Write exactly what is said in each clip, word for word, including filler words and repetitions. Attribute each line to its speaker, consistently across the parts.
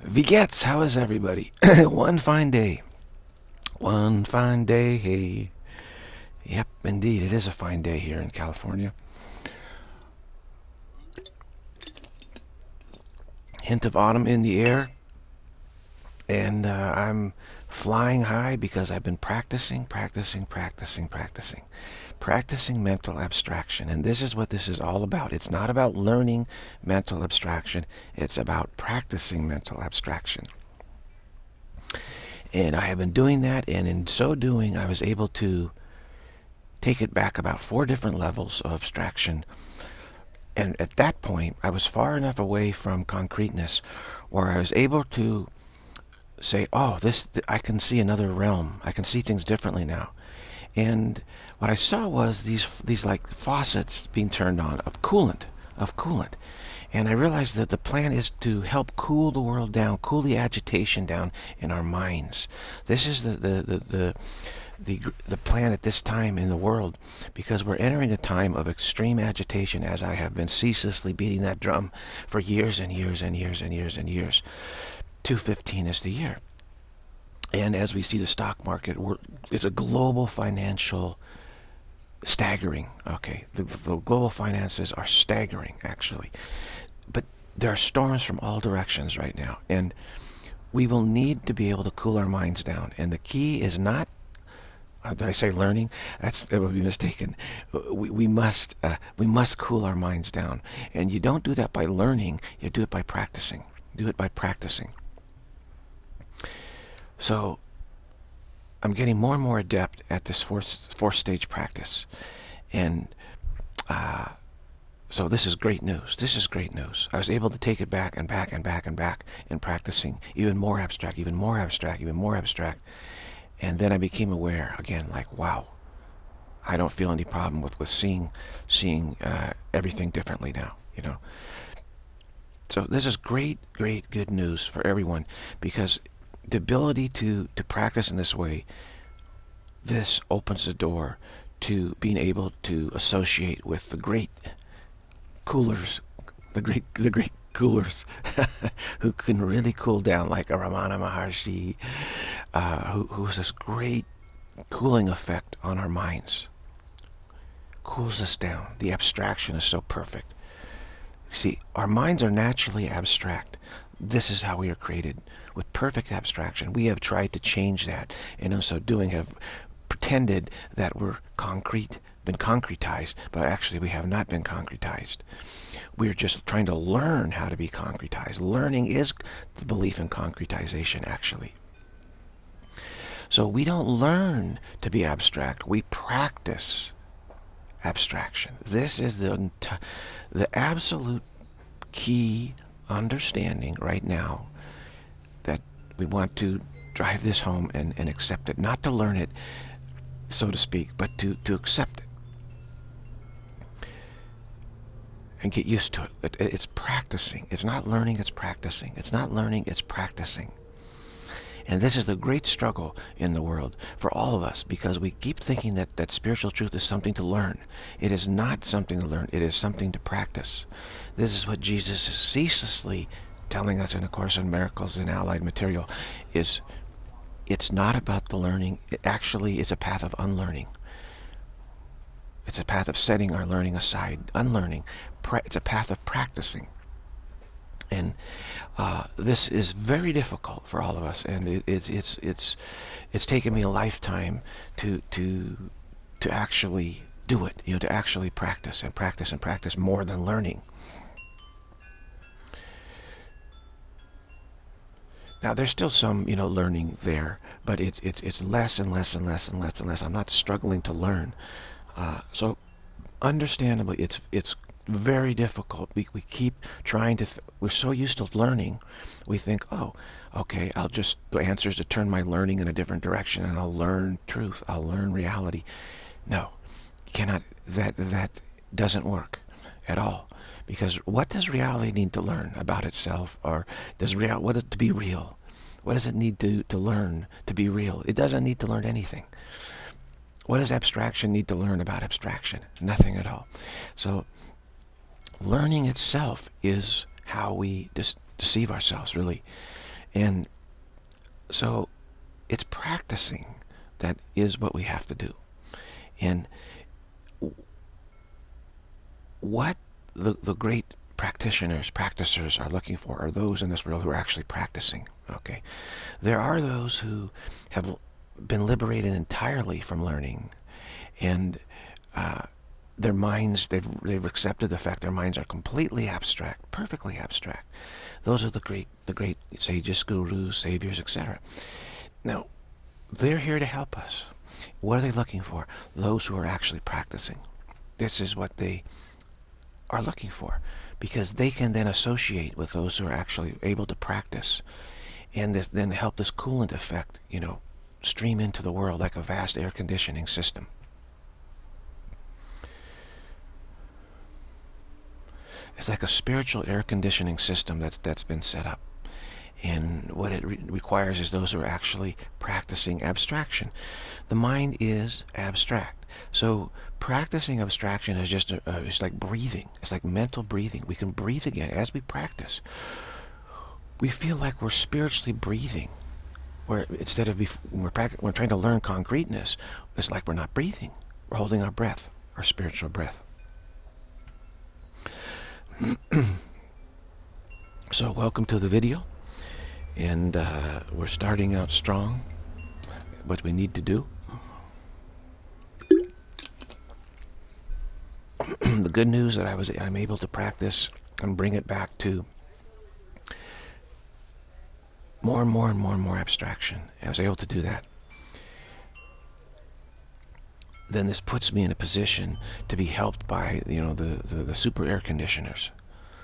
Speaker 1: Wie geht's? How is everybody? One fine day. One fine day, hey. Yep, indeed, it is a fine day here in California. Hint of autumn in the air. And uh, I'm flying high because I've been practicing, practicing, practicing, practicing. Practicing mental abstraction. And this is what this is all about. It's not about learning mental abstraction. It's about practicing mental abstraction. And I have been doing that, and in so doing, I was able to take it back about four different levels of abstraction. And at that point, I was far enough away from concreteness where I was able to say, oh, this, I can see another realm. I can see things differently now. And what I saw was these, these like faucets being turned on of coolant, of coolant. And I realized that the plan is to help cool the world down, cool the agitation down in our minds. This is the the the the, the, the plan at this time in the world, because we're entering a time of extreme agitation, as I have been ceaselessly beating that drum for years and years and years and years and years. two fifteen is the year. And as we see the stock market, we're, it's a global financial staggering. Okay, the, the global finances are staggering, actually. But there are storms from all directions right now, and we will need to be able to cool our minds down. And the key is not, did I say learning? That's, that would be mistaken. We, we must uh, we must cool our minds down, and you don't do that by learning. You do it by practicing. Do it by practicing. So I'm getting more and more adept at this fourth fourth stage practice, and uh, so this is great news. This is great news. I was able to take it back and back and back and back in practicing even more abstract, even more abstract, even more abstract. And then I became aware again, like, wow, I don't feel any problem with, with seeing seeing uh, everything differently now, you know. So this is great, great, good news for everyone, because the ability to, to practice in this way, this opens the door to being able to associate with the great coolers, the great the great coolers who can really cool down, like a Ramana Maharshi, uh, who, who has this great cooling effect on our minds. Cools us down. The abstraction is so perfect. See, our minds are naturally abstract. This is how we are created, with perfect abstraction. We have tried to change that, and in so doing have pretended that we're concrete, been concretized, but actually we have not been concretized. We're just trying to learn how to be concretized. Learning is the belief in concretization, actually. So we don't learn to be abstract. We practice abstraction. This is the, the absolute key understanding right now that we want to drive this home and, and accept it. Not to learn it, so to speak, but to, to accept it and get used to it. it. It's practicing. It's not learning, it's practicing. It's not learning, it's practicing. And this is the great struggle in the world for all of us, because we keep thinking that, that spiritual truth is something to learn. It is not something to learn. It is something to practice. This is what Jesus is ceaselessly telling us in A Course in Miracles and Allied Material. Is it's not about the learning. It actually is a path of unlearning. It's a path of setting our learning aside, unlearning. It's a path of practicing. And uh, this is very difficult for all of us, and it, it's it's it's it's taken me a lifetime to to to actually do it. You know, to actually practice and practice and practice more than learning. Now, there's still some, you know, learning there, but it's it's it's less and less and less and less and less. I'm not struggling to learn. Uh, so, understandably, it's it's very difficult. We we keep trying to. Th we're so used to learning, we think, oh, okay, I'll just the answer is to turn my learning in a different direction, and I'll learn truth. I'll learn reality. No, you cannot. That that doesn't work at all. Because what does reality need to learn about itself, or does real what is to be real? What does it need to to learn to be real? It doesn't need to learn anything. What does abstraction need to learn about abstraction? Nothing at all. So learning itself is how we deceive ourselves, really. And so it's practicing that is what we have to do. And what the, the great practitioners, practicers are looking for are those in this world who are actually practicing. Okay, there are those who have been liberated entirely from learning, and uh, their minds, they've, they've accepted the fact their minds are completely abstract, perfectly abstract. Those are the great, the great sages, gurus, saviors, et cetera. Now, they're here to help us. What are they looking for? Those who are actually practicing. This is what they are looking for, because they can then associate with those who are actually able to practice, and this, then help this coolant effect, you know, stream into the world like a vast air conditioning system. It's like a spiritual air conditioning system that's that's been set up. And what it re requires is those who are actually practicing abstraction. The mind is abstract. So practicing abstraction is just, a, a, it's like breathing. It's like mental breathing. We can breathe again as we practice. We feel like we're spiritually breathing. Where instead of, when we're, practicing, we're trying to learn concreteness, it's like we're not breathing. We're holding our breath, our spiritual breath. So welcome to the video. And uh, we're starting out strong, what we need to do. The good news that I was I'm able to practice and bring it back to more and more and more and more abstraction. I was able to do that. Then this puts me in a position to be helped by, you know, the, the, the super air conditioners.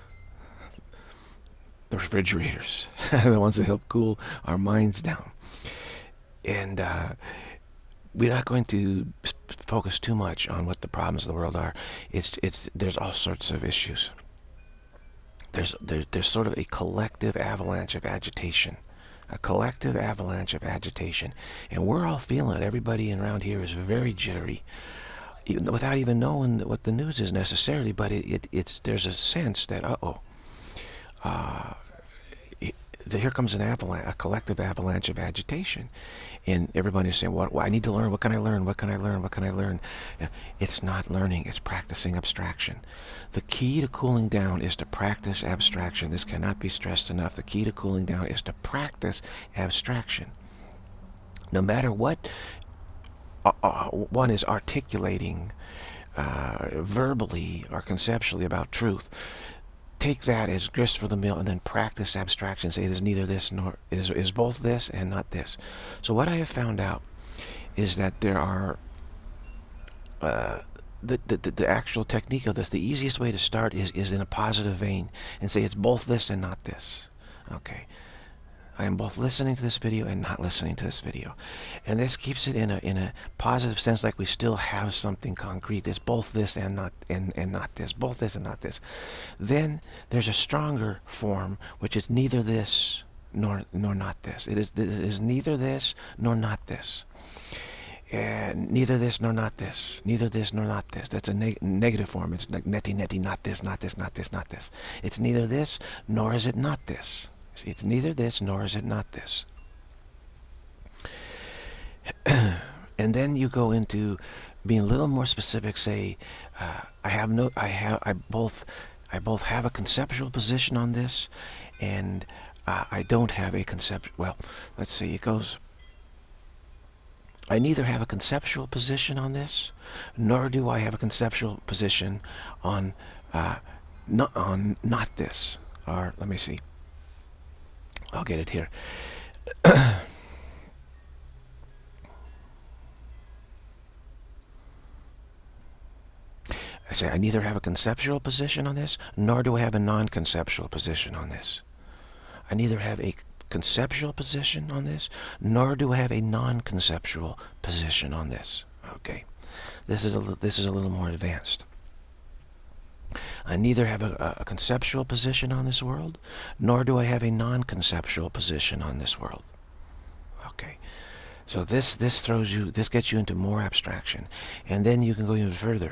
Speaker 1: The refrigerators, the ones that help cool our minds down. And uh, we're not going to focus too much on what the problems of the world are. It's it's there's all sorts of issues. There's there, there's sort of a collective avalanche of agitation, a collective avalanche of agitation, and we're all feeling it. Everybody around here is very jittery, even without even knowing what the news is necessarily. But it, it it's there's a sense that uh oh. Uh, here comes an avalanche, a collective avalanche of agitation, and everybody's saying, "What? Well, I need to learn. What can I learn? What can I learn? What can I learn?" It's not learning; it's practicing abstraction. The key to cooling down is to practice abstraction. This cannot be stressed enough. The key to cooling down is to practice abstraction. No matter what uh, uh, one is articulating uh, verbally or conceptually about truth, take that as grist for the mill, and then practice abstraction. Say it is neither this nor it is, it is both this and not this. So what I have found out is that there are uh, the, the the actual technique of this. The easiest way to start is is in a positive vein and say it's both this and not this. Okay, I am both listening to this video and not listening to this video, and this keeps it in a in a positive sense, like we still have something concrete. It's both this and not and and not this, both this and not this. Then there's a stronger form, which is neither this nor nor not this. It is it is neither this nor not this, and neither this nor not this, neither this nor not this. That's a neg negative form. It's like neti neti, not this, not this, not this, not this. It's neither this nor is it not this. It's neither this nor is it not this. And then you go into being a little more specific. Say, uh, I have no, I have, I both, I both have a conceptual position on this, and uh, I don't have a concept. Well, let's see. It goes. I neither have a conceptual position on this, nor do I have a conceptual position on, uh, not on not this. Or let me see. I'll get it here. I say I neither have a conceptual position on this, nor do I have a non-conceptual position on this. I neither have a conceptual position on this, nor do I have a non-conceptual position on this. Okay, this is a this is a little more advanced. I neither have a, a conceptual position on this world, nor do I have a non-conceptual position on this world. Okay, so this this throws you, this gets you into more abstraction, and then you can go even further.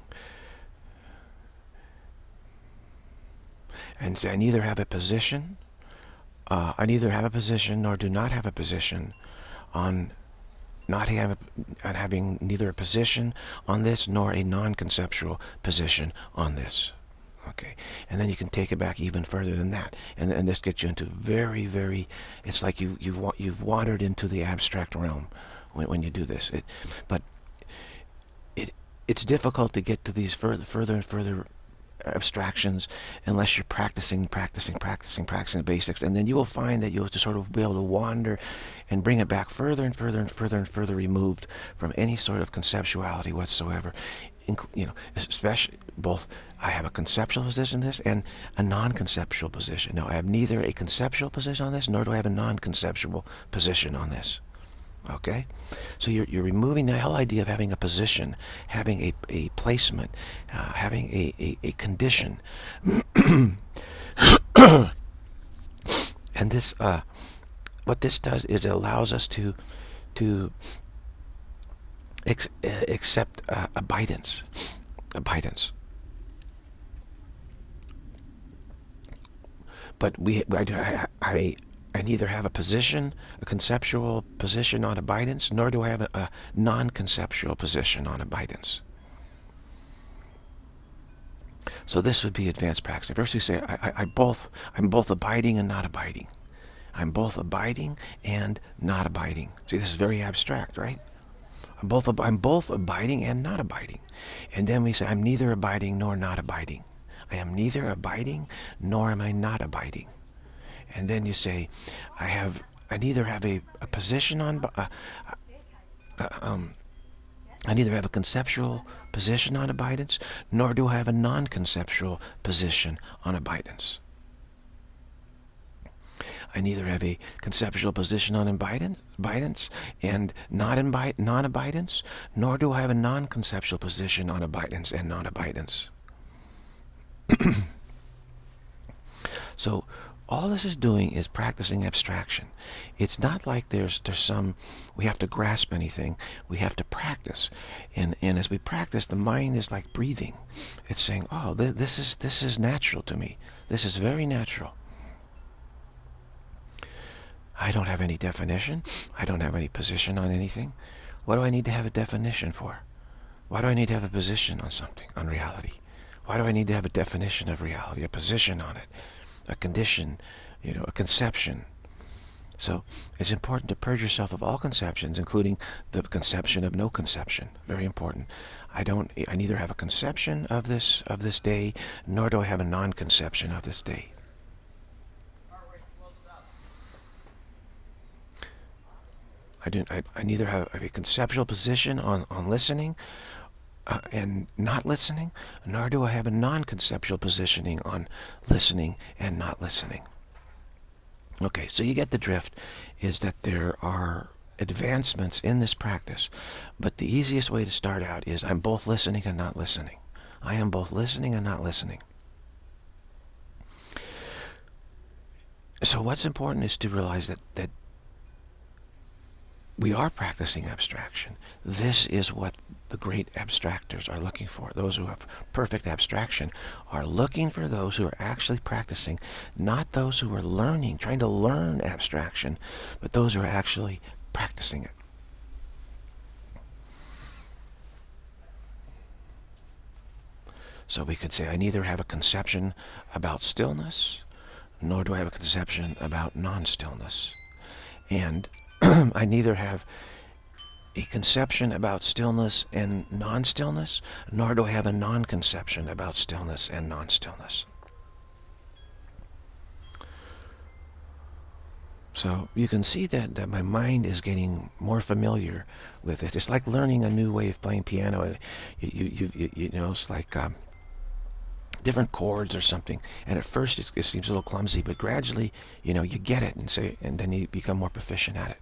Speaker 1: And say I neither have a position uh, I neither have a position nor do not have a position on not have, on having neither a position on this nor a non-conceptual position on this. Okay, and then you can take it back even further than that, and and this gets you into very, very. It's like you you've you've wandered into the abstract realm when when you do this. It, but it it's difficult to get to these further further and further abstractions unless you're practicing, practicing, practicing, practicing the basics, and then you will find that you'll just sort of be able to wander and bring it back further and further and further and further removed from any sort of conceptuality whatsoever. You know, especially both, I have a conceptual position on this and a non-conceptual position. No, I have neither a conceptual position on this, nor do I have a non-conceptual position on this. Okay? So you're, you're removing the whole idea of having a position, having a, a placement, uh, having a, a, a condition. And this, uh, what this does is it allows us to, to ex accept uh, abidance. Abidance. But we, I, I, I neither have a position, a conceptual position on abidance, nor do I have a, a non-conceptual position on abidance. So this would be advanced practice. First we say, I, I, I both, I'm both abiding and not abiding. I'm both abiding and not abiding. See, this is very abstract, right? I'm both, I'm both abiding and not abiding. And then we say, I'm neither abiding nor not abiding. I am neither abiding nor am I not abiding. And then you say, I have, I neither have a, a position on, uh, uh, um, I neither have a conceptual position on abidance, nor do I have a non-conceptual position on abidance. I neither have a conceptual position on abidance and not non-abidance, nor do I have a non-conceptual position on abidance and non-abidance. So all this is doing is practicing abstraction. It's not like there's there's some, we have to grasp anything. We have to practice. And and as we practice, the mind is like breathing. It's saying, oh, th this is this is natural to me. This is very natural. I don't have any definition. I don't have any position on anything. What do I need to have a definition for? Why do I need to have a position on something, on reality? Why do I need to have a definition of reality, a position on it, a condition, you know, a conception? So it's important to purge yourself of all conceptions, including the conception of no conception. Very important. I don't, I neither have a conception of this, of this day, nor do I have a non-conception of this day. I, do, I, I neither have a conceptual position on, on listening uh, and not listening, nor do I have a non-conceptual positioning on listening and not listening. Okay, so you get the drift, is that there are advancements in this practice, but the easiest way to start out is I'm both listening and not listening. I am both listening and not listening. So what's important is to realize that, that we are practicing abstraction. This is what the great abstractors are looking for. Those who have perfect abstraction are looking for those who are actually practicing, not those who are learning, trying to learn abstraction, but those who are actually practicing it. So we could say, I neither have a conception about stillness, nor do I have a conception about non-stillness. And I neither have a conception about stillness and non-stillness, nor do I have a non-conception about stillness and non-stillness. So you can see that, that my mind is getting more familiar with it. It's like learning a new way of playing piano. You, you, you, you know, it's like um, different chords or something. And at first it, it seems a little clumsy, but gradually, you know, you get it, and say, and then you become more proficient at it.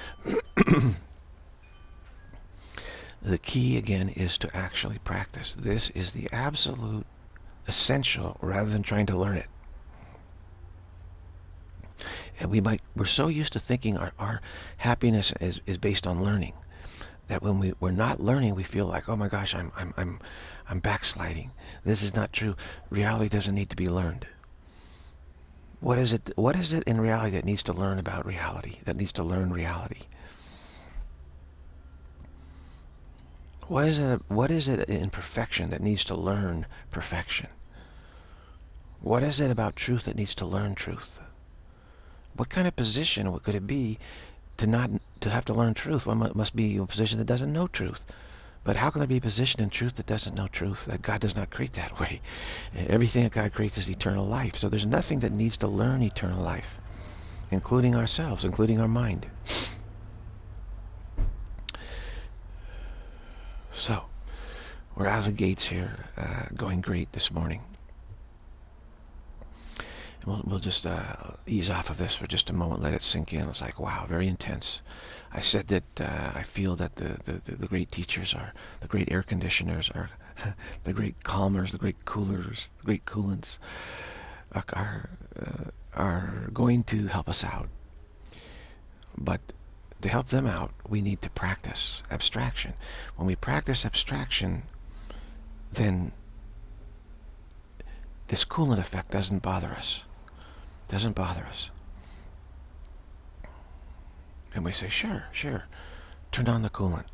Speaker 1: The key again is to actually practice. This is the absolute essential, rather than trying to learn it. And we might, we're so used to thinking our, our happiness is, is based on learning, that when we, we're not learning, we feel like, oh my gosh, I'm, I'm, I'm, I'm backsliding. This is not true. Reality doesn't need to be learned. What is it, what is it in reality that needs to learn about reality, that needs to learn reality? What is it, what is it in perfection that needs to learn perfection? What is it about truth that needs to learn truth? What kind of position could it be to not to have to learn truth? One must be a position that doesn't know truth. But how can there be a position in truth that doesn't know truth? That God does not create that way. Everything that God creates is eternal life. So there's nothing that needs to learn eternal life, including ourselves, including our mind. So we're out of the gates here, uh, going great this morning. We'll, we'll just uh, ease off of this for just a moment, let it sink in. It's like, wow, very intense. I said that uh, I feel that the, the, the great teachers are, the great air conditioners are, the great calmers, the great coolers, the great coolants are, are, uh, are going to help us out. But to help them out, we need to practice abstraction. When we practice abstraction, then this coolant effect doesn't bother us. Doesn't bother us. And we say, sure, sure, turn on the coolant.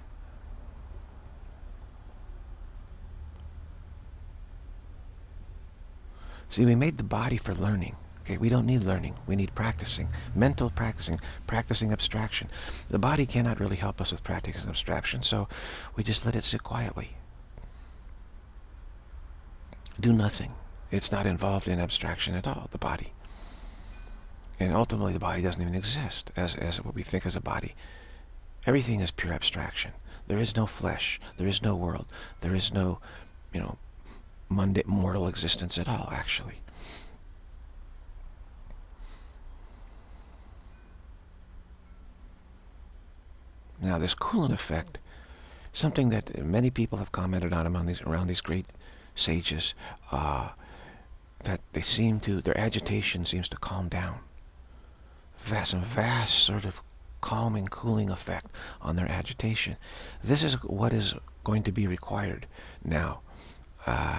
Speaker 1: See, we made the body for learning. Okay, we don't need learning. We need practicing, mental practicing, practicing abstraction. The body cannot really help us with practicing abstraction, so we just let it sit quietly. Do nothing. It's not involved in abstraction at all, the body. And ultimately, the body doesn't even exist as, as what we think as a body. Everything is pure abstraction. There is no flesh. There is no world. There is no, you know, mundane, mortal existence at all, actually. Now, this coolant effect, something that many people have commented on among these, around these great sages, uh, that they seem to, their agitation seems to calm down. Vast, some vast sort of calming, cooling effect on their agitation. This is what is going to be required now. Uh,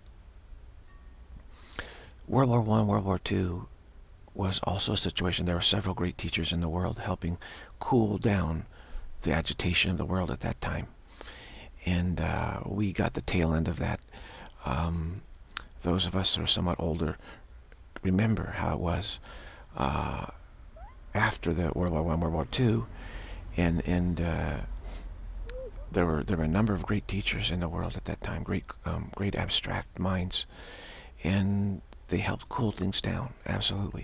Speaker 1: World War One, World War Two was also a situation. There were several great teachers in the world helping cool down the agitation of the world at that time. And uh, we got the tail end of that. Um, those of us who are somewhat older remember how it was uh, after the World War One, World War Two, and and uh, there were there were a number of great teachers in the world at that time, great um, great abstract minds, and they helped cool things down. Absolutely.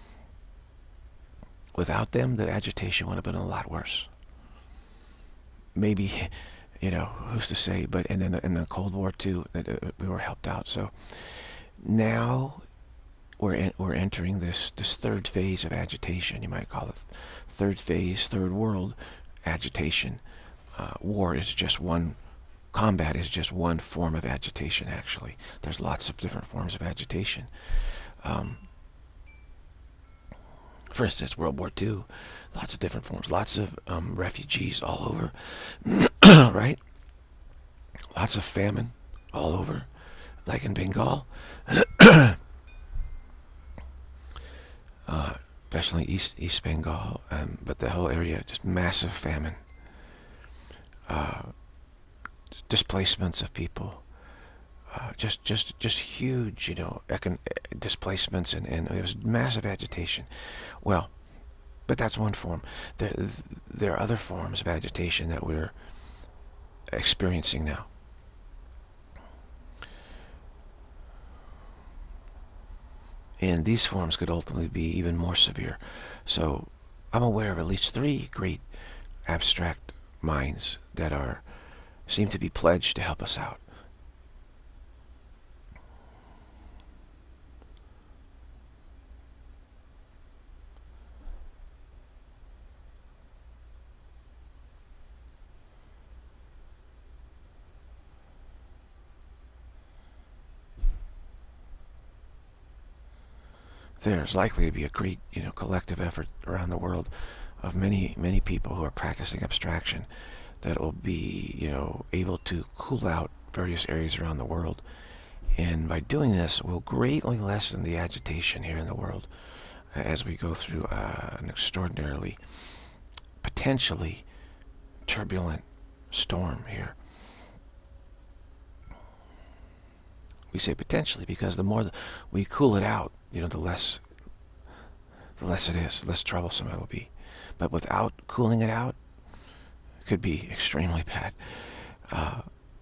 Speaker 1: Without them, the agitation would have been a lot worse. Maybe, you know, who's to say? But and in the, in the Cold War too, that uh, we were helped out. So now we're en we're entering this this third phase of agitation. You might call it third phase, third world agitation. Uh, war is just one. Combat is just one form of agitation. Actually, there's lots of different forms of agitation. Um, for instance, World War Two, lots of different forms, lots of um, refugees all over, right? Lots of famine all over, like in Bengal. Uh, especially East East Bengal, um, but the whole area, just massive famine, uh, displacements of people, uh, just just just huge, you know, econ displacements, and, and it was massive agitation. Well, but that's one form. There there are other forms of agitation that we're experiencing now. And these forms could ultimately be even more severe. So I'm aware of at least three great abstract minds that are seem to be pledged to help us out. There's likely to be a great, you know, collective effort around the world of many, many people who are practicing abstraction that will be, you know, able to cool out various areas around the world And by doing this, we'll greatly lessen the agitation here in the world as we go through uh, an extraordinarily, potentially turbulent storm here. We say potentially because the more we cool it out, you know, the less, the less it is, the less troublesome it will be. But without cooling it out, it could be extremely bad. Uh,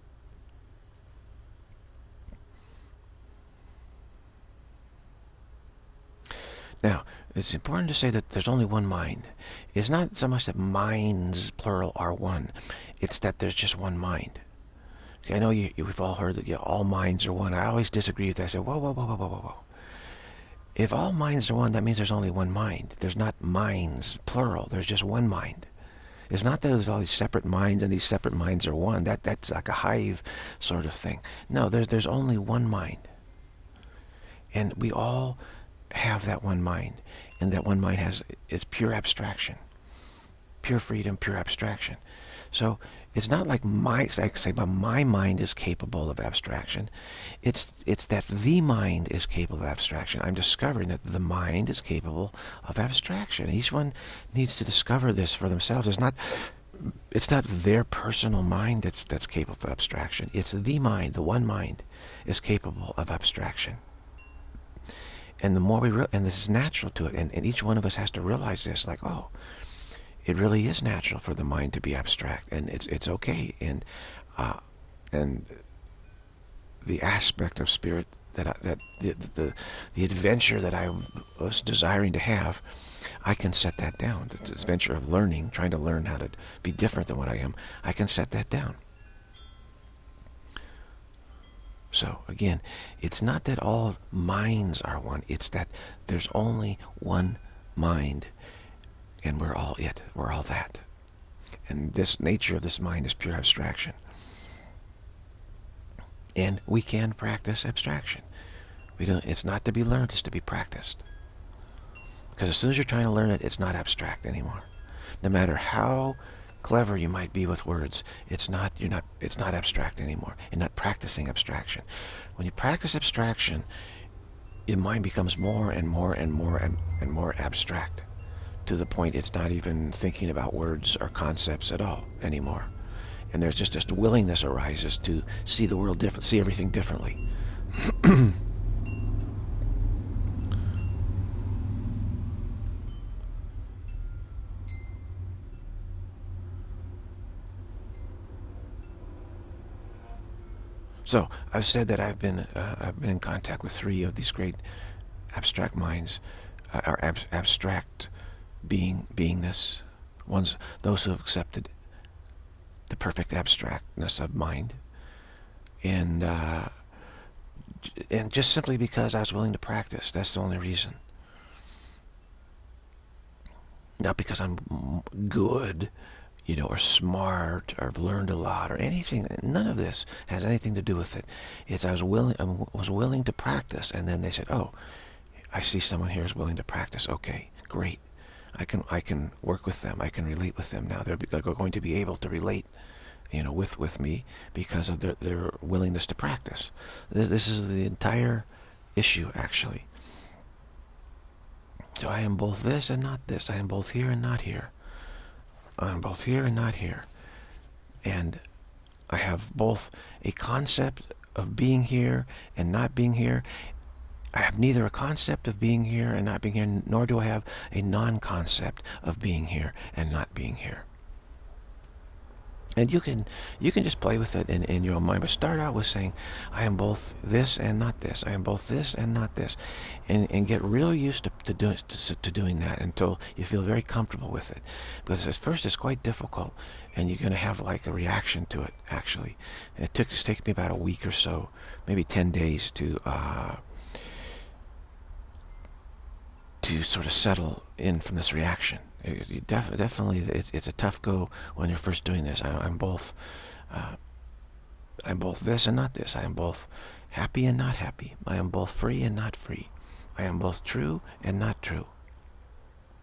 Speaker 1: Now, it's important to say that there's only one mind. It's not so much that minds, plural, are one. It's that there's just one mind. Okay, I know you, you, we've all heard that yeah, all minds are one. I always disagree with that. I say, whoa, whoa, whoa, whoa, whoa, whoa, whoa. If all minds are one, that means there's only one mind. There's not minds, plural. There's just one mind. It's not that there's all these separate minds and these separate minds are one. That That's like a hive sort of thing. No, there's, there's only one mind. And we all have that one mind, and that one mind has is pure abstraction, pure freedom, pure abstraction. So it's not like my, like say, but my mind is capable of abstraction. It's it's that the mind is capable of abstraction. I'm discovering that the mind is capable of abstraction. Each one needs to discover this for themselves. It's not it's not their personal mind that's that's capable of abstraction. It's the mind, the one mind, is capable of abstraction. And the more we, re and this is natural to it, and, and each one of us has to realize this, like, oh, it really is natural for the mind to be abstract, and it's it's okay, and uh, and the aspect of spirit that I, that the, the the adventure that I was desiring to have, I can set that down. The adventure of learning, trying to learn how to be different than what I am, I can set that down. So, again, it's not that all minds are one. It's that there's only one mind, and we're all it. We're all that. And this nature of this mind is pure abstraction. And we can practice abstraction. We don't. It's not to be learned, it's to be practiced. Because as soon as you're trying to learn it, it's not abstract anymore. No matter how clever you might be with words, it's not you're not it's not abstract anymore. You're not practicing abstraction. When you practice abstraction, your mind becomes more and more and more and, and more abstract, to the point it's not even thinking about words or concepts at all anymore. And there's just this willingness arises to see the world different, see everything differently. So I've said that I've been uh, I've been in contact with three of these great abstract minds, uh, or ab abstract being beingness. One's those who have accepted the perfect abstractness of mind, and uh, and just simply because I was willing to practice. That's the only reason. Not because I'm good, you know, or smart, or have learned a lot, or anything. None of this has anything to do with it. It's I was willing, I was willing to practice, and then they said, "Oh, I see someone here is willing to practice. Okay, great. I can I can work with them. I can relate with them now. They're, they're going to be able to relate, you know, with with me because of their their willingness to practice." This, this is the entire issue, actually. So I am both this and not this. I am both here and not here. I'm both here and not here. And I have both a concept of being here and not being here. I have neither a concept of being here and not being here, nor do I have a non-concept of being here and not being here. And you can you can just play with it in, in your own mind, but start out with saying, I am both this and not this. I am both this and not this. And, and get real used to, to, do, to, to doing that until you feel very comfortable with it. Because at first it's quite difficult, and you're going to have like a reaction to it, actually. It took it's taken me about a week or so, maybe ten days to uh, to sort of settle in from this reaction. It, def definitely, it's, it's a tough go when you're first doing this. I, I'm both, uh, I'm both this and not this. I am both happy and not happy. I am both free and not free. I am both true and not true.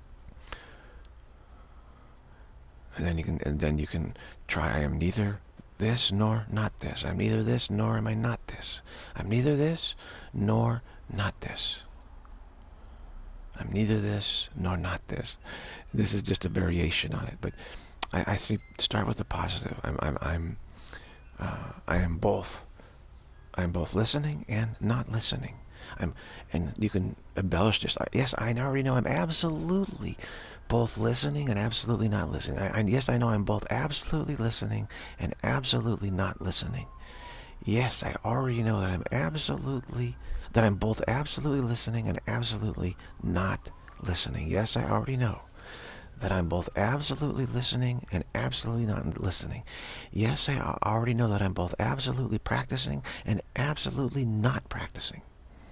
Speaker 1: And then you can, and then you can try. I am neither this nor not this. I'm neither this nor am I not this. I'm neither this nor not this. I'm neither this nor not this. This is just a variation on it, but I, I see. Start with the positive. I'm, I'm, I'm, uh, I am both. I am both listening and not listening. I'm, and you can embellish this. Yes, I already know I'm absolutely both listening and absolutely not listening. I, I, yes, I know I'm both absolutely listening and absolutely not listening. Yes, I already know that I'm absolutely, that I'm both absolutely listening and absolutely not listening. Yes, I already know that I'm both absolutely listening and absolutely not listening. Yes, I already know that I'm both absolutely practicing and absolutely not practicing.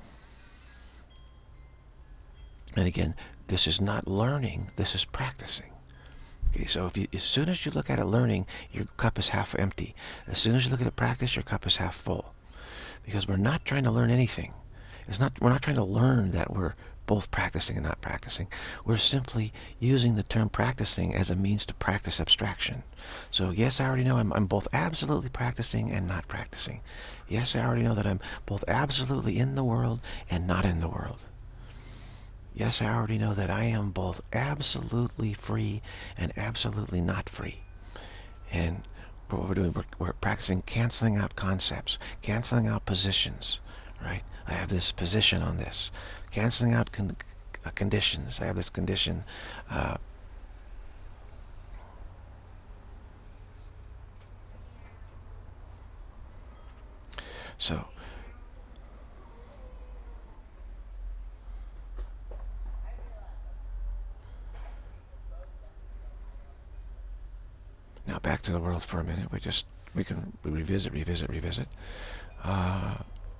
Speaker 1: And again, this is not learning, this is practicing. Okay, so if you, as soon as you look at it learning, your cup is half empty. As soon as you look at it practice, your cup is half full. Because we're not trying to learn anything. It's not, we're not trying to learn that we're both practicing and not practicing. We're simply using the term practicing as a means to practice abstraction. So yes, I already know I'm, I'm both absolutely practicing and not practicing. Yes, I already know that I'm both absolutely in the world and not in the world. Yes, I already know that I am both absolutely free and absolutely not free. And what we're doing, we're, we're practicing canceling out concepts, canceling out positions, right? I have this position on this. Canceling out con uh, conditions. I have this condition. Uh, so, now back to the world for a minute. We just, we can revisit, revisit, revisit. Uh,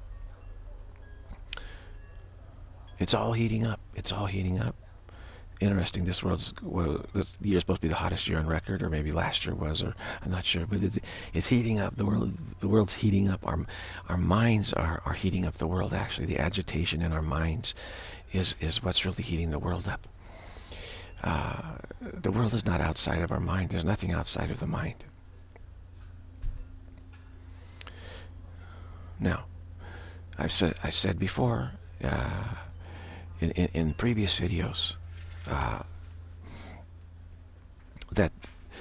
Speaker 1: it's all heating up. It's all heating up. Interesting. This world's, well, this year's supposed to be the hottest year on record, or maybe last year was, or I'm not sure. But it's, it's heating up. The world, the world's heating up. Our, our minds are are heating up the world. Actually, the agitation in our minds is is what's really heating the world up. Uh, the world is not outside of our mind. There's nothing outside of the mind. Now, I've said I said before uh, in, in in previous videos. Uh, that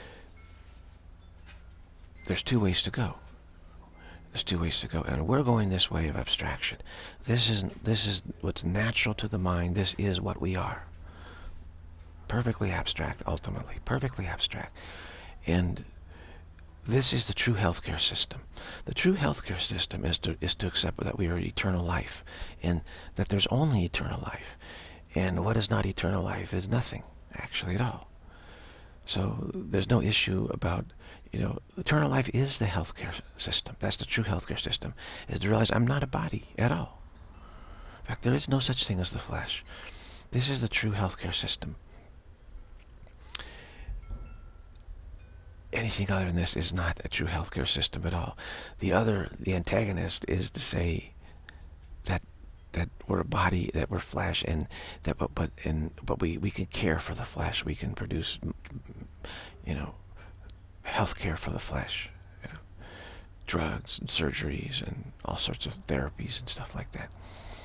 Speaker 1: there's two ways to go. There's two ways to go, and we're going this way of abstraction. This is this is what's natural to the mind. This is what we are. Perfectly abstract, ultimately, perfectly abstract, and this is the true healthcare system. The true healthcare system is to is to accept that we are eternal life, and that there's only eternal life. And what is not eternal life is nothing, actually, at all. So there's no issue about, you know, eternal life is the healthcare system. That's the true healthcare system, is to realize I'm not a body at all. In fact, there is no such thing as the flesh. This is the true healthcare system. Anything other than this is not a true healthcare system at all. The other, the antagonist, is to say that that we're a body, that we're flesh, and that but but and but we we can care for the flesh. We can produce, you know, health care for the flesh, you know, drugs and surgeries and all sorts of therapies and stuff like that.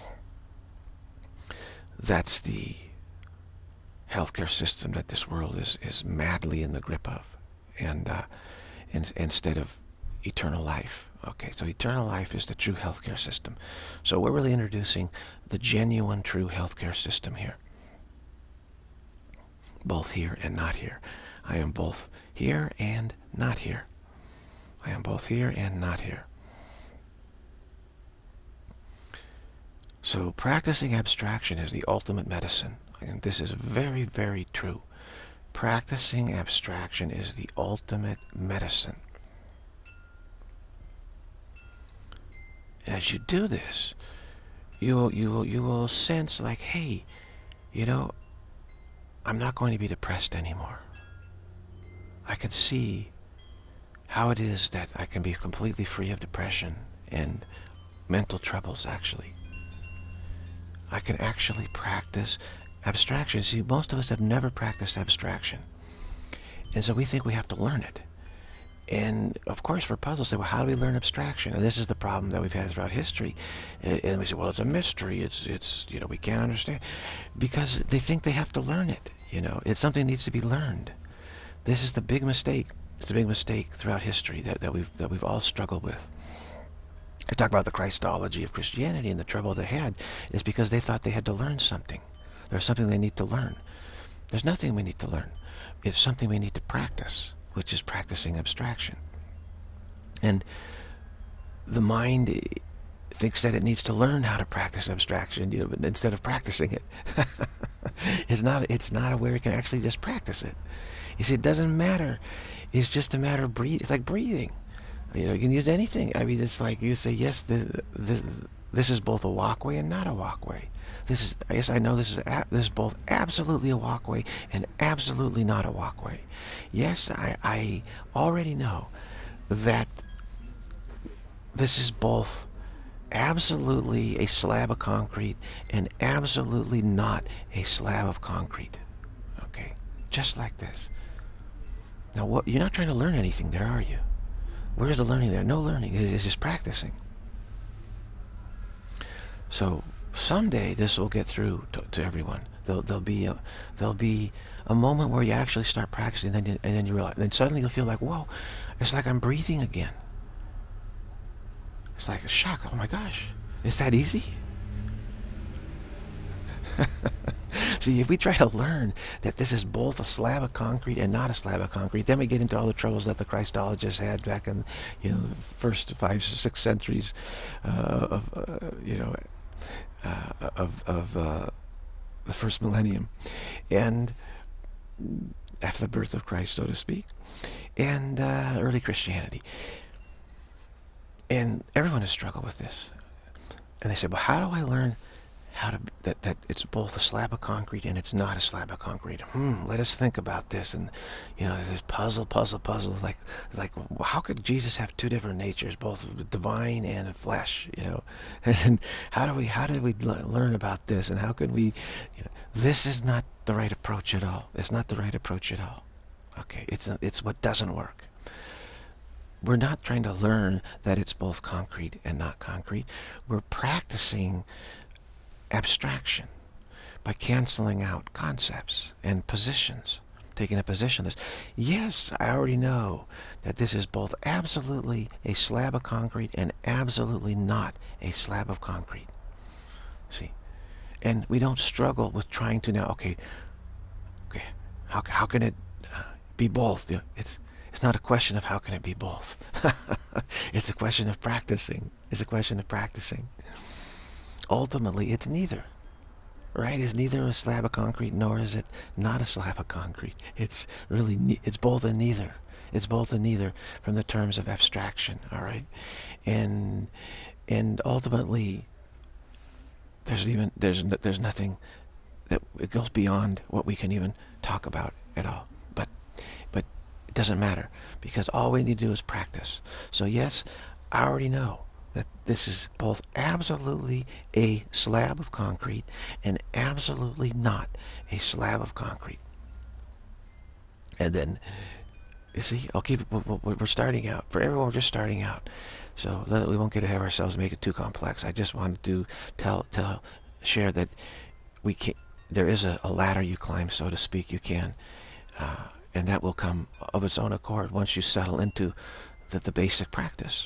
Speaker 1: That's the healthcare system that this world is is madly in the grip of, and uh, in, instead of eternal life. Okay, so eternal life is the true healthcare system. So we're really introducing the genuine, true healthcare system here. Both here and not here. I am both here and not here. I am both here and not here. So practicing abstraction is the ultimate medicine. And this is very, very true. Practicing abstraction is the ultimate medicine. As you do this, you will, you will, you will sense like, hey, you know, I'm not going to be depressed anymore. I can see how it is that I can be completely free of depression and mental troubles, actually. I can actually practice abstraction. See, most of us have never practiced abstraction. And so we think we have to learn it. And of course, for puzzles, say, well, how do we learn abstraction? And this is the problem that we've had throughout history. And we say, well, it's a mystery. It's, it's, you know, we can't understand, because they think they have to learn it. You know, it's something that needs to be learned. This is the big mistake. It's a big mistake throughout history that, that we've that we've all struggled with. I talk about the Christology of Christianity, and the trouble they had is because they thought they had to learn something. There's something they need to learn. There's nothing we need to learn. It's something we need to practice, which is practicing abstraction. And the mind thinks that it needs to learn how to practice abstraction, you know, but instead of practicing it. it's not it's not aware it can actually just practice it. You see, it doesn't matter. It's just a matter of breathing. It's like breathing. You know, you can use anything. I mean, it's like you say, yes, the, the, this is both a walkway and not a walkway. This is, yes, I know this is a, this is both absolutely a walkway and absolutely not a walkway. Yes, I, I already know that this is both absolutely a slab of concrete and absolutely not a slab of concrete. Okay, just like this. Now, what, you're not trying to learn anything there, are you? Where's the learning there? No learning. It's just practicing. So someday this will get through to, to everyone. There'll, there'll be a there'll be a moment where you actually start practicing, and then you, and then you realize, then suddenly you'll feel like, whoa, it's like I'm breathing again. It's like a shock. Oh my gosh, it's that easy? See, if we try to learn that this is both a slab of concrete and not a slab of concrete, then we get into all the troubles that the Christologists had back in, you know, the first five, six centuries uh, of, uh, you know, uh, of of uh, the first millennium, and after the birth of Christ, so to speak, and uh, early Christianity. And everyone has struggled with this. And they say, well, how do I learn how to that that it's both a slab of concrete and it's not a slab of concrete? Hmm, let us think about this. And you know, this puzzle, puzzle, puzzle. Like, like, how could Jesus have two different natures, both divine and flesh? You know, and how do we how did we learn about this? And how could we? You know, this is not the right approach at all. It's not the right approach at all. Okay, it's it's what doesn't work. We're not trying to learn that it's both concrete and not concrete. We're practicing abstraction by canceling out concepts and positions, taking a position. This, yes, I already know that this is both absolutely a slab of concrete and absolutely not a slab of concrete. See, and we don't struggle with trying to now. Okay, okay, how how can it be both? It's It's not a question of how can it be both. It's a question of practicing. It's a question of practicing. Ultimately, it's neither. Right? It's neither a slab of concrete nor is it not a slab of concrete. It's really, it's both and neither. It's both and neither from the terms of abstraction. All right? And and ultimately, there's even there's there's nothing that it goes beyond what we can even talk about at all. But but it doesn't matter, because all we need to do is practice. So yes, I already know that this is both absolutely a slab of concrete and absolutely not a slab of concrete. And then, you see, I'll keep it, we're starting out. For everyone, we're just starting out. So we won't get ahead of ourselves and make it too complex. I just wanted to tell, tell, share that we can, there is a, a ladder you climb, so to speak. You can, uh, and that will come of its own accord once you settle into the, the basic practice.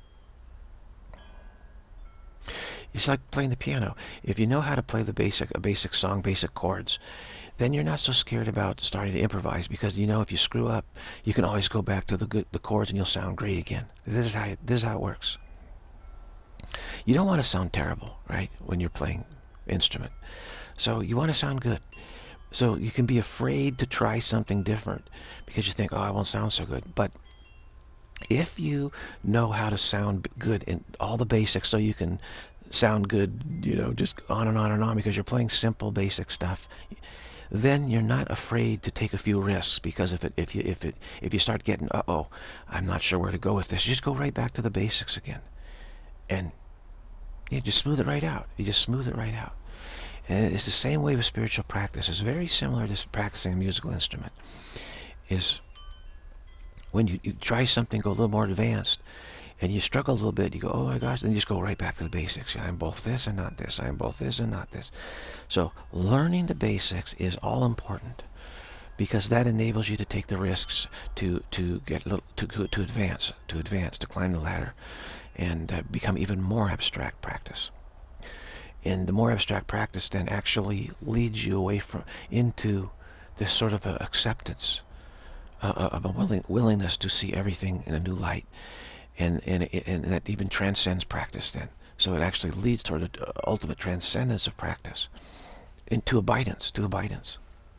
Speaker 1: It's like playing the piano. If you know how to play the basic, a basic song, basic chords, then you're not so scared about starting to improvise, because you know if you screw up, you can always go back to the good, the chords, and you'll sound great again. This is how it, this is how it works. You don't want to sound terrible, right, when you're playing instrument. So you want to sound good. So you can be afraid to try something different because you think, oh, I won't sound so good. But if you know how to sound good in all the basics, so you can sound good, you know, just on and on and on, because you're playing simple, basic stuff, then you're not afraid to take a few risks. Because if it, if you, if it, if you start getting, uh oh, I'm not sure where to go with this, you just go right back to the basics again, and you just smooth it right out. You just smooth it right out. And it's the same way with spiritual practice. It's very similar to practicing a musical instrument. Is when you, you try something, go a little more advanced, and you struggle a little bit, you go, oh my gosh, then you just go right back to the basics. I'm both this and not this. I'm both this and not this. So learning the basics is all important, because that enables you to take the risks to to get a little, to to advance, to advance, to climb the ladder, and uh, become even more abstract practice. And the more abstract practice then actually leads you away from into this sort of a acceptance, uh, of a willing willingness to see everything in a new light, and and and that even transcends practice then. So it actually leads toward the ultimate transcendence of practice, into abidance, to abidance.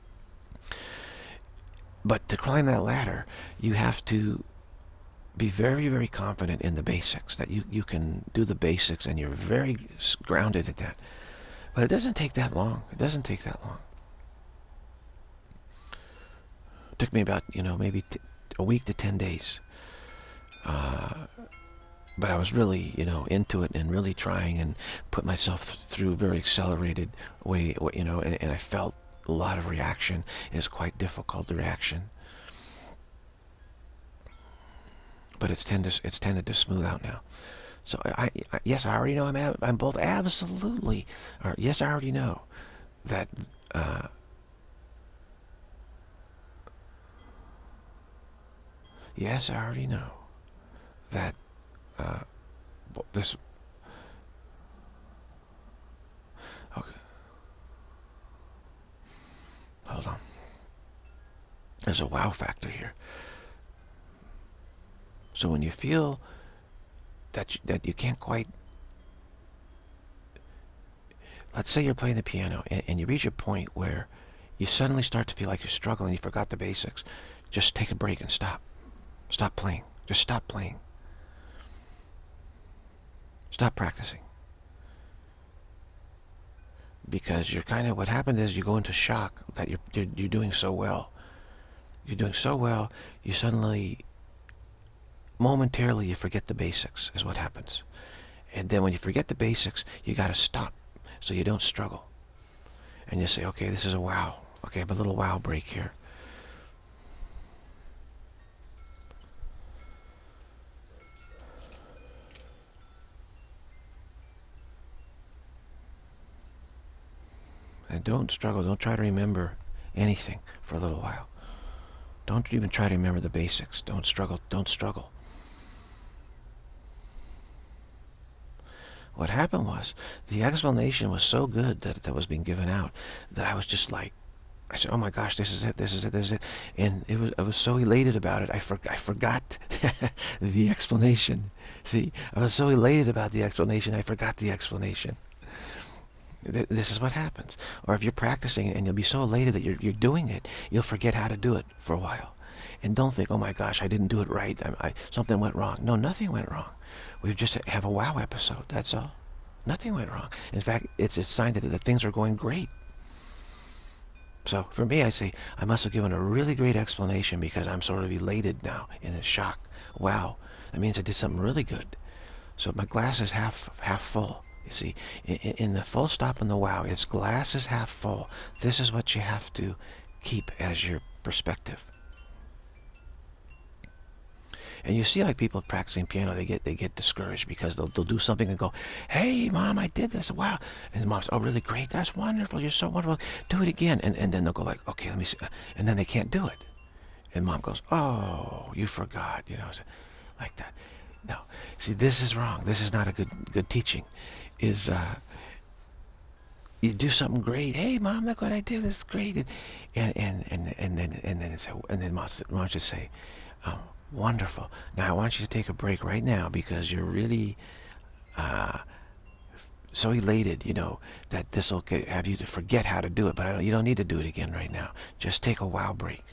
Speaker 1: But to climb that ladder, you have to be very, very confident in the basics, that you, you can do the basics and you're very grounded at that. But it doesn't take that long. It doesn't take that long. It took me about, you know, maybe t a week to ten days. Uh, but I was really, you know, into it and really trying and put myself th through a very accelerated way, you know, and, and I felt a lot of reaction. It's quite difficult, the reaction. But it's tended, it's tended to smooth out now. So I, I yes, I already know I'm ab I'm both absolutely, or yes, I already know that uh, yes, I already know that uh, this. Okay, hold on. There's a wow factor here. So when you feel that you, that you can't quite, let's say you're playing the piano and, and you reach a point where you suddenly start to feel like you're struggling, you forgot the basics, just take a break and stop. Stop playing. Just stop playing. Stop practicing. Because you're kind of, what happened is you go into shock that you're, you're, you're doing so well. You're doing so well, you suddenly, momentarily, you forget the basics, is what happens. And then when you forget the basics, you got to stop so you don't struggle. And you say, okay, this is a wow. Okay, I have a little wow break here. And don't struggle. Don't try to remember anything for a little while. Don't even try to remember the basics. Don't struggle. Don't struggle. What happened was, the explanation was so good that, that was being given out, that I was just like, I said, oh my gosh, this is it, this is it, this is it. And it was, I was so elated about it, I, for, I forgot the explanation. See, I was so elated about the explanation, I forgot the explanation. This is what happens. Or if you're practicing and you'll be so elated that you're, you're doing it, you'll forget how to do it for a while. And don't think, oh my gosh, I didn't do it right, I, I, something went wrong. No, nothing went wrong. We just have a wow episode, that's all. Nothing went wrong. In fact, it's a sign that, that things are going great. So for me, I say, I must have given a really great explanation because I'm sort of elated now, in a shock. Wow, that means I did something really good. So my glass is half half full. You see, in, in the full stop and the wow, it's glass is half full. This is what you have to keep as your perspective. And you see, like people practicing piano, they get they get discouraged because they'll they'll do something and go, "Hey, mom, I did this. Wow!" And the mom's, "Oh, really great. That's wonderful. You're so wonderful. Do it again." And and then they'll go like, "Okay, let me see," and then they can't do it. And mom goes, "Oh, you forgot," you know, like that. No, see, this is wrong. This is not a good good teaching. Is uh, you do something great. Hey, mom, look what I did. This is great. And and and and then and then it's and then mom mom should say, um, wonderful. Now I want you to take a break right now because you're really uh, so elated, you know, that this will have you to forget how to do it. But I don't, you don't need to do it again right now. Just take a wow break.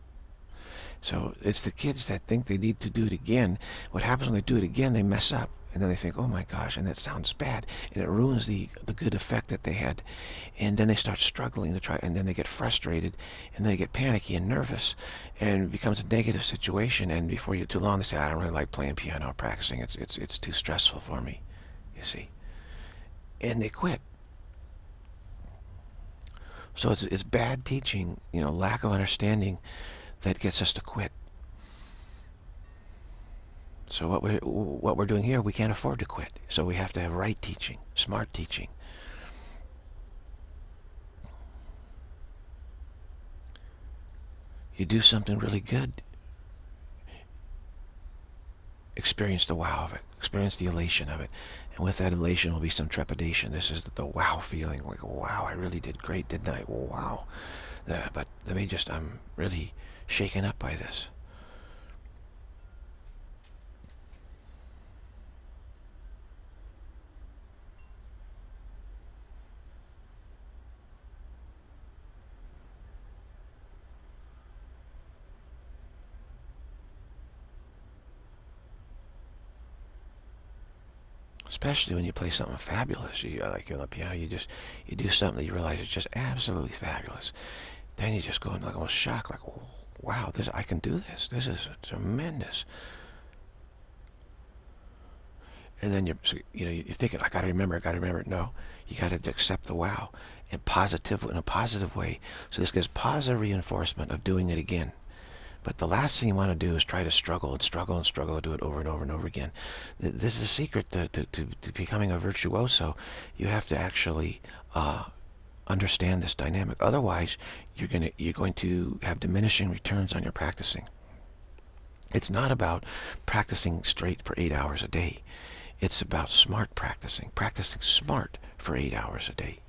Speaker 1: So it's the kids that think they need to do it again. What happens when they do it again, they mess up. and then they think, oh my gosh, and that sounds bad, and it ruins the the good effect that they had. And then they start struggling to try, and then they get frustrated, and then they get panicky and nervous, and it becomes a negative situation. And before you too long, they say, I don't really like playing piano or practicing. It's it's it's too stressful for me, you see, and they quit. So it's it's bad teaching, you know, lack of understanding, that gets us to quit. So what we're, what we're doing here, we can't afford to quit. So we have to have right teaching, smart teaching. You do something really good, experience the wow of it, experience the elation of it. And with that elation will be some trepidation. This is the wow feeling, like, wow, I really did great, didn't I? Wow. Uh, but let me just, I'm really shaken up by this. Especially when you play something fabulous, you like on the piano, you just you do something that you realize is just absolutely fabulous. Then you just go into like almost shock, like, wow, this I can do this. This is tremendous. And then you're you know you're thinking, I got to remember, I got to remember. No, you got to accept the wow in positive in a positive way. So this gives positive reinforcement of doing it again. But the last thing you want to do is try to struggle and struggle and struggle to do it over and over and over again. This is the secret to, to, to, to becoming a virtuoso. You have to actually uh, understand this dynamic. Otherwise, you're gonna you're going to have diminishing returns on your practicing. It's not about practicing straight for eight hours a day. It's about smart practicing, practicing smart for eight hours a day.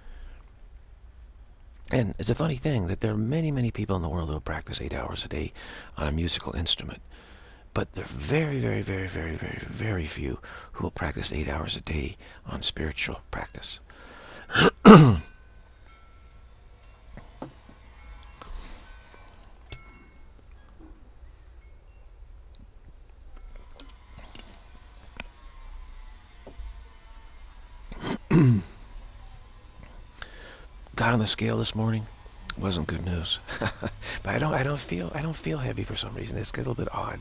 Speaker 1: And it's a funny thing that there are many, many people in the world who will practice eight hours a day on a musical instrument. But there are very, very, very, very, very, very few who will practice eight hours a day on spiritual practice. Got on the scale this morning. Wasn't good news. But I don't I don't feel I don't feel heavy for some reason. It's a little bit odd.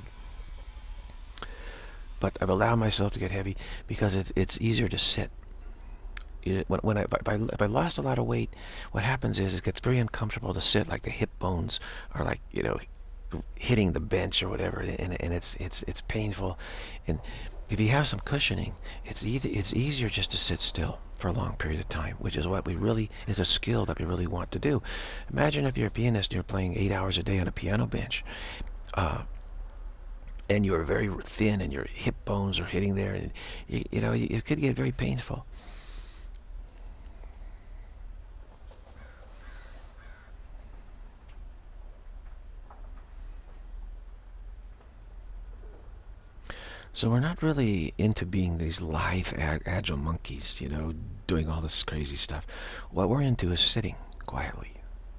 Speaker 1: But I've allowed myself to get heavy because it's it's easier to sit. It, when when I if, I if I lost a lot of weight, what happens is it gets very uncomfortable to sit, like the hip bones are like, you know, hitting the bench or whatever, and and it's it's it's painful. And if you have some cushioning, it's either it's easier just to sit still for a long period of time, which is what we really is a skill that we really want to do. Imagine if you're a pianist and you're playing eight hours a day on a piano bench, uh, and you're very thin and your hip bones are hitting there, and you, you know it could get very painful. So we're not really into being these lithe, agile monkeys, you know, doing all this crazy stuff. What we're into is sitting quietly.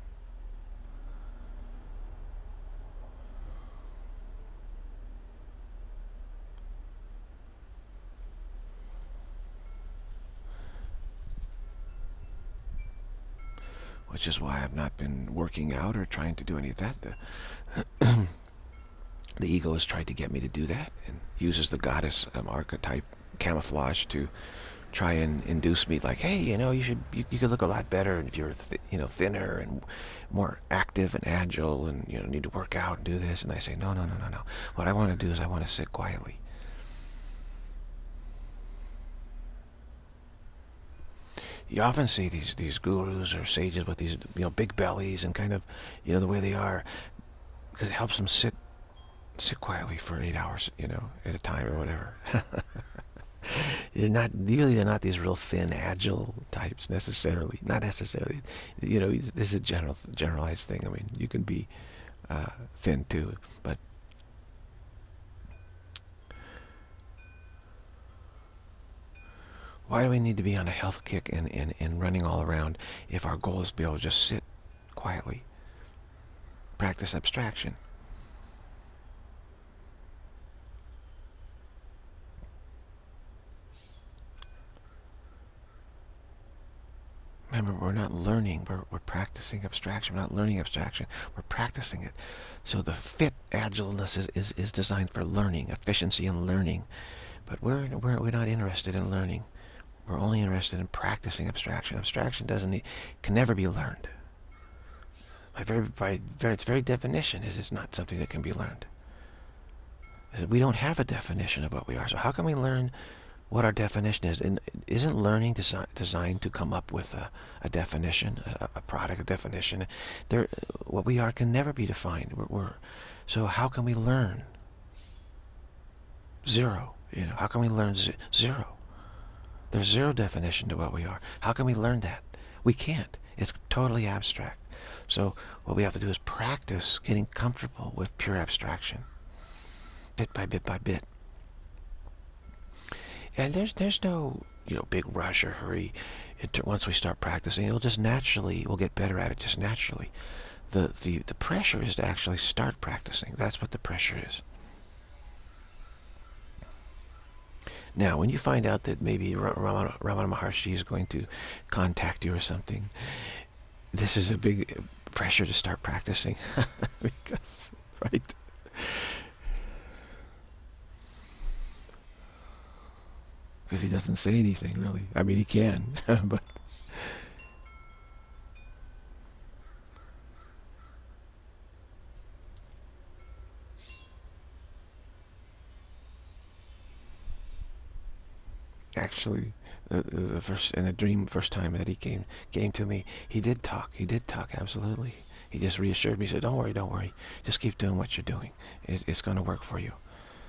Speaker 1: Which is why I've not been working out or trying to do any of that. The, the ego has tried to get me to do that and uses the goddess um, archetype camouflage to try and induce me, like, hey, you know, you should you, you could look a lot better if you're th you know thinner and more active and agile, and you know need to work out and do this. And I say, no, no, no, no, no. What I want to do is I want to sit quietly. You often see these these gurus or sages with these you know big bellies and kind of you know the way they are, because it helps them sit sit quietly for eight hours, you know, at a time or whatever. They're not usually they're not these real thin, agile types necessarily. Not necessarily. You know, this is a general generalized thing. I mean, you can be uh, thin too, but why do we need to be on a health kick and, and, and running all around if our goal is to be able to just sit quietly, practice abstraction? practicing abstraction. We're not learning abstraction. We're practicing it. So the fit agileness is, is, is designed for learning, efficiency and learning. But we're, we're, we're not interested in learning. We're only interested in practicing abstraction. Abstraction doesn't need, can never be learned. By very, by very, its very definition is it's not something that can be learned. We don't have a definition of what we are. So how can we learn what our definition is? And isn't learning desi designed to come up with a, a definition, a, a product, a definition? There, what we are can never be defined. We're, we're, so how can we learn? Zero. You know, how can we learn z zero? There's zero definition to what we are. How can we learn that? We can't. It's totally abstract. So what we have to do is practice getting comfortable with pure abstraction, bit by bit by bit. And there's there's no you know big rush or hurry. Once we start practicing, it'll just naturally, we'll get better at it just naturally. The the the pressure is to actually start practicing. That's what the pressure is. Now, when you find out that maybe Ramana, Ramana Maharshi is going to contact you or something, this is a big pressure to start practicing. Because, right? Because he doesn't say anything, really. I mean, he can, but... Actually, the, the first in a dream, first time that he came came to me, he did talk. He did talk, absolutely. He just reassured me. He said, "Don't worry, don't worry. Just keep doing what you're doing. It, it's going to work for you."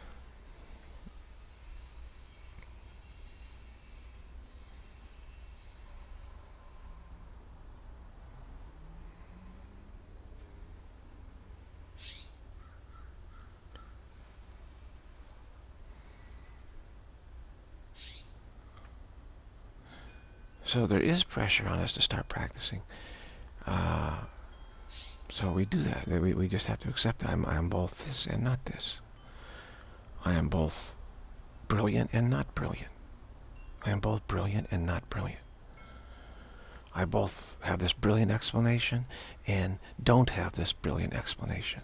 Speaker 1: So there is pressure on us to start practicing. Uh, so we do that. We, we just have to accept that I'm, I'm both this and not this. I am both brilliant and not brilliant. I am both brilliant and not brilliant. I both have this brilliant explanation and don't have this brilliant explanation.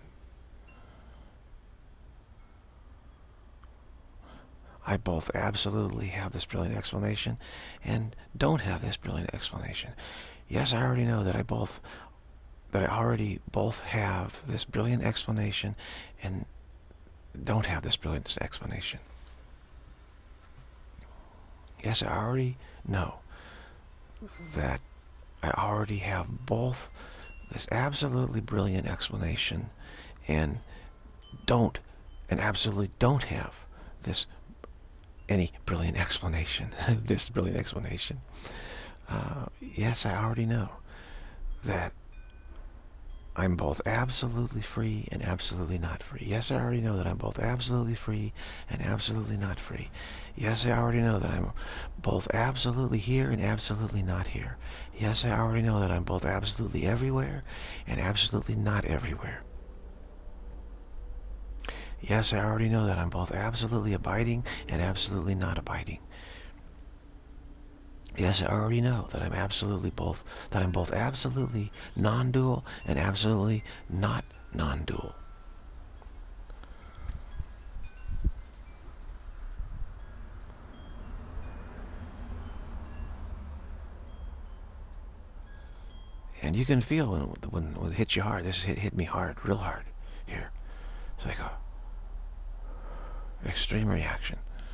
Speaker 1: I both absolutely have this brilliant explanation and don't have this brilliant explanation. Yes, I already know that I both that I already both have this brilliant explanation and don't have this brilliant explanation. Yes, I already know that I already have both this absolutely brilliant explanation and don't and absolutely don't have this any brilliant explanation, this brilliant explanation. Uh, yes, I already know that I'm both absolutely free and absolutely not free. Yes, I already know that I'm both absolutely free and absolutely not free. Yes, I already know that I'm both absolutely here and absolutely not here. Yes, I already know that I'm both absolutely everywhere and absolutely not everywhere. Yes, I already know that I'm both absolutely abiding and absolutely not abiding. Yes, I already know that I'm absolutely both, that I'm both absolutely non-dual and absolutely not non-dual. And you can feel when, when, when it hits you hard. This hit, hit me hard, real hard here. It's like a extreme reaction.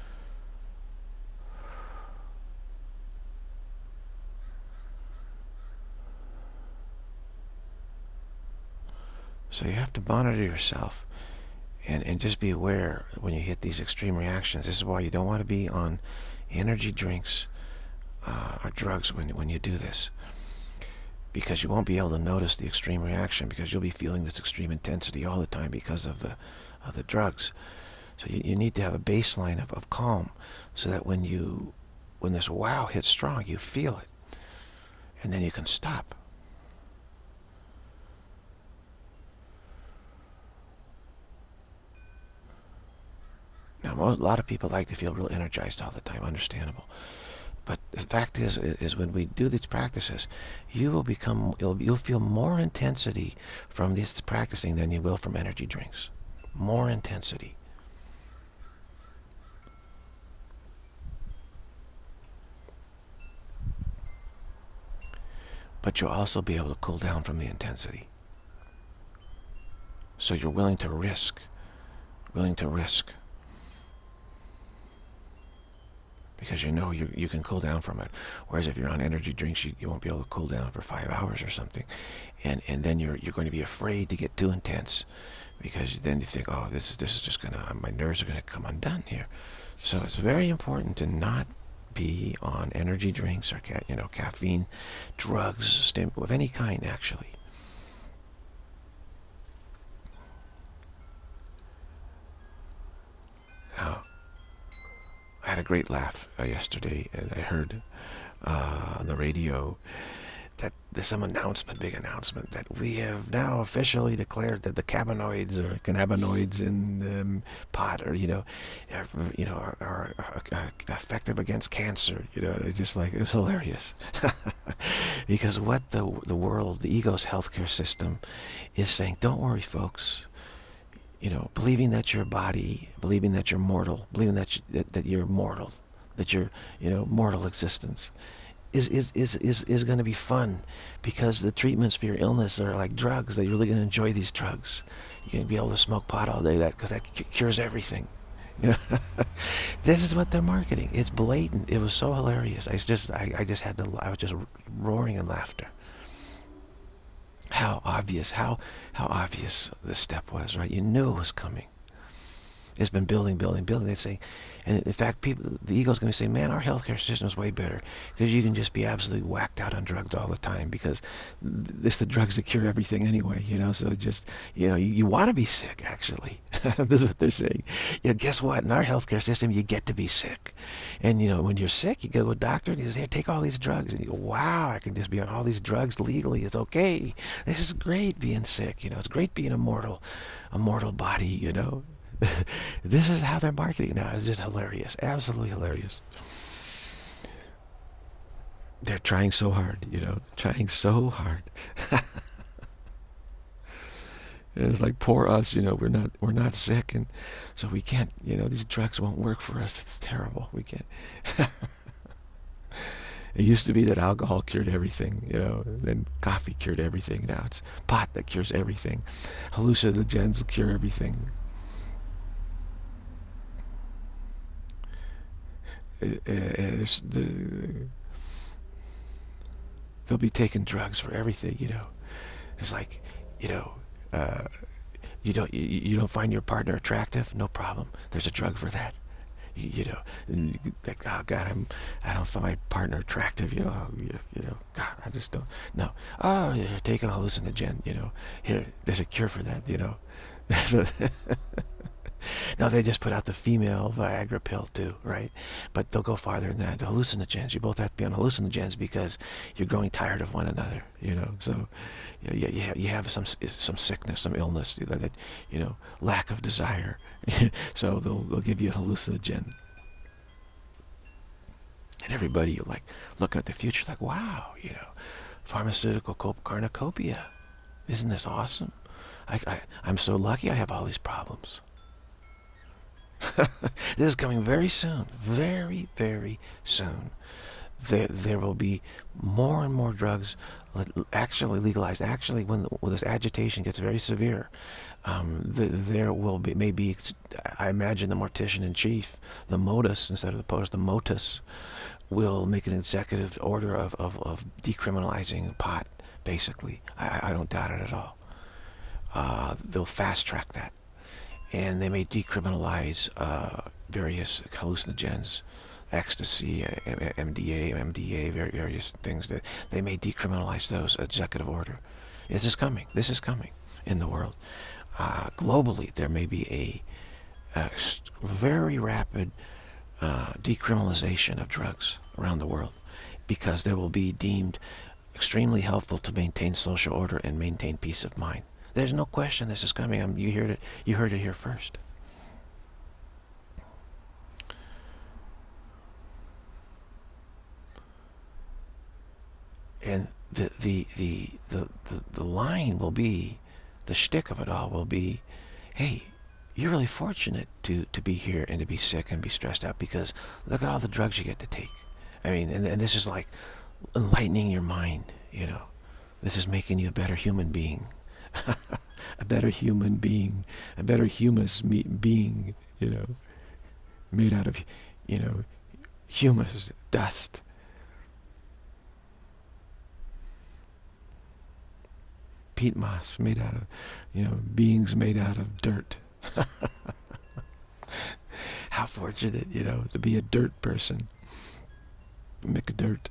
Speaker 1: So you have to monitor yourself and, and just be aware when you hit these extreme reactions. This is why you don't want to be on energy drinks uh, or drugs when, when you do this. Because you won't be able to notice the extreme reaction because you'll be feeling this extreme intensity all the time because of the, of the drugs. So you, you need to have a baseline of, of calm so that when you, when this wow hits strong, you feel it. And then you can stop. Now, a lot of people like to feel real energized all the time, understandable. But the fact is, is when we do these practices, you will become, you'll, you'll feel more intensity from this practicing than you will from energy drinks. More intensity. But you'll also be able to cool down from the intensity. So you're willing to risk, willing to risk. Because you know you, you can cool down from it. Whereas if you're on energy drinks, you, you won't be able to cool down for five hours or something. And and then you're you're going to be afraid to get too intense. Because then you think, oh, this, this is just going to, my nerves are going to come undone here. So it's very important to not be on energy drinks or ca you know caffeine, drugs, stim of any kind actually. Now, I had a great laugh uh, yesterday, and I heard uh, on the radio that there's some announcement, big announcement, that we have now officially declared that the cannabinoids or cannabinoids in um, pot, or you know, are, you know, are, are, are effective against cancer. You know, it's just like, it was hilarious, because what the the world, the ego's healthcare system, is saying, don't worry, folks. You know, believing that your body, believing that you're mortal, believing that you, that, that you're mortal, that you're, you know, mortal existence, is is is is is going to be fun, because the treatments for your illness are like drugs. That you're really going to enjoy these drugs. You're going to be able to smoke pot all day, that because that cures everything. You know, this is what they're marketing. It's blatant. It was so hilarious. I just I I just had to. I was just roaring in laughter. How obvious, how how obvious the step was, right? You knew it was coming. It's been building, building, building. They say, and in fact, people, the ego's going to say, man, our healthcare system is way better, because you can just be absolutely whacked out on drugs all the time, because it's the drugs that cure everything anyway, you know. So just, you know, you, you want to be sick, actually. This is what they're saying. You know, guess what? In our healthcare system, you get to be sick. And, you know, when you're sick, you go to a doctor, and he says, here, take all these drugs. And you go, wow, I can just be on all these drugs legally. It's okay. This is great being sick. You know, it's great being a mortal, a mortal body, you know. This is how they're marketing now. It's just hilarious, absolutely hilarious. They're trying so hard, you know, trying so hard. And it's like, poor us, you know, we're not we're not sick, and so we can't, you know, these drugs won't work for us. It's terrible. We can't. It used to be that alcohol cured everything, you know, then coffee cured everything. Now it's pot that cures everything. Hallucinogens will cure everything. Uh, the, they'll be taking drugs for everything, you know. It's like, you know, uh, you don't you, you don't find your partner attractive? No problem. There's a drug for that. You, you know, and like, oh God, I'm I don't find my partner attractive. You know, you, you know, God, I just don't. No. Oh, you're taking a hallucinogen. You know, here, there's a cure for that. You know. Now they just put out the female Viagra pill too, right? But they'll go farther than that. The hallucinogens, you both have to be on hallucinogens because you're growing tired of one another, you know. So you, you, you have some some sickness, some illness, that, you know, lack of desire. So they'll, they'll give you a hallucinogen. And everybody, like, looking at the future, like, wow, you know, pharmaceutical cornucopia. Isn't this awesome? I, I, I'm so lucky I have all these problems. This is coming very soon, very, very soon. There, there will be more and more drugs actually legalized. Actually, when, when this agitation gets very severe, um, the, there will be, maybe, I imagine the mortician-in-chief, the MOTUS, instead of the POTUS, the MOTUS, will make an executive order of, of, of decriminalizing pot, basically. I, I don't doubt it at all. Uh, they'll fast-track that. And they may decriminalize uh, various hallucinogens, ecstasy, M D A, M D A, various things. That they may decriminalize those, executive order. This is coming. This is coming in the world. Uh, globally, there may be a, a very rapid uh, decriminalization of drugs around the world, because they will be deemed extremely helpful to maintain social order and maintain peace of mind. There's no question this is coming. I mean, you heard it. You heard it here first. the, the, the, the, the, the line will be, the shtick of it all will be, hey, you're really fortunate to, to be here and to be sick and be stressed out, because look at all the drugs you get to take. I mean, and, and this is like enlightening your mind, you know. This is making you a better human being. A better human being. A better humus me being, you know. Made out of, you know, humus, dust. Peat moss made out of, you know, beings made out of dirt. How fortunate, you know, to be a dirt person. McDirt.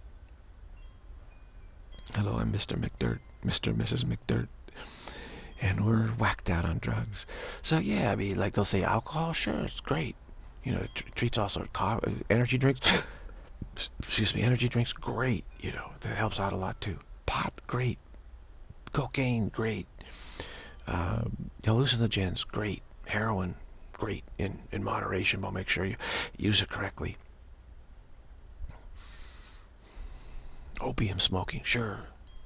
Speaker 1: Hello, I'm Mister McDirt, Mister and Missus McDirt. And we're whacked out on drugs. So yeah, I mean, like they'll say alcohol, sure, it's great. You know, it treats all sorts of energy drinks. Excuse me, energy drinks, great. You know, that helps out a lot too. Pot, great. Cocaine, great. Um, hallucinogens, great. Heroin, great. In in moderation, but make sure you use it correctly. Opium smoking, sure.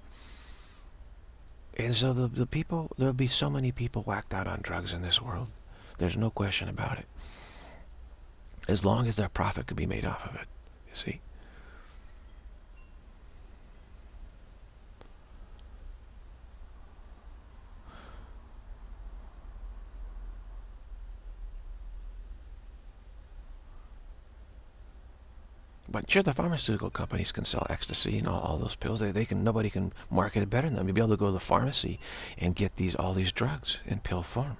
Speaker 1: And so the, the people, there'll be so many people whacked out on drugs in this world. There's no question about it. As long as their profit can be made off of it, you see. But sure, the pharmaceutical companies can sell ecstasy and all, all those pills. They, they can. Nobody can market it better than them. You'll be able to go to the pharmacy and get these all these drugs in pill form.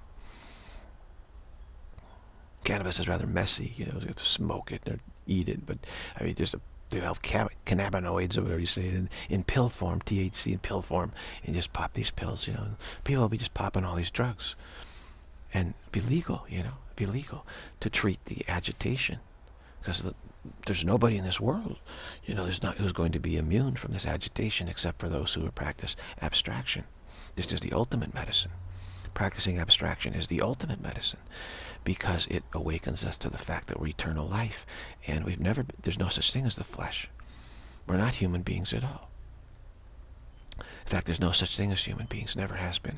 Speaker 1: Cannabis is rather messy. You know, you have to smoke it or eat it. But I mean, just they have cannabinoids or whatever you say in, in pill form, T H C in pill form, and just pop these pills. You know, people will be just popping all these drugs, and be legal. You know, be legal to treat the agitation, because the, there's nobody in this world, you know, there's not who's going to be immune from this agitation except for those who practice abstraction. This is the ultimate medicine. Practicing abstraction is the ultimate medicine, because it awakens us to the fact that we're eternal life, and we've never, there's no such thing as the flesh. We're not human beings at all. In fact, there's no such thing as human beings, never has been.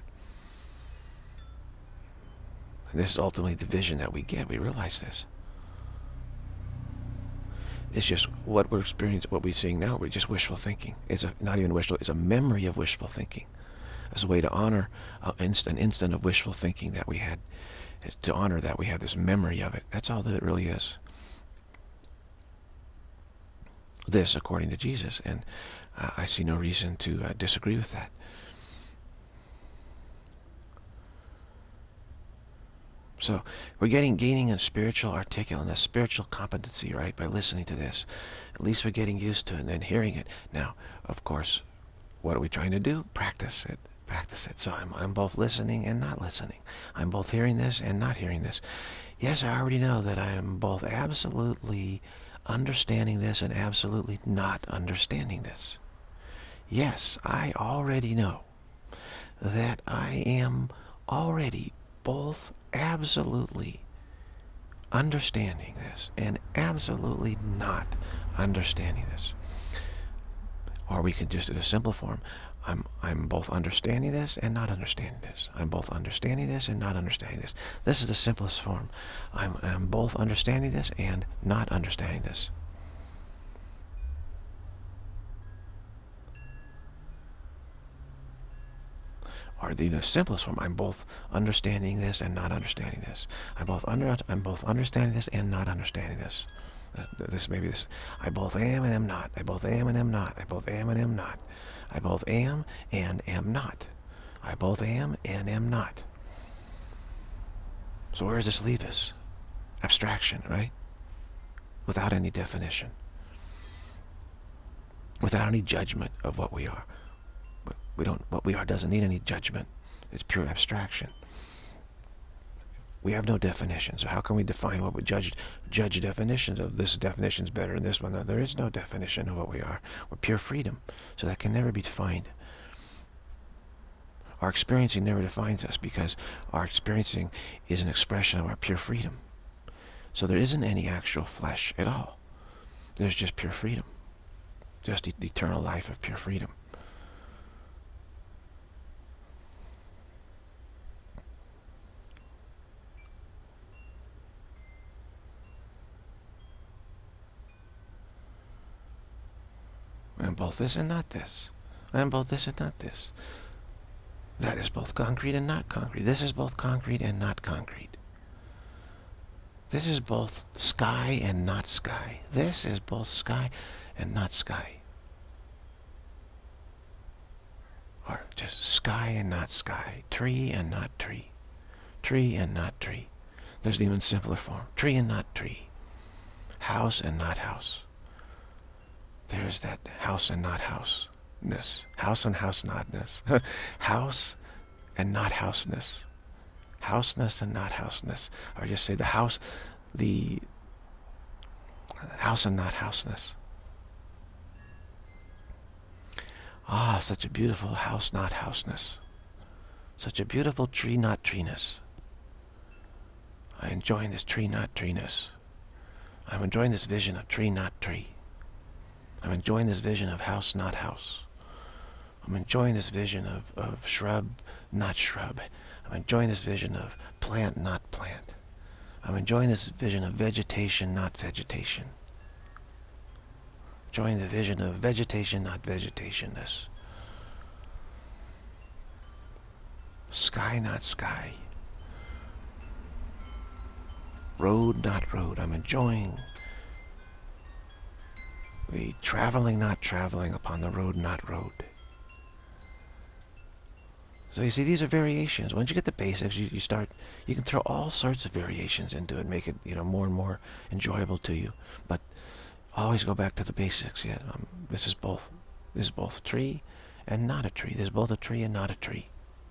Speaker 1: And this is ultimately the vision that we get. We realize this. It's just what we're experiencing, what we're seeing now. We're just wishful thinking. It's a, not even wishful. It's a memory of wishful thinking, as a way to honor uh, inst an instant of wishful thinking that we had. To honor that we have this memory of it. That's all that it really is. This, according to Jesus, and uh, I see no reason to uh, disagree with that. So we're getting gaining a spiritual articulateness, spiritual competency, right, by listening to this. At least we're getting used to it and then hearing it. Now, of course, what are we trying to do? Practice it. Practice it. So I'm, I'm both listening and not listening. I'm both hearing this and not hearing this. Yes, I already know that I am both absolutely understanding this and absolutely not understanding this. Yes, I already know that I am already both absolutely understanding this and absolutely not understanding this. Or we can just do the simple form. I'm, I'm both understanding this and not understanding this. I'm both understanding this and not understanding this. This is the simplest form. I'm, I'm both understanding this and not understanding this. Or the, the simplest form, I'm both understanding this and not understanding this. I'm both under, I'm both understanding this and not understanding this. Uh, this maybe this. I both am and am not. I both am and am not. I both am and am not. I both am and am not. I both am and am not. So where does this leave us? Abstraction, right? Without any definition. Without any judgment of what we are. We don't, what we are doesn't need any judgment. It's pure abstraction. We have no definition. So how can we define what we judge? Judge definitions of this definition is better than this one. No, there is no definition of what we are. We're pure freedom. So that can never be defined. Our experiencing never defines us, because our experiencing is an expression of our pure freedom. So there isn't any actual flesh at all. There's just pure freedom. Just the eternal life of pure freedom. am both this and not this. I am both this and not this. That is both concrete and not concrete. This is both concrete and not concrete. This is both sky and not sky. This is both sky and not sky. Or just sky and not sky. Tree and not tree. Tree and not tree. There's an even simpler form. Tree and not tree. House and not house. There's that house and not house-ness. House and house notness. House and not houseness. Houseness and not houseness. Or just say the house, the house and not houseness. Ah, such a beautiful house, not houseness. Such a beautiful tree, not treeness. I'm enjoying this tree, not treeness. I'm enjoying this vision of tree, not tree. I'm enjoying this vision of house, not house. I'm enjoying this vision of, of shrub, not shrub. I'm enjoying this vision of plant, not plant. I'm enjoying this vision of vegetation, not vegetation. Enjoying the vision of vegetation, not vegetationness. Sky, not sky. Road, not road. I'm enjoying the traveling, not traveling upon the road, not road. So you see, these are variations. Once you get the basics, you, you start, you can throw all sorts of variations into it, make it, you know, more and more enjoyable to you. But always go back to the basics. Yeah, um, this is both. This is both a tree and not a tree. This is both a tree and not a tree.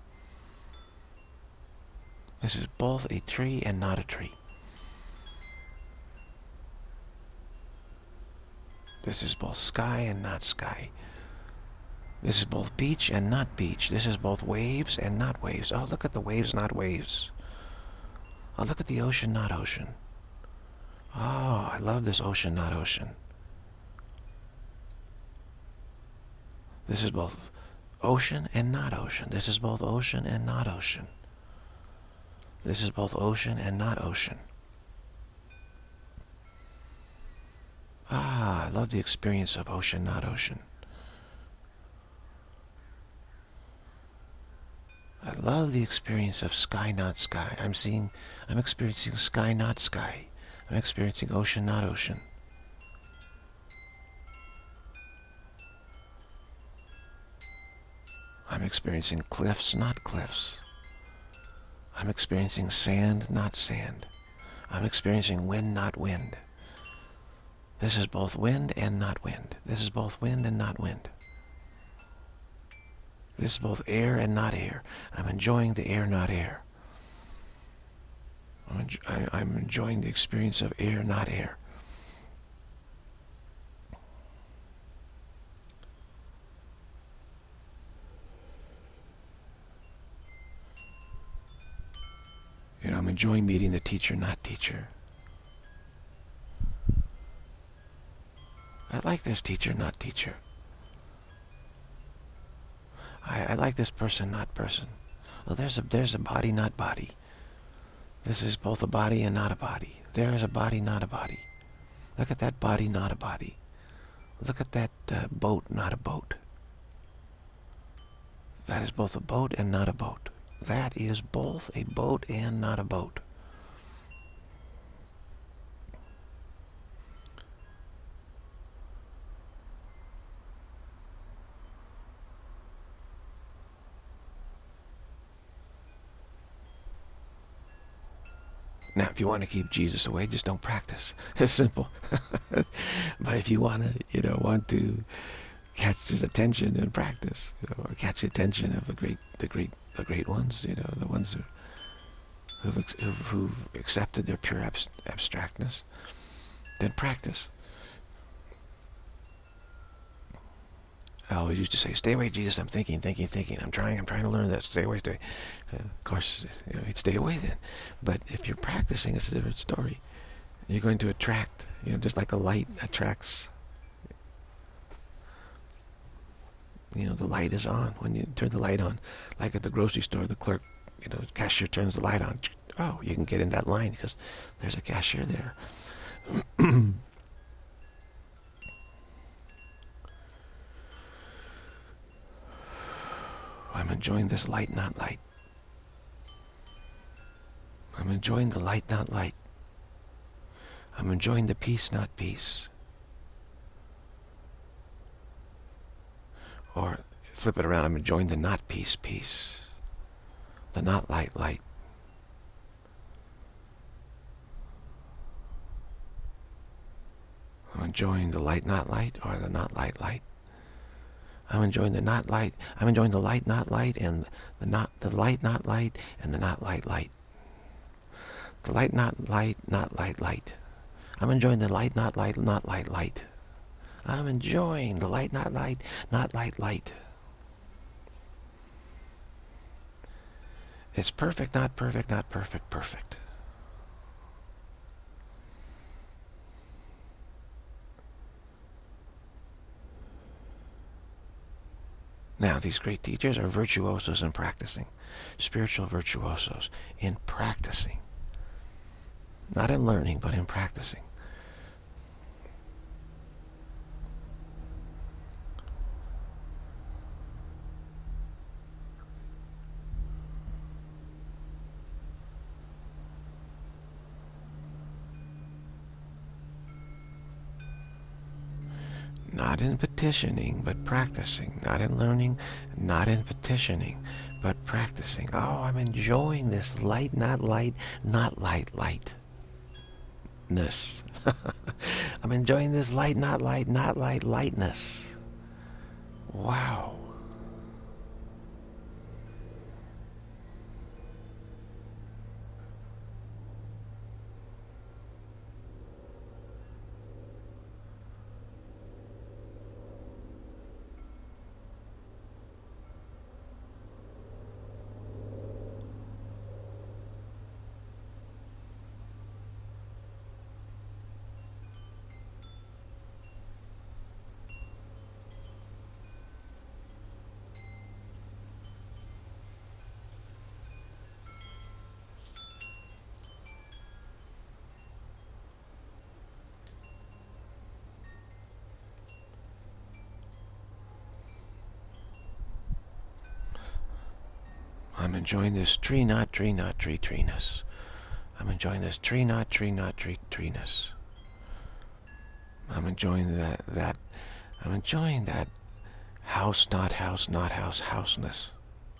Speaker 1: This is both a tree and not a tree. This is both sky and not sky. This is both beach and not beach. This is both waves and not waves. Oh, look at the waves, not waves. Oh, look at the ocean, not ocean. Oh, I love this ocean, not ocean. This is both ocean and not ocean. This is both ocean and not ocean. This is both ocean and not ocean. Ah, I love the experience of ocean, not ocean. I love the experience of sky, not sky. I'm seeing, I'm experiencing sky, not sky. I'm experiencing ocean, not ocean. I'm experiencing cliffs, not cliffs. I'm experiencing sand, not sand. I'm experiencing wind, not wind. This is both wind and not wind. This is both wind and not wind. This is both air and not air. I'm enjoying the air, not air. I'm, enjo I, I'm enjoying the experience of air, not air. You know, I'm enjoying meeting the teacher, not teacher. I like this teacher, not teacher. I, I like this person, not person. Well, there's a, there's a body, not body. This is both a body and not a body. There is a body, not a body. Look at that body, not a body. Look at that uh, boat, not a boat. That is both a boat and not a boat. That is both a boat and not a boat. Now, if you want to keep Jesus away, just don't practice. It's simple. But if you want to, you know, want to catch his attention, then practice, you know, or catch the attention of the great, the great, the great ones, you know, the ones who, who've, who've, who've accepted their pure abs abstractness, then practice. I always used to say, stay away, Jesus, I'm thinking, thinking, thinking. I'm trying, I'm trying to learn that. Stay away, stay away. Uh, of course, you know, he'd stay away then. But if you're practicing, it's a different story. You're going to attract, you know, just like a light attracts. You know, the light is on. When you turn the light on, like at the grocery store, the clerk, you know, cashier turns the light on. Oh, you can get in that line because there's a cashier there. I'm enjoying this light, not light. I'm enjoying the light, not light. I'm enjoying the peace, not peace. Or flip it around, I'm enjoying the not peace, peace. The not light, light. I'm enjoying the light, not light, or the not light, light. I'm enjoying the not light. I'm enjoying the light, not light, and the not the light, not light, and the not light, light. The light, not light, not light, light. I'm enjoying the light, not light, not light, light. I'm enjoying the light, not light, not light, light. It's perfect, not perfect, not perfect, perfect. Now, these great teachers are virtuosos in practicing. Spiritual virtuosos in practicing. Not in learning, but in practicing. Not in petitioning, but practicing. Not in learning, not in petitioning, but practicing. Oh, I'm enjoying this light, not light, not light, lightness. I'm enjoying this light, not light, not light, lightness. Wow. I'm enjoying this tree, not tree, not tree, treeness. I'm enjoying this tree, not tree, not tree, treeness. I'm enjoying that, that, I'm enjoying that house, not house, not house, houseness.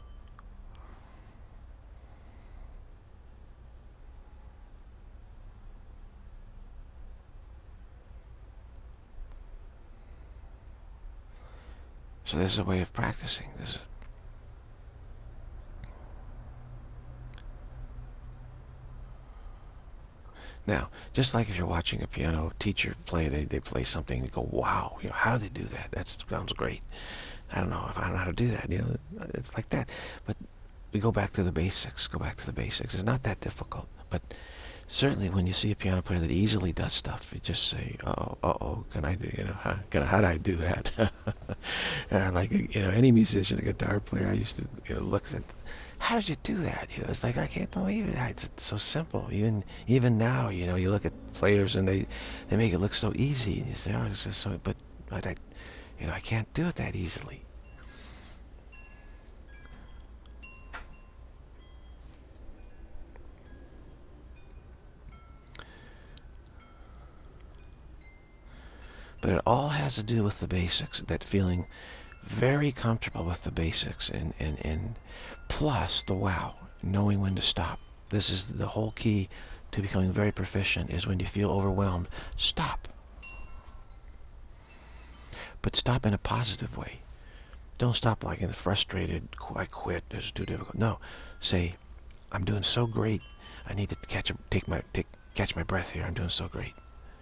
Speaker 1: So this is a way of practicing. This is Now, just like if you're watching a piano teacher play, they, they play something and you go, wow, you know, how do they do that? That sounds great. I don't know if I don't know how to do that. You know, it's like that. But we go back to the basics, go back to the basics. It's not that difficult. But certainly when you see a piano player that easily does stuff, you just say, uh-oh, uh-oh, can I do, you know, how, can I, how do I do that? And like, you know, any musician, a guitar player, I used to, you know, look at, how did you do that? You know, it's like, I can't believe it. It's, it's so simple. Even even now, you know, you look at players and they, they make it look so easy. And you say, oh, it's just so, but, but I, you know, I can't do it that easily. But it all has to do with the basics, that feeling very comfortable with the basics, and, and, and plus the wow, knowing when to stop. This is the whole key to becoming very proficient, is when you feel overwhelmed, stop. But stop in a positive way. Don't stop like in a frustrated, I quit, this is too difficult. No, say, I'm doing so great, I need to catch a, take my, take, catch my breath here, I'm doing so great.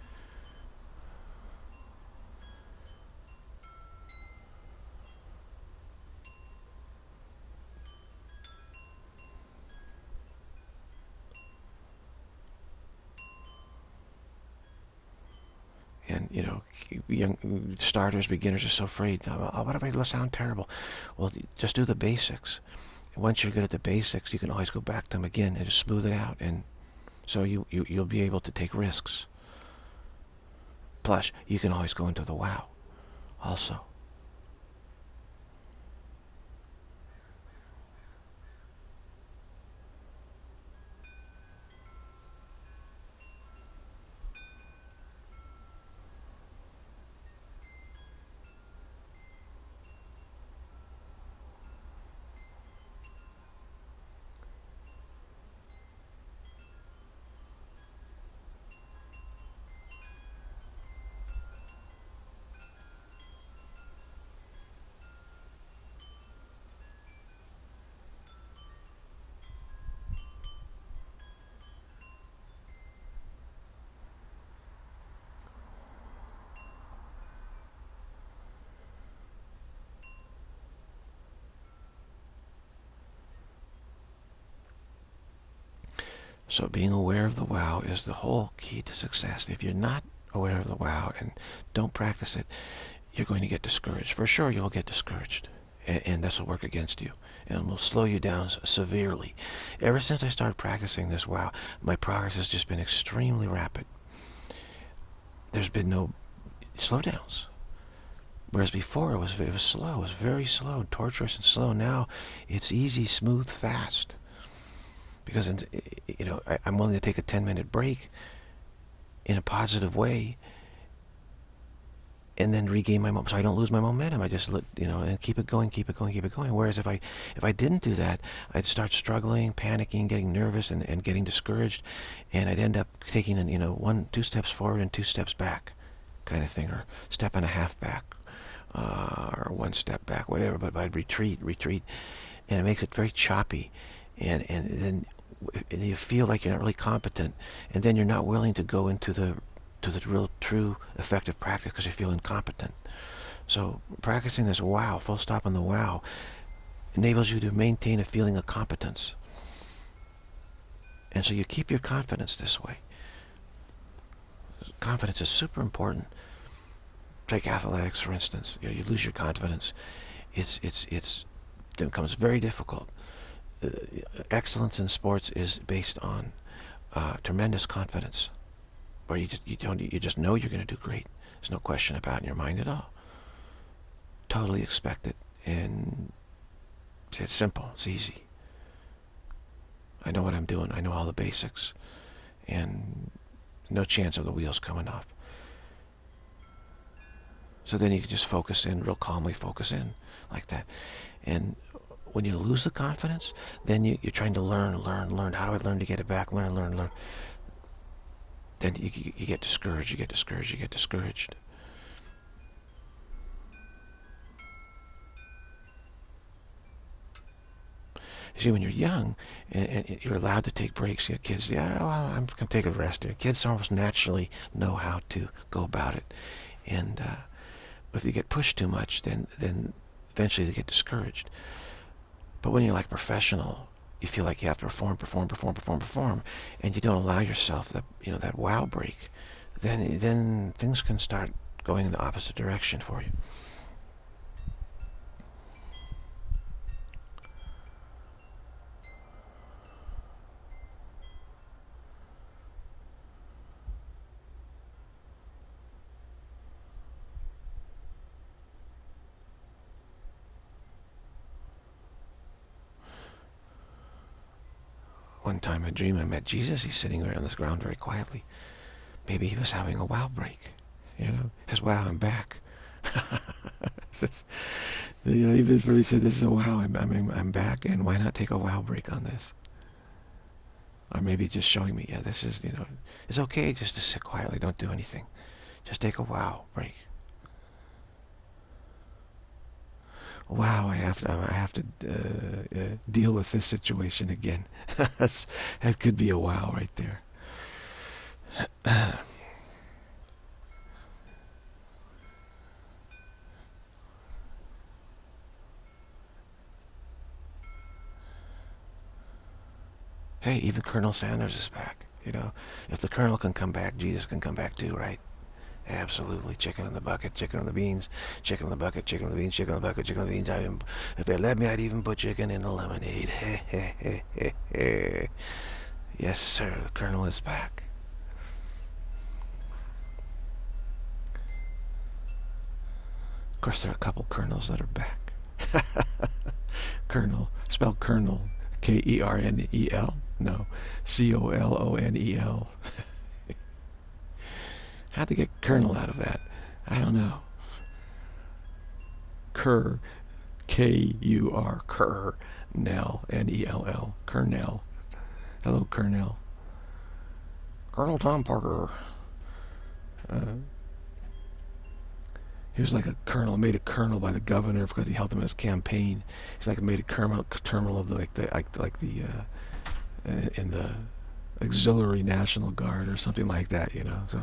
Speaker 1: And, you know, young starters, beginners are so afraid. Oh, what if I sound terrible? Well, just do the basics. Once you're good at the basics, you can always go back to them again and just smooth it out. And so you, you, you'll be able to take risks. Plus, you can always go into the wow also. So being aware of the wow is the whole key to success. If you're not aware of the wow and don't practice it, you're going to get discouraged. For sure, you'll get discouraged. And, and this will work against you. And will slow you down severely. Ever since I started practicing this wow, my progress has just been extremely rapid. There's been no slowdowns. Whereas before it was, it was slow. It was very slow, torturous and slow. Now it's easy, smooth, fast. Because, you know, I, I'm willing to take a ten minute break in a positive way and then regain my momentum, so I don't lose my momentum. I just let, you know, and keep it going, keep it going, keep it going. Whereas if I if I didn't do that, I'd start struggling, panicking, getting nervous, and, and getting discouraged, and I'd end up taking, you know, one, two steps forward and two steps back, kind of thing, or step and a half back, uh, or one step back, whatever. But I'd retreat, retreat, and it makes it very choppy, and and then you feel like you're not really competent, and then you're not willing to go into the to the real, true, effective practice because you feel incompetent. So practicing this wow, full stop on the wow, enables you to maintain a feeling of competence. And so you keep your confidence this way. Confidence is super important. Take athletics, for instance. You know, you lose your confidence. It's, it's, it's, it becomes very difficult. Uh, excellence in sports is based on uh, tremendous confidence. Where you just you don't you just know you're going to do great. There's no question about it in your mind at all. Totally expect it, and it's simple. It's easy. I know what I'm doing. I know all the basics, and no chance of the wheels coming off. So then you can just focus in, real calmly focus in, like that. And when you lose the confidence, then you, you're trying to learn, learn, learn. How do I learn to get it back? Learn, learn, learn. Then you, you get discouraged, you get discouraged, you get discouraged. You see, when you're young, and, and you're allowed to take breaks, you know, kids, yeah, well, I'm going to take a rest. Kids almost naturally know how to go about it. And uh, if you get pushed too much, then, then eventually they get discouraged. But when you're like professional, you feel like you have to perform, perform, perform, perform, perform, and you don't allow yourself that, you know, that wow break, then then things can start going in the opposite direction for you. One time I dreamed I met Jesus. He's sitting there on this ground very quietly. Maybe he was having a wow break. You know, he says, wow, I'm back. You know, even if he said, this is a wow, I'm, I'm, I'm back, and why not take a wow break on this? Or maybe just showing me, yeah, this is, you know, it's okay just to sit quietly, don't do anything. Just take a wow break. Wow, I have to, I have to uh, uh, deal with this situation again. That's, that could be a wow right there. Hey, even Colonel Sanders is back. You know, if the Colonel can come back, Jesus can come back too, right? Absolutely. Chicken in the bucket, chicken on the beans, chicken in the bucket, chicken on the beans, chicken in the bucket, chicken on the beans. I even, if they let me, I'd even put chicken in the lemonade. Yes, sir, the Colonel is back. Of course, there are a couple Colonels that are back. Colonel, spelled Colonel, K E R N E L. No, C O L O N E L. How'd they get Colonel out of that? I don't know. Kerr, K U R, Kerr, Nell, N E L L, Colonel. Hello, Colonel. Colonel Tom Parker. Uh, he was like a colonel, made a colonel by the governor because he helped him in his campaign. He's like made a colonel, colonel of the, like the like, like the uh, in the auxiliary National Guard or something like that, you know. So.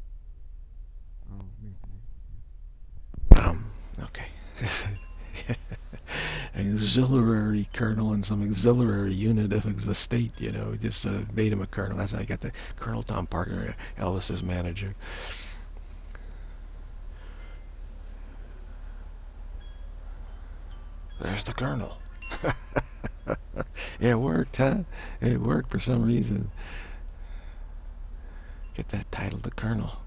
Speaker 1: Um. Okay. auxiliary colonel in some auxiliary unit of the state, you know, just sort of made him a colonel. That's how I got the Colonel Tom Parker, Elvis's manager. There's the colonel. It worked, huh? It worked for some reason. Get that title, the colonel.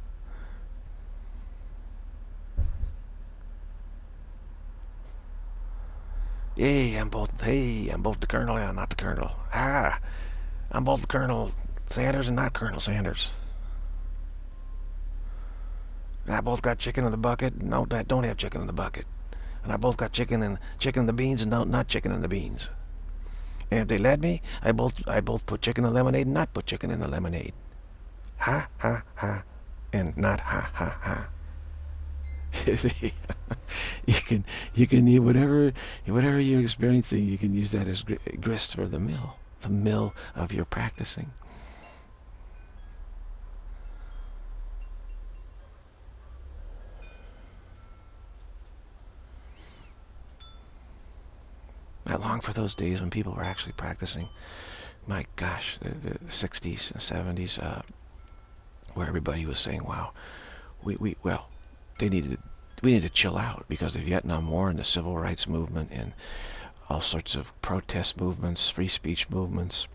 Speaker 1: Hey, I'm both. Hey, I'm both the colonel and not the colonel. Ah, I'm both Colonel Sanders and not Colonel Sanders. And I both got chicken in the bucket. No, I don't have chicken in the bucket. And I both got chicken and chicken in the beans and don't not chicken in the beans. And if they let me, I both I both put chicken in the lemonade and not put chicken in the lemonade. Ha ha ha, and not ha ha ha. you can you can whatever whatever you're experiencing, you can use that as grist for the mill, the mill of your practicing. I long for those days when people were actually practicing. My gosh, the, the sixties and seventies, uh, where everybody was saying, "Wow, we we well." They needed, we need to chill out because the Vietnam War and the Civil Rights Movement and all sorts of protest movements, free speech movements,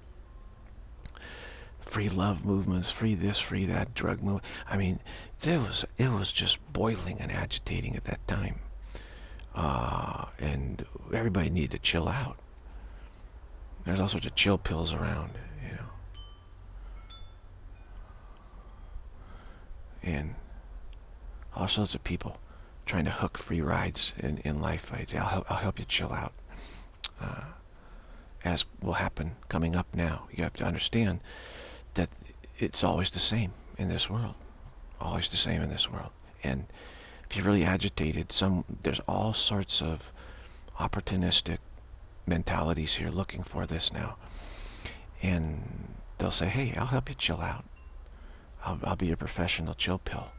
Speaker 1: free love movements, free this, free that, drug movement. I mean, it was it was just boiling and agitating at that time, uh, and everybody needed to chill out. There's all sorts of chill pills around, you know, and all sorts of people trying to hook free rides in, in life. I, I'll, help, I'll help you chill out. Uh, as will happen coming up now. You have to understand that it's always the same in this world. Always the same in this world. And if you're really agitated, some there's all sorts of opportunistic mentalities here looking for this now. And they'll say, hey, I'll help you chill out. I'll, I'll be your professional chill pill.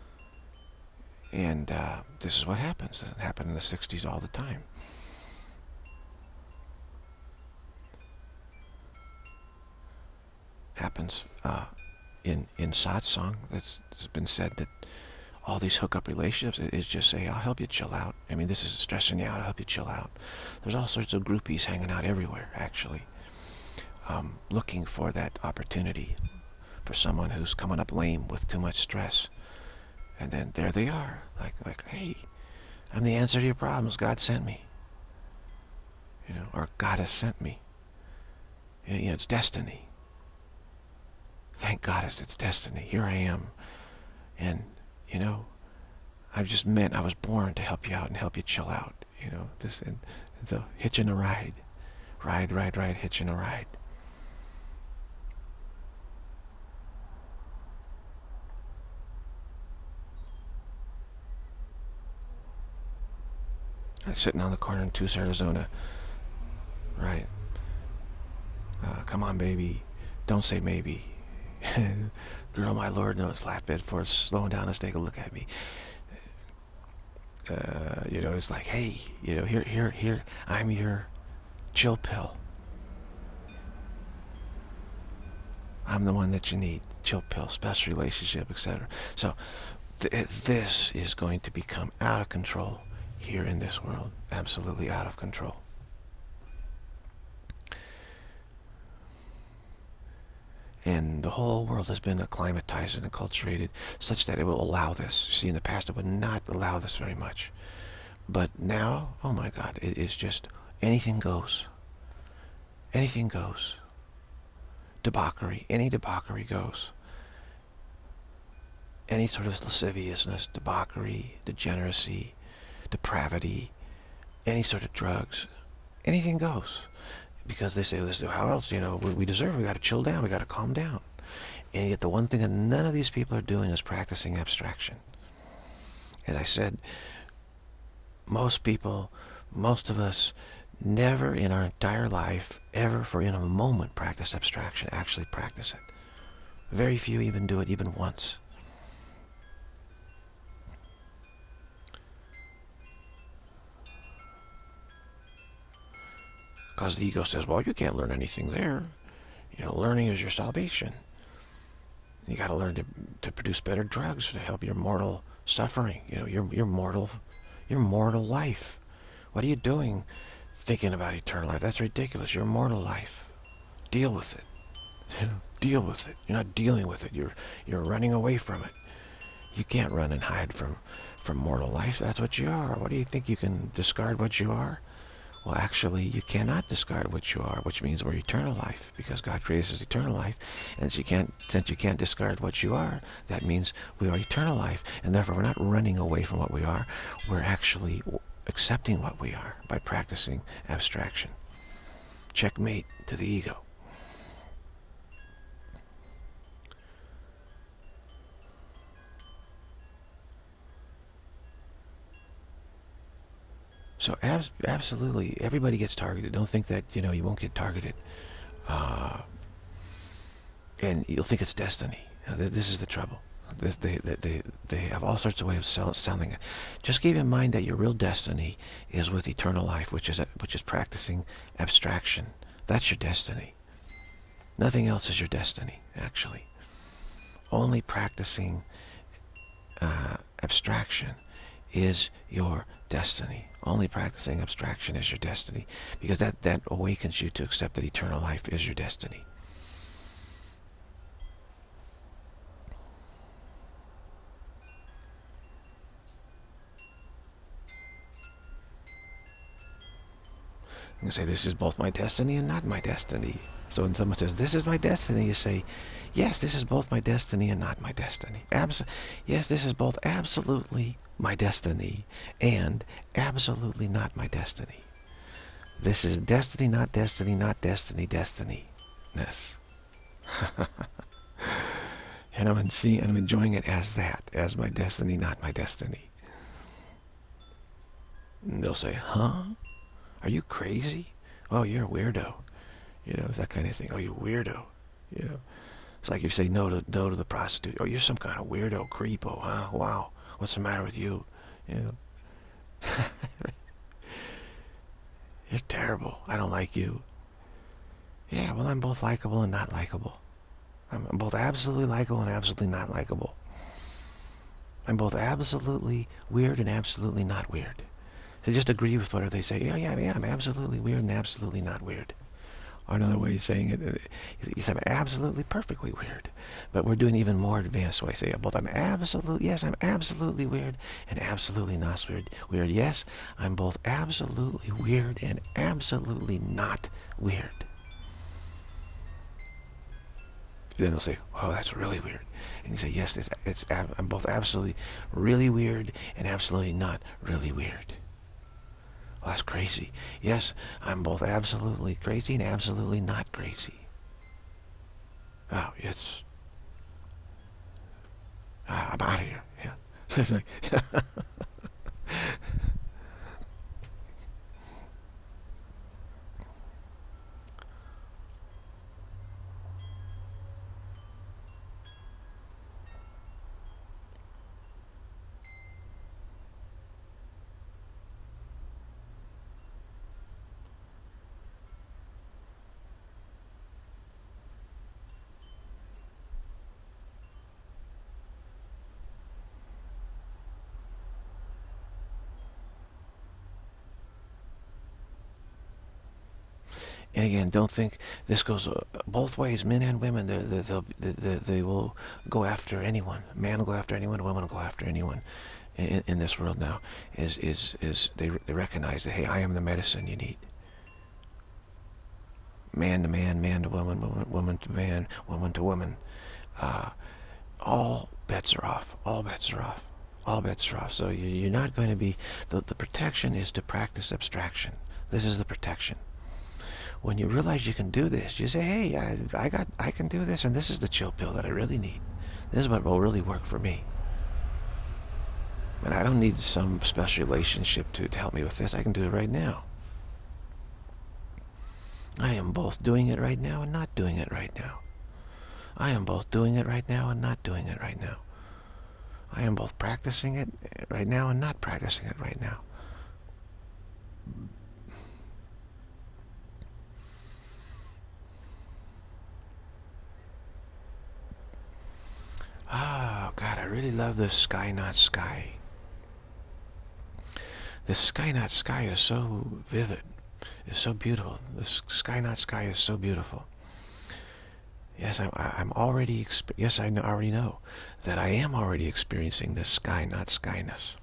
Speaker 1: And uh, this is what happens. It happened in the sixties all the time. Happens uh, in in satsang. That's it's been said that all these hookup relationships is just say, I'll help you chill out. I mean, this is stressing you out. I'll help you chill out. There's all sorts of groupies hanging out everywhere, actually, um, looking for that opportunity for someone who's coming up lame with too much stress. And then there they are, like, like, hey, I'm the answer to your problems. God sent me, you know, or God has sent me. You know, it's destiny. Thank God it's, it's destiny. Here I am, and you know, I've just meant I was born to help you out and help you chill out. You know, this and the hitching a ride, ride, ride, ride, hitching a ride. I'm sitting on the corner in Tucson, Arizona. Right. Uh, come on, baby. Don't say maybe. Girl, my Lord knows flatbed for it's slowing down. Let's take a look at me. Uh, you know, it's like, hey, you know, here, here, here. I'm your chill pill. I'm the one that you need. Chill pill, special relationship, et cetera. So, th this is going to become out of control. Here in this world, absolutely out of control. And the whole world has been acclimatized and acculturated such that it will allow this. You see, in the past it would not allow this very much. But now, oh my God, it is just anything goes. Anything goes. Debauchery, any debauchery goes. Any sort of lasciviousness, debauchery, degeneracy, depravity, any sort of drugs, anything goes. Because they say, listen, how else, you know, we deserve, we got to chill down, we got to calm down. And yet the one thing that none of these people are doing is practicing abstraction. As I said, most people, most of us, never in our entire life, ever for in a moment practice abstraction, actually practice it. Very few even do it even once. Because the ego says, well, you can't learn anything there. You know, learning is your salvation. You got to learn to to produce better drugs to help your mortal suffering. You know, your your mortal, your mortal life. What are you doing, thinking about eternal life? That's ridiculous. Your mortal life. Deal with it. You know, deal with it. You're not dealing with it. You're you're running away from it. You can't run and hide from from mortal life. That's what you are. What do you think? You can discard what you are? Well, actually, you cannot discard what you are, which means we're eternal life, because God created us as eternal life. And so you can't, since you can't discard what you are, that means we are eternal life. And therefore, we're not running away from what we are. We're actually accepting what we are by practicing abstraction. Checkmate to the ego. So abs absolutely, everybody gets targeted. Don't think that, you know, you won't get targeted. Uh, and you'll think it's destiny. Now, this is the trouble. This, they, they, they, they have all sorts of ways of sell, selling it. Just keep in mind that your real destiny is with eternal life, which is, which is practicing abstraction. That's your destiny. Nothing else is your destiny, actually. Only practicing uh, abstraction is your destiny. Only practicing abstraction is your destiny, because that, that awakens you to accept that eternal life is your destiny. You say, this is both my destiny and not my destiny. So when someone says, this is my destiny, you say, yes, this is both my destiny and not my destiny. Abs yes, this is both absolutely my destiny and absolutely not my destiny. This is destiny, not destiny, not destiny, destiny-ness. And I'm, seeing, I'm enjoying it as that, as my destiny, not my destiny. And they'll say, huh? Are you crazy? Oh, you're a weirdo. You know, that kind of thing. Oh, you weirdo. You know, it's like if you say no to no to the prostitute. Oh, you're some kind of weirdo, creepo, huh? Wow, what's the matter with you? You know, you're terrible. I don't like you. Yeah, well, I'm both likable and not likable. I'm both absolutely likable and absolutely not likable. I'm both absolutely weird and absolutely not weird. So just agree with whatever they say. Yeah, yeah, yeah, I'm absolutely weird and absolutely not weird. Or another way of saying it, is I'm absolutely perfectly weird. But we're doing even more advanced way. Say, both I'm absolutely, yes, I'm absolutely weird and absolutely not weird. Weird, yes, I'm both absolutely weird and absolutely not weird. Then they'll say, oh, that's really weird. And you say, yes, it's, it's, I'm both absolutely really weird and absolutely not really weird. Well, that's crazy. Yes, I'm both absolutely crazy and absolutely not crazy. Oh, it's... Ah, I'm out of here. Yeah. And again, don't think this goes both ways. Men and women, they, they, they, they will go after anyone. Man will go after anyone. Women will go after anyone in, in this world now. Is is is they they recognize that, hey, I am the medicine you need. Man to man, man to woman, woman, woman to man, woman to woman. Uh, all bets are off. All bets are off. All bets are off. So you're not going to be. The the protection is to practice abstraction. This is the protection. When you realize you can do this, you say, hey, I, I got, I can do this, and this is the chill pill that I really need. This is what will really work for me. And I don't need some special relationship to, to help me with this. I can do it right now. I am both doing it right now and not doing it right now. I am both doing it right now and not doing it right now. I am both practicing it right now and not practicing it right now. God, I really love this sky not sky. This sky not sky is so vivid. It's so beautiful. This sky not sky is so beautiful. Yes, I'm, I'm already, yes, I already know that I am already experiencing this sky not skyness.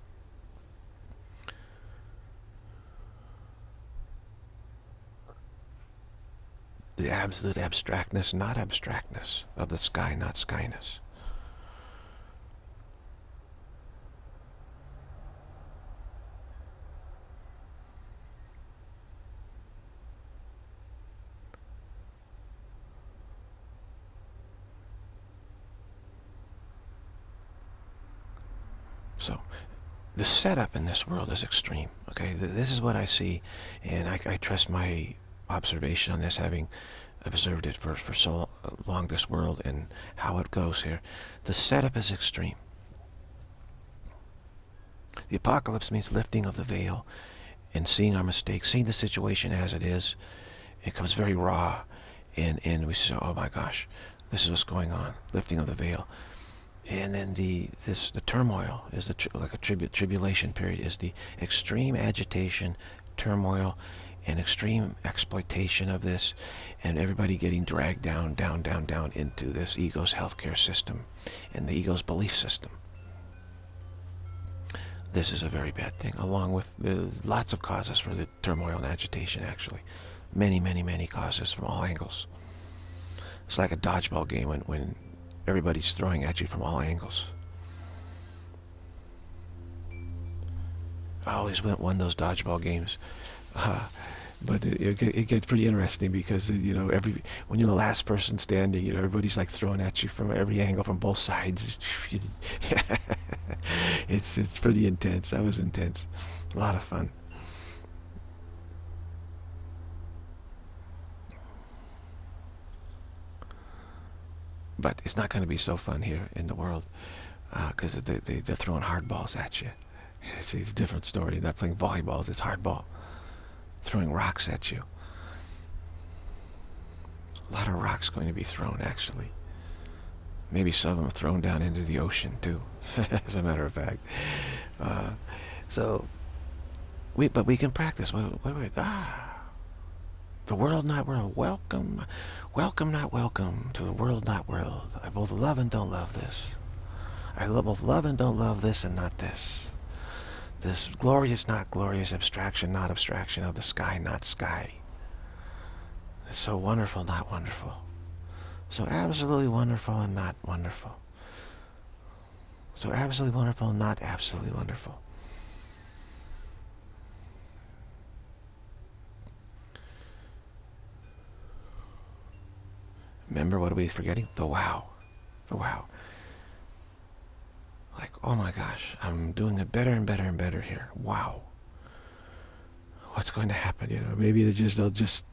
Speaker 1: The absolute abstractness, not abstractness, of the sky not skyness. So, the setup in this world is extreme. Okay, this is what I see, and I, I trust my observation on this, having observed it for, for so long, this world and how it goes here. The setup is extreme. The apocalypse means lifting of the veil and seeing our mistakes, seeing the situation as it is. It comes very raw, and, and we say, oh my gosh, this is what's going on, lifting of the veil. And then the this the turmoil is the like a tribu tribulation period is the extreme agitation, turmoil, and extreme exploitation of this, and everybody getting dragged down, down, down, down into this ego's healthcare system and the ego's belief system. This is a very bad thing, along with the lots of causes for the turmoil and agitation. Actually, many, many, many causes from all angles. It's like a dodgeball game when when. Everybody's throwing at you from all angles. I always went won those dodgeball games, uh, but it, it, it gets pretty interesting because you know every when you're the last person standing, you know everybody's like throwing at you from every angle, from both sides. it's it's pretty intense. That was intense, a lot of fun. But it's not going to be so fun here in the world because uh, they, they, they're throwing hard balls at you. It's, it's a different story. They're not playing volleyballs, it's hardball. Throwing rocks at you. A lot of rocks going to be thrown, actually. Maybe some of them thrown down into the ocean, too, as a matter of fact. Uh, so, we but we can practice. What, what, what, ah. The world, not world. Welcome, welcome, not welcome to the world, not world. I both love and don't love this. I both love and don't love this and not this. This glorious, not glorious, abstraction, not abstraction of the sky, not sky. It's so wonderful, not wonderful. So absolutely wonderful and not wonderful. So absolutely wonderful and not absolutely wonderful. Remember, what are we forgetting? The wow. The wow. Like, oh my gosh, I'm doing it better and better and better here. Wow. What's going to happen? You know, maybe they just, they'll just...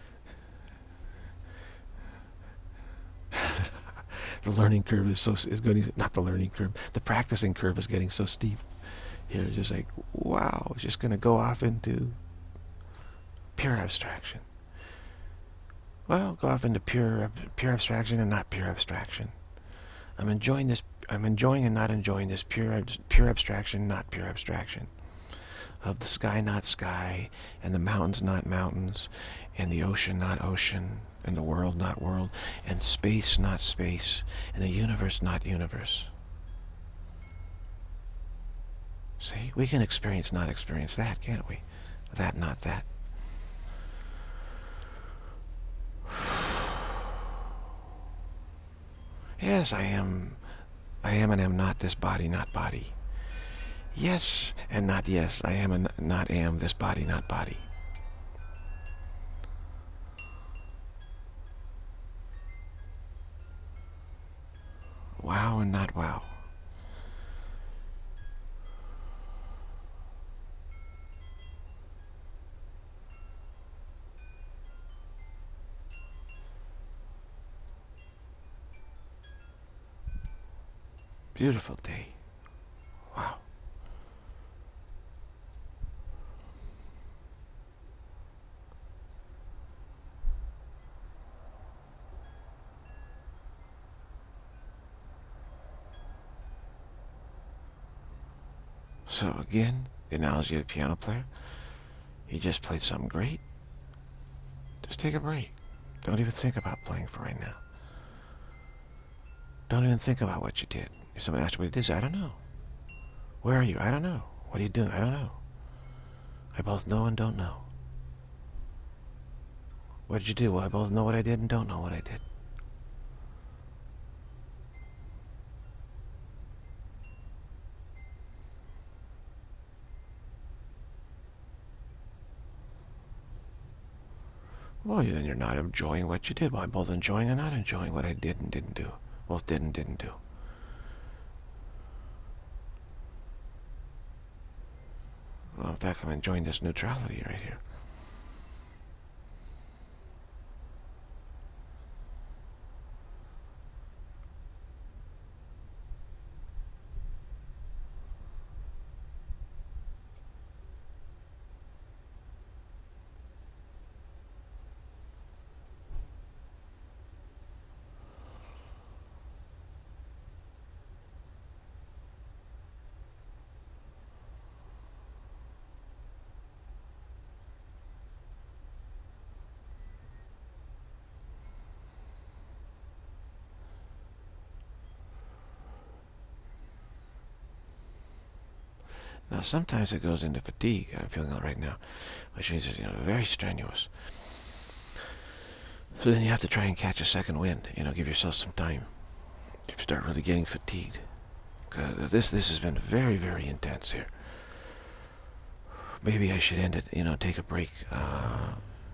Speaker 1: the learning curve is so, is going to, not the learning curve, the practicing curve is getting so steep. Here, it's just like, wow, it's just going to go off into pure abstraction. Well, go off into pure pure abstraction and not pure abstraction. I'm enjoying this. I'm enjoying and not enjoying this pure pure abstraction, not pure abstraction. Of the sky, not sky, and the mountains, not mountains, and the ocean, not ocean, and the world, not world, and space, not space, and the universe, not universe. See, we can experience, not experience that, can't we? That, not that. Yes, I am, I am and am not this body, not body. Yes and not yes, I am and not am this body, not body. Wow and not wow. Beautiful day. Wow. So again, the analogy of the piano player, you just played something great. Just take a break. Don't even think about playing for right now. Don't even think about what you did. If someone asks you what you did, say, I don't know. Where are you? I don't know. What are you doing? I don't know. I both know and don't know. What did you do? Well, I both know what I did and don't know what I did. Well, then you're not enjoying what you did. Well, I'm both enjoying and not enjoying what I did and didn't do. Both did and didn't do. Well, in fact, I'm enjoying this neutrality right here. Now, sometimes it goes into fatigue. I'm feeling it right now, which means it's, you know, very strenuous. So then you have to try and catch a second wind. You know, give yourself some time. If you start really getting fatigued, because this this has been very very intense here. Maybe I should end it. You know, take a break. Uh,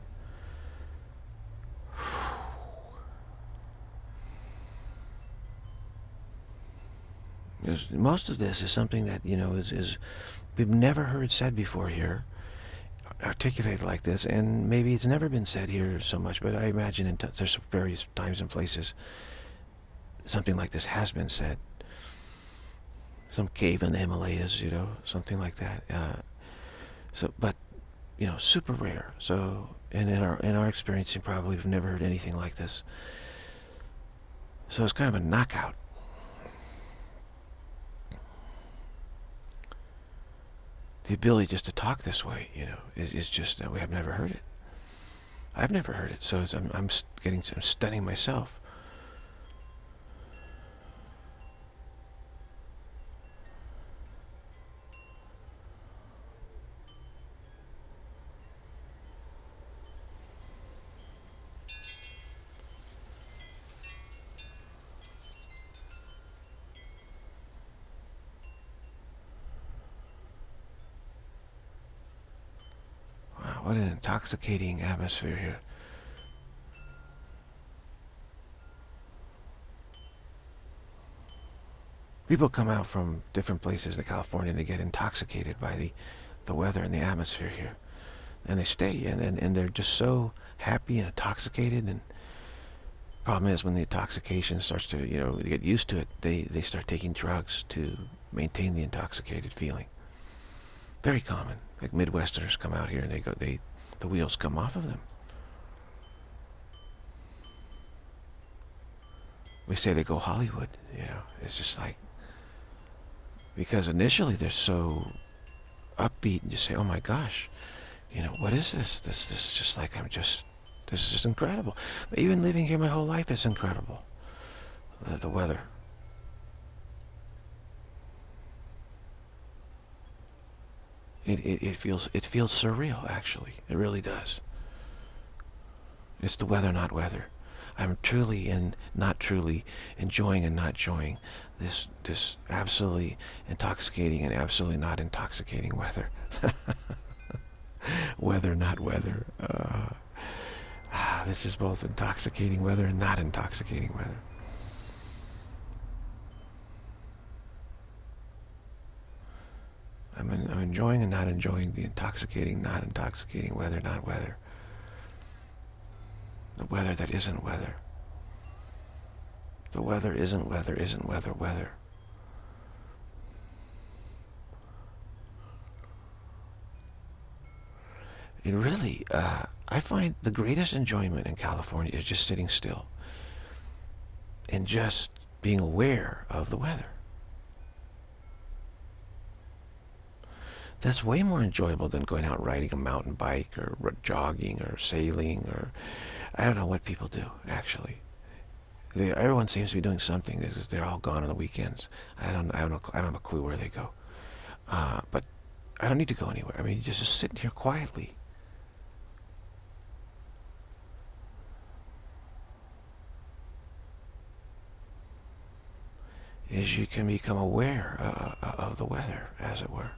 Speaker 1: most of this is something that, you know, is, is we've never heard said before here, articulated like this, and maybe it's never been said here so much, but I imagine in t there's various times and places something like this has been said. Some cave in the Himalayas, you know, something like that. Uh, so, but, you know, super rare. So, and in our, in our experience, probably we've never heard anything like this. So it's kind of a knockout. The ability just to talk this way, you know, is, is just that we have never heard it. I've never heard it, so it's, I'm, I'm getting, I'm stunning myself. What an intoxicating atmosphere here. People come out from different places in California and they get intoxicated by the, the weather and the atmosphere here. And they stay, and, and, and they're just so happy and intoxicated. And the problem is when the intoxication starts to, you know, they get used to it, they, they start taking drugs to maintain the intoxicated feeling. Very common. Like Midwesterners come out here and they go, they, the wheels come off of them. We say they go Hollywood, you know, it's just like, because initially they're so upbeat and you say, oh my gosh, you know, what is this? This, this is just like, I'm just, this is just incredible. But even living here my whole life is incredible. The, the weather. It, it, it feels it feels surreal, actually. It really does. It's the weather, not weather. I'm truly and not truly enjoying and not enjoying this this absolutely intoxicating and absolutely not intoxicating weather. Weather, not weather. Uh, ah, this is both intoxicating weather and not intoxicating weather. I'm, in, I'm enjoying and not enjoying the intoxicating, not intoxicating weather, not weather. The weather that isn't weather. The weather isn't weather, isn't weather, weather. It really, uh, I find the greatest enjoyment in California is just sitting still and just being aware of the weather. That's way more enjoyable than going out riding a mountain bike or jogging or sailing or I don't know what people do, actually. They, everyone seems to be doing something because they're all gone on the weekends. I don't, I don't, know, I don't have a clue where they go. Uh, but I don't need to go anywhere. I mean, just, just sit here quietly. As you can become aware uh, of the weather, as it were.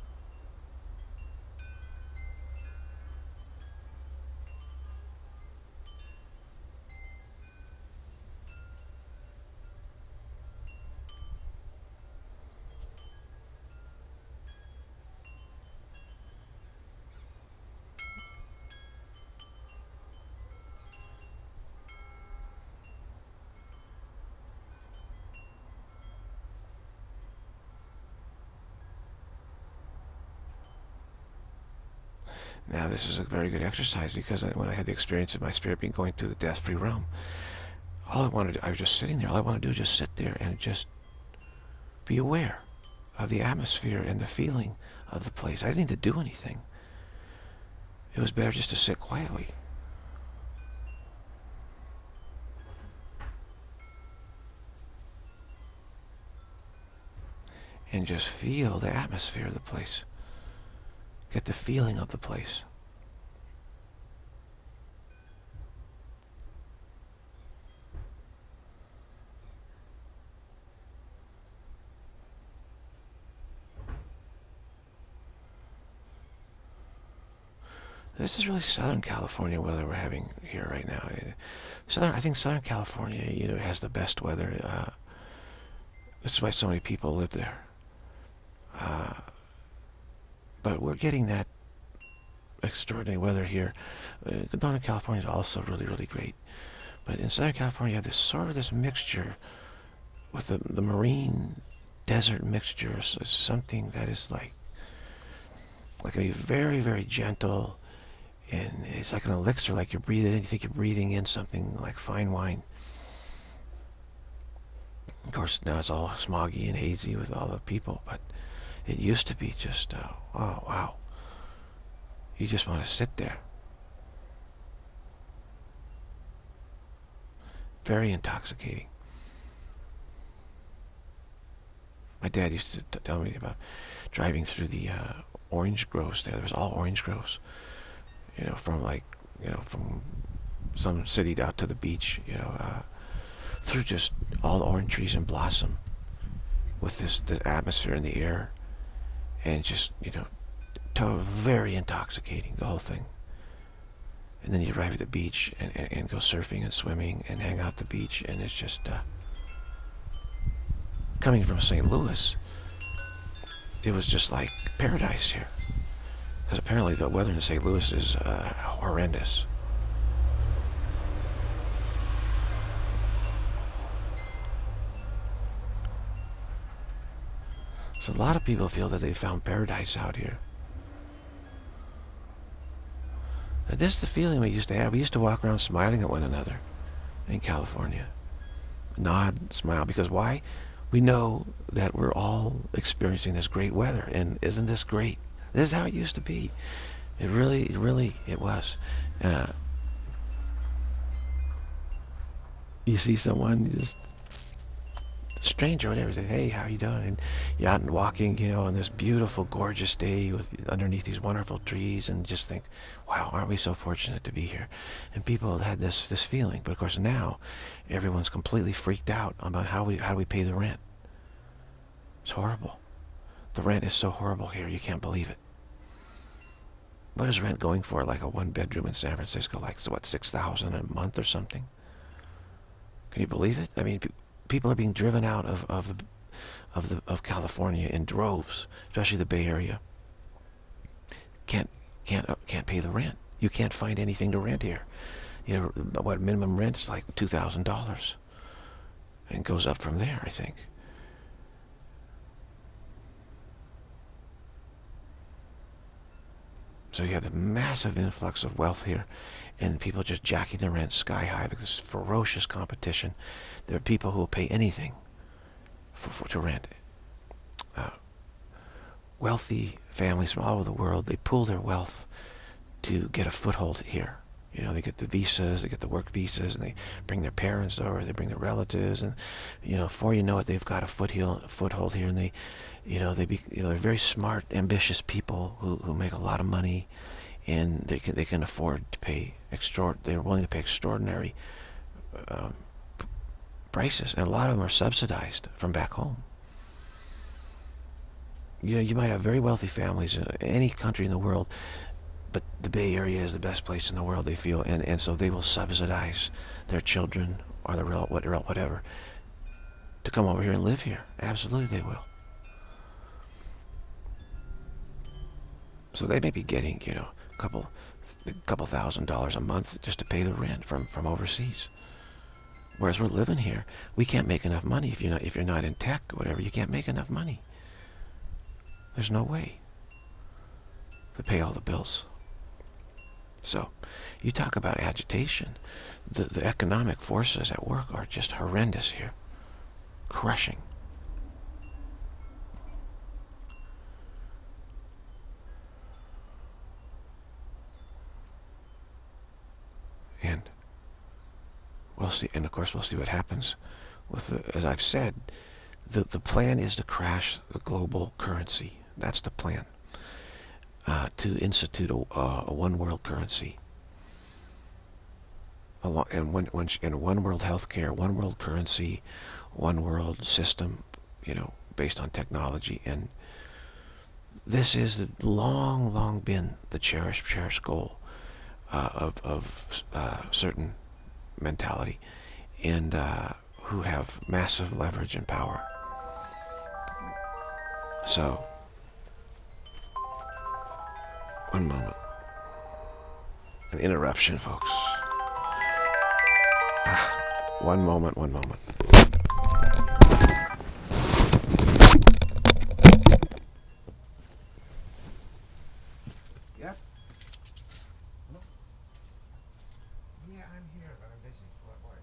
Speaker 1: Now this is a very good exercise because when I had the experience of my spirit being going through the death-free realm, all I wanted to, I was just sitting there. All I wanted to do is just sit there and just be aware of the atmosphere and the feeling of the place. I didn't need to do anything. It was better just to sit quietly. And just feel the atmosphere of the place. Get the feeling of the place. This is really Southern California weather we're having here right now. Southern, I think Southern California, you know, has the best weather. Uh, this is why so many people live there. Uh, but we're getting that extraordinary weather here. Uh, Northern California is also really, really great. But in Southern California, you have this sort of this mixture with the, the marine desert mixture. It's something that is like, like a very, very gentle. And it's like an elixir, like you're breathing in, you think you're breathing in something like fine wine. Of course, now it's all smoggy and hazy with all the people, but it used to be just, uh, oh, wow. You just want to sit there. Very intoxicating. My dad used to t tell me about driving through the uh, orange groves there. There was all orange groves. You know, from like, you know, from some city out to the beach, you know, uh, through just all the orange trees in blossom with this the atmosphere in the air and just, you know, to very intoxicating, the whole thing. And then you arrive at the beach and, and, and go surfing and swimming and hang out at the beach, and it's just, uh, coming from Saint Louis, it was just like paradise here. Because apparently the weather in Saint Louis is uh, horrendous. So a lot of people feel that they found paradise out here. Now this is the feeling we used to have. We used to walk around smiling at one another in California. Nod, smile, because why? We know that we're all experiencing this great weather, and isn't this great? This is how it used to be. It really, it really, it was. Uh, you see someone, just a stranger or whatever, say, hey, how you doing? And you're out and walking, you know, on this beautiful, gorgeous day with underneath these wonderful trees, and just think, wow, aren't we so fortunate to be here? And people had this this feeling, but of course now, everyone's completely freaked out about how we how do we pay the rent. It's horrible. The rent is so horrible here, you can't believe it. What is rent going for? Like a one bedroom in San Francisco, like what, six thousand a month or something? Can you believe it? I mean, people are being driven out of of the of the of California in droves, especially the Bay Area. Can't can't uh, can't pay the rent. You can't find anything to rent here. You know what? Minimum rent is like two thousand dollars, and goes up from there, I think. So you have a massive influx of wealth here, and people just jacking their rent sky high. Like this ferocious competition. There are people who will pay anything for, for to rent. Uh, wealthy families from all over the world, they pool their wealth to get a foothold here. You know, they get the visas, they get the work visas, and they bring their parents over, they bring their relatives, and, you know, before you know it, they've got a foothold, foothold here, and they, you know, they be, you know, they're very smart, ambitious people who, who make a lot of money, and they can, they can afford to pay, extra, they're willing to pay extraordinary um, prices, and a lot of them are subsidized from back home. You know, you might have very wealthy families in any country in the world, but the Bay Area is the best place in the world, they feel, and, and so they will subsidize their children or their whatever to come over here and live here. Absolutely they will. So they may be getting, you know, a couple, a couple thousand dollars a month just to pay the rent from, from overseas. Whereas we're living here, we can't make enough money if you're not, if you're not in tech or whatever, you can't make enough money. There's no way to pay all the bills. So, you talk about agitation. The, the economic forces at work are just horrendous here. Crushing. And we'll see, and of course we'll see what happens with the, as I've said, the, the plan is to crash the global currency. That's the plan. Uh, to institute a, uh, a one world currency, Along, and when, when in one world healthcare, one world currency, one world system, you know, based on technology. And this is long, long been the cherished, cherished goal uh, of of uh, certain mentality, and uh, who have massive leverage and power. So. One moment. An interruption, folks. Ah, one moment, one moment. Yep. Hello? Yeah, I'm here, but I'm busy. What, what?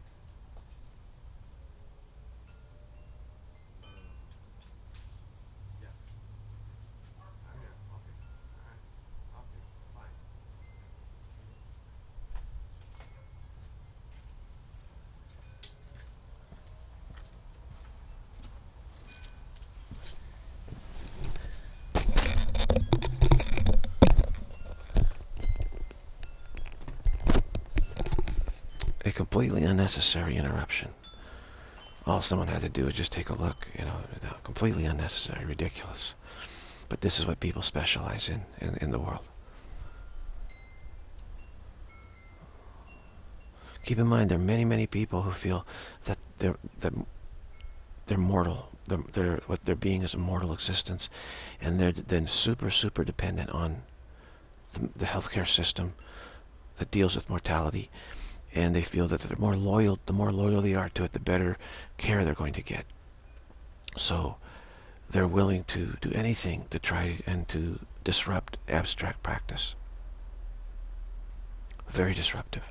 Speaker 1: A completely unnecessary interruption. All someone had to do was just take a look, you know, completely unnecessary, ridiculous. But this is what people specialize in, in, in the world. Keep in mind, there are many, many people who feel that they're, that they're mortal, they're, they're, what their being is a mortal existence, and they're then super, super dependent on the, the healthcare system that deals with mortality. And they feel that the more loyal, the more loyal they are to it, the better care they're going to get. So they're willing to do anything to try and to disrupt abstract practice. Very disruptive.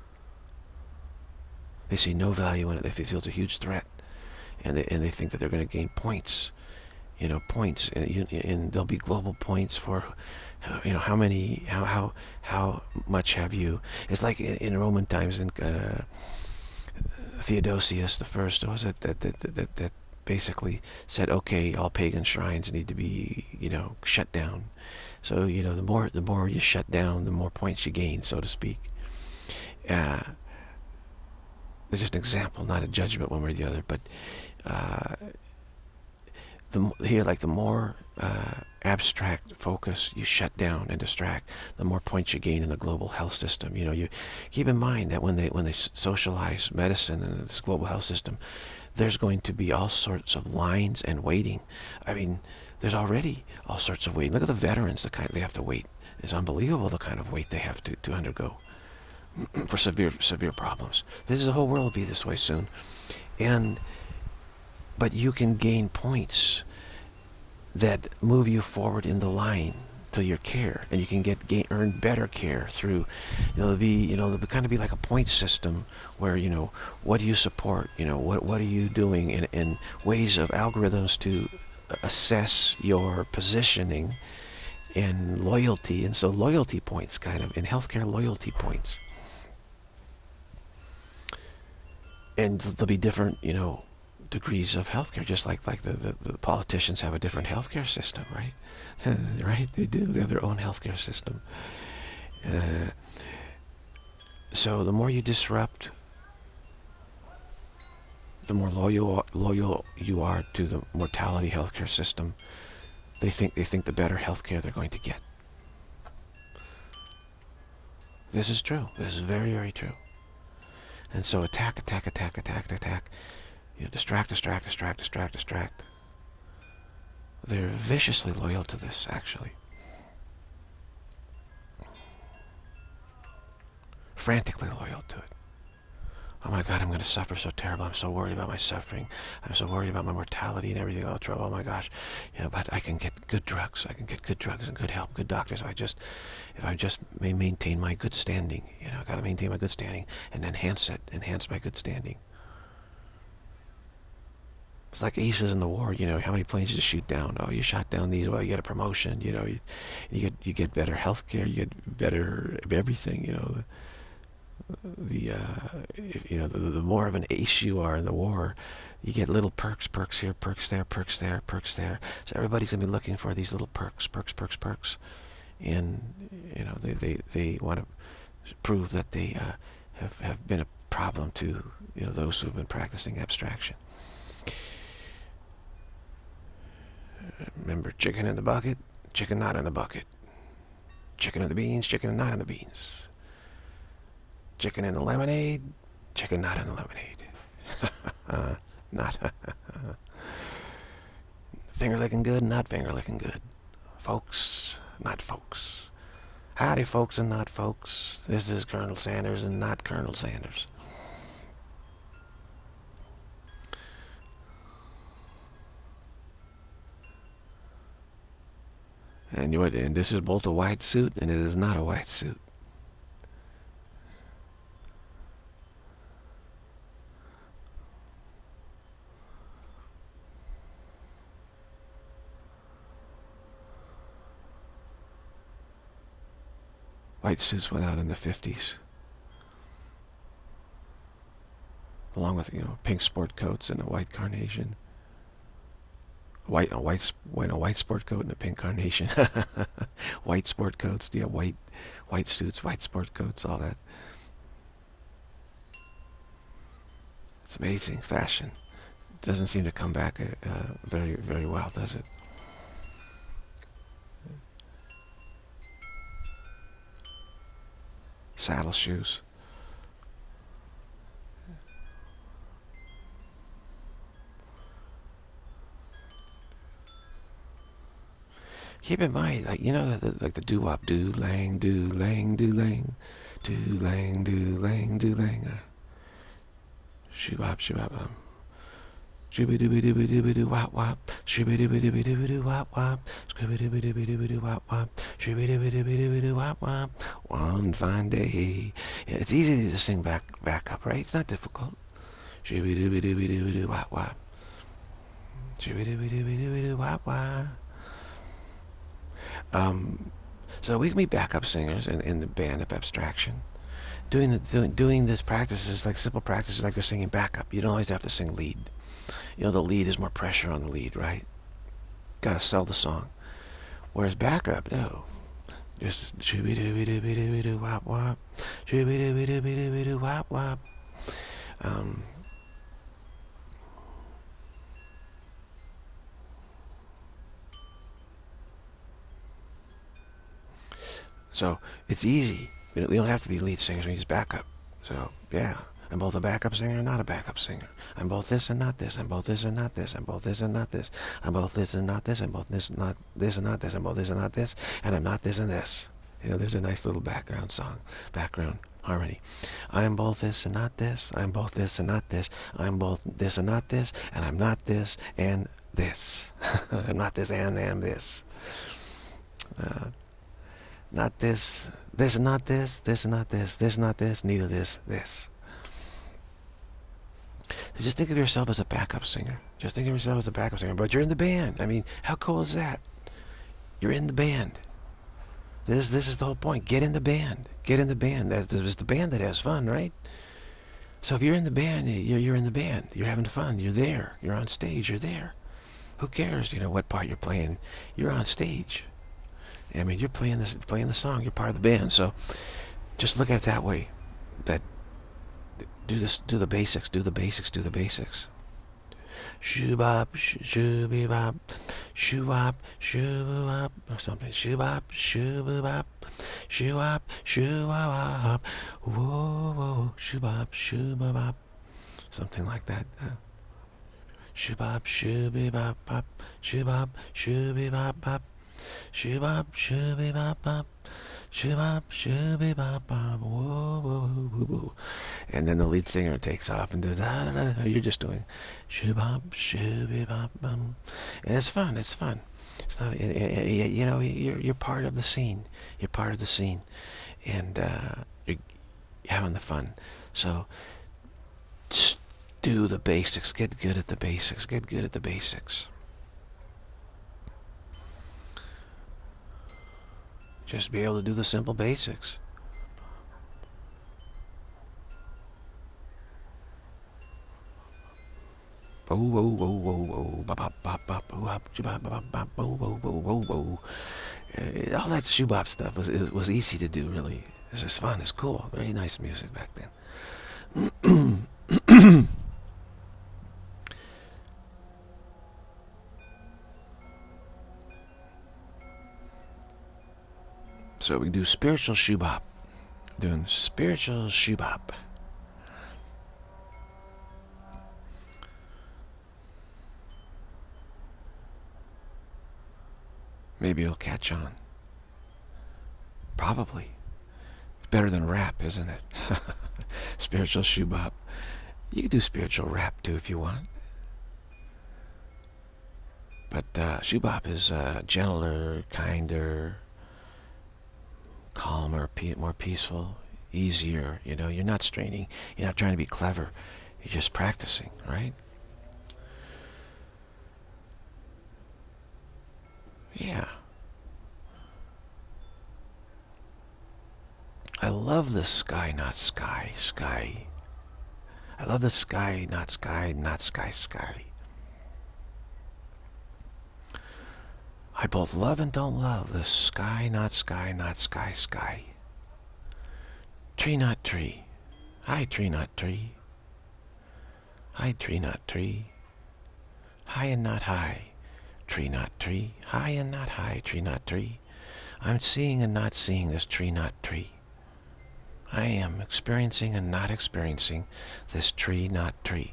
Speaker 1: They see no value in it. They feel it's a huge threat, and they and they think that they're going to gain points. You know, points, and, and there'll be global points for, you know, how many, how how how much have you? It's like in, in Roman times, in uh, Theodosius the First, was it that that, that that basically said, okay, all pagan shrines need to be, you know, shut down. So, you know, the more the more you shut down, the more points you gain, so to speak. Uh, it's just an example, not a judgment one way or the other, but. Uh, The, here, like the more uh, abstract focus you shut down and distract, the more points you gain in the global health system. You know, you keep in mind that when they when they socialize medicine and this global health system, there's going to be all sorts of lines and waiting. I mean, there's already all sorts of waiting. Look at the veterans, the kind they have to wait. It's unbelievable the kind of wait they have to to undergo for severe severe problems. This is the whole world will be this way soon, and. But you can gain points that move you forward in the line to your care, and you can get gain, earn better care through. You know, it'll be you know it'll kind of be like a point system where you know what do you support? You know what what are you doing in in ways of algorithms to assess your positioning and loyalty, and so loyalty points, kind of in healthcare, loyalty points, and there'll be different, you know, degrees of healthcare, just like like the, the, the politicians have a different healthcare system, right? Right? They do. They have their own healthcare system. Uh, so the more you disrupt, the more loyal loyal you are to the mortality healthcare system. They think they think the better healthcare they're going to get. This is true. This is very, very true. And so attack, attack, attack, attack, attack. You know, distract, distract, distract, distract, distract. They're viciously loyal to this, actually. Frantically loyal to it. Oh my God, I'm going to suffer so terrible. I'm so worried about my suffering. I'm so worried about my mortality and everything. Oh, trouble. Oh my gosh. You know, but I can get good drugs. I can get good drugs and good help, good doctors. If I just, if I just may maintain my good standing. You know, I got to maintain my good standing and enhance it, enhance my good standing. It's like aces in the war. You know, how many planes did you shoot down? Oh, you shot down these. Well, you get a promotion. You know, you, you get you get better health care. You get better everything. You know. The uh, if, you know the, the more of an ace you are in the war, you get little perks, perks here, perks there, perks there, perks there. So everybody's gonna be looking for these little perks, perks, perks, perks, and you know they they, they want to prove that they uh, have have been a problem to you know those who have been practicing abstraction. Remember, chicken in the bucket, chicken not in the bucket. Chicken in the beans, chicken not in the beans. Chicken in the lemonade, chicken not in the lemonade. uh, not finger licking good, not finger licking good. Folks, not folks. Howdy, folks and not folks. This is Colonel Sanders and not Colonel Sanders. And you and this is both a white suit and it is not a white suit. White suits went out in the fifties, along with you know pink sport coats and a white carnation. White a white a white sport coat and a pink carnation. White sport coats, yeah, white white suits, white sport coats, all that. It's amazing fashion. It doesn't seem to come back uh, very very well, does it? Saddle shoes. Keep in mind, like you know, the, like the doo wop, do lang, do lang, do lang, do lang, do lang, do lang. Uh, shoo wop, shoo wop, um. Shooby dooby dooby dooby doo wop wop. Shooby dooby dooby dooby doo wop wop. Scooby dooby dooby dooby doo wop wop. Shooby dooby dooby dooby doo wop wop. One fine day. Yeah, it's easy to sing back back up, right? It's not difficult. Shooby dooby dooby dooby doo wop wop. Shooby dooby dooby dooby doo wop wop. Um, so we can be backup singers in, in the band of Abstraction. Doing the doing doing this practices like simple practices like the singing backup. You don't always have to sing lead. You know, the lead is more pressure on the lead, right? Got to sell the song. Whereas backup, no. Just shooby dooby dooby dooby doo wop wop. Shooby dooby dooby dooby doo wop wop. Um, so it's easy. We don't have to be lead singers. We just backup. So yeah. I'm both a backup singer and not a backup singer. I'm both this and not this. I'm both this and not this. I'm both this and not this. I'm both this and not this. I'm both this and not this and not this. I'm both this and not this. And I'm not this and this. You know, there's a nice little background song, background harmony. I'm both this and not this. I'm both this and not this. I'm both this and not this. And I'm not this and this. I'm not this and and this. Uh, not this, this and not this, this and not this, this and not this, neither this, this. Just think of yourself as a backup singer. Just think of yourself as a backup singer, but you're in the band. I mean, how cool is that? You're in the band. This this is the whole point. Get in the band. Get in the band. That is the band that has fun, right? So if you're in the band, you're, you're in the band. You're having fun. You're there. You're on stage. You're there. Who cares, you know, what part you're playing? You're on stage. I mean, you're playing this, playing the song. You're part of the band. So just look at it that way. That do this, do the basics. Do the basics. Do the basics. Shoo-bop, shoo-bee-bop, shoo-wop, shoo-bop, or something. Shoo-bop, shoo-bee-bop, shoo-wop, shoo-wop, whoa, whoa, shoo-bop, shoo-bop, something like that. Uh, shoo-bop, shoo-bee-bop, bop, shoo-bop, shoo-bee-bop, bop, shoo-bop, shoo-bee-bop, bop, shoo-bop, shoo-bee-bop, bop, whoa, whoa, whoa, whoa. And then the lead singer takes off and does, ah, da, da. You're just doing shoo-bop, shoo-bee-bop, bum. And it's fun, it's fun. It's not, you know, you're, you're part of the scene. You're part of the scene. And uh, you're having the fun. So, just do the basics. Get good at the basics. Get good at the basics. Just be able to do the simple basics. Whoa, whoa, whoa, whoa, whoa, bop, bop, bop, bop, bop, bop, bop, bop, whoa, whoa, whoa, whoa, whoa. Uh, all that shoe-bop stuff was it was easy to do, really. It's just fun. It's cool. Very nice music back then. So we can do spiritual shoe-bop. Doing spiritual shoe-bop. Maybe it'll catch on. Probably. It's better than rap, isn't it? Spiritual shoe-bop. You can do spiritual rap too if you want. But uh, shoe-bop is uh, gentler, kinder, calmer, more peaceful, easier. You know, you're not straining. You're not trying to be clever. You're just practicing, right? Yeah. I love the sky, not sky, sky. I love the sky, not sky, not sky, sky. I both love and don't love the sky, not sky, not sky, sky. Tree, not tree. I tree, not tree. I tree, not tree. High and not high. Tree, not tree. High and not high. Tree, not tree. I'm seeing and not seeing this tree, not tree. I am experiencing and not experiencing this tree, not tree.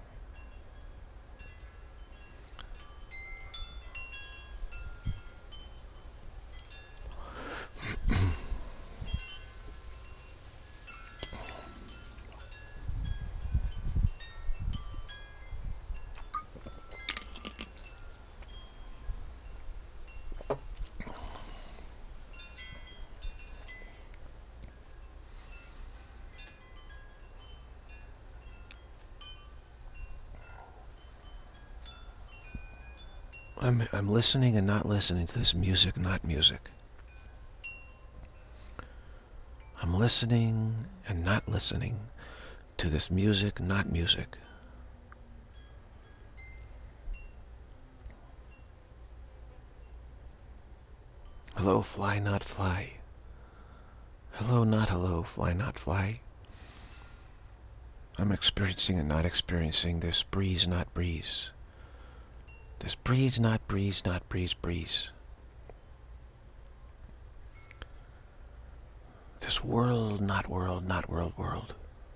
Speaker 1: I'm, I'm listening and not listening to this music, not music. I'm listening and not listening to this music, not music. Hello, fly, not fly. Hello, not hello, fly, not fly. I'm experiencing and not experiencing this breeze, not breeze. This breeze, not breeze, not breeze, breeze. This world, not world, not world, world.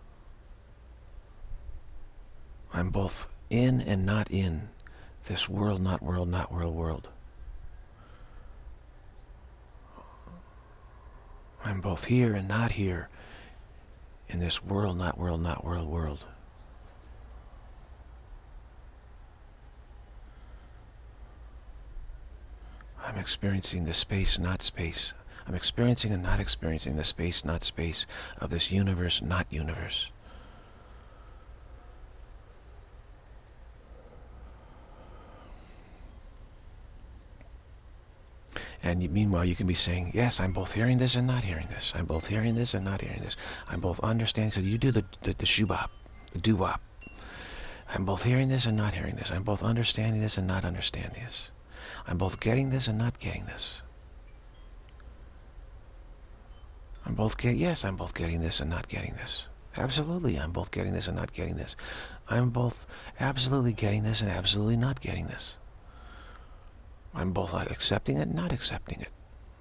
Speaker 1: I'm both in and not in this world, not world, not world, world. I'm both here and not here in this world, not world, not world, world. I'm experiencing the space, not space. I'm experiencing and not experiencing the space, not space of this universe, not universe. And you, meanwhile, you can be saying, yes, I'm both hearing this and not hearing this. I'm both hearing this and not hearing this. I'm both understanding. So you do the, the, the shoo-bop, the doo-wop. I'm both hearing this and not hearing this. I'm both understanding this and not understanding this. I'm both getting this and not getting this. I'm both get yes, I'm both getting this and not getting this. Absolutely, I'm both getting this and not getting this. I'm both absolutely getting this and absolutely not getting this. I'm both accepting it and not accepting it.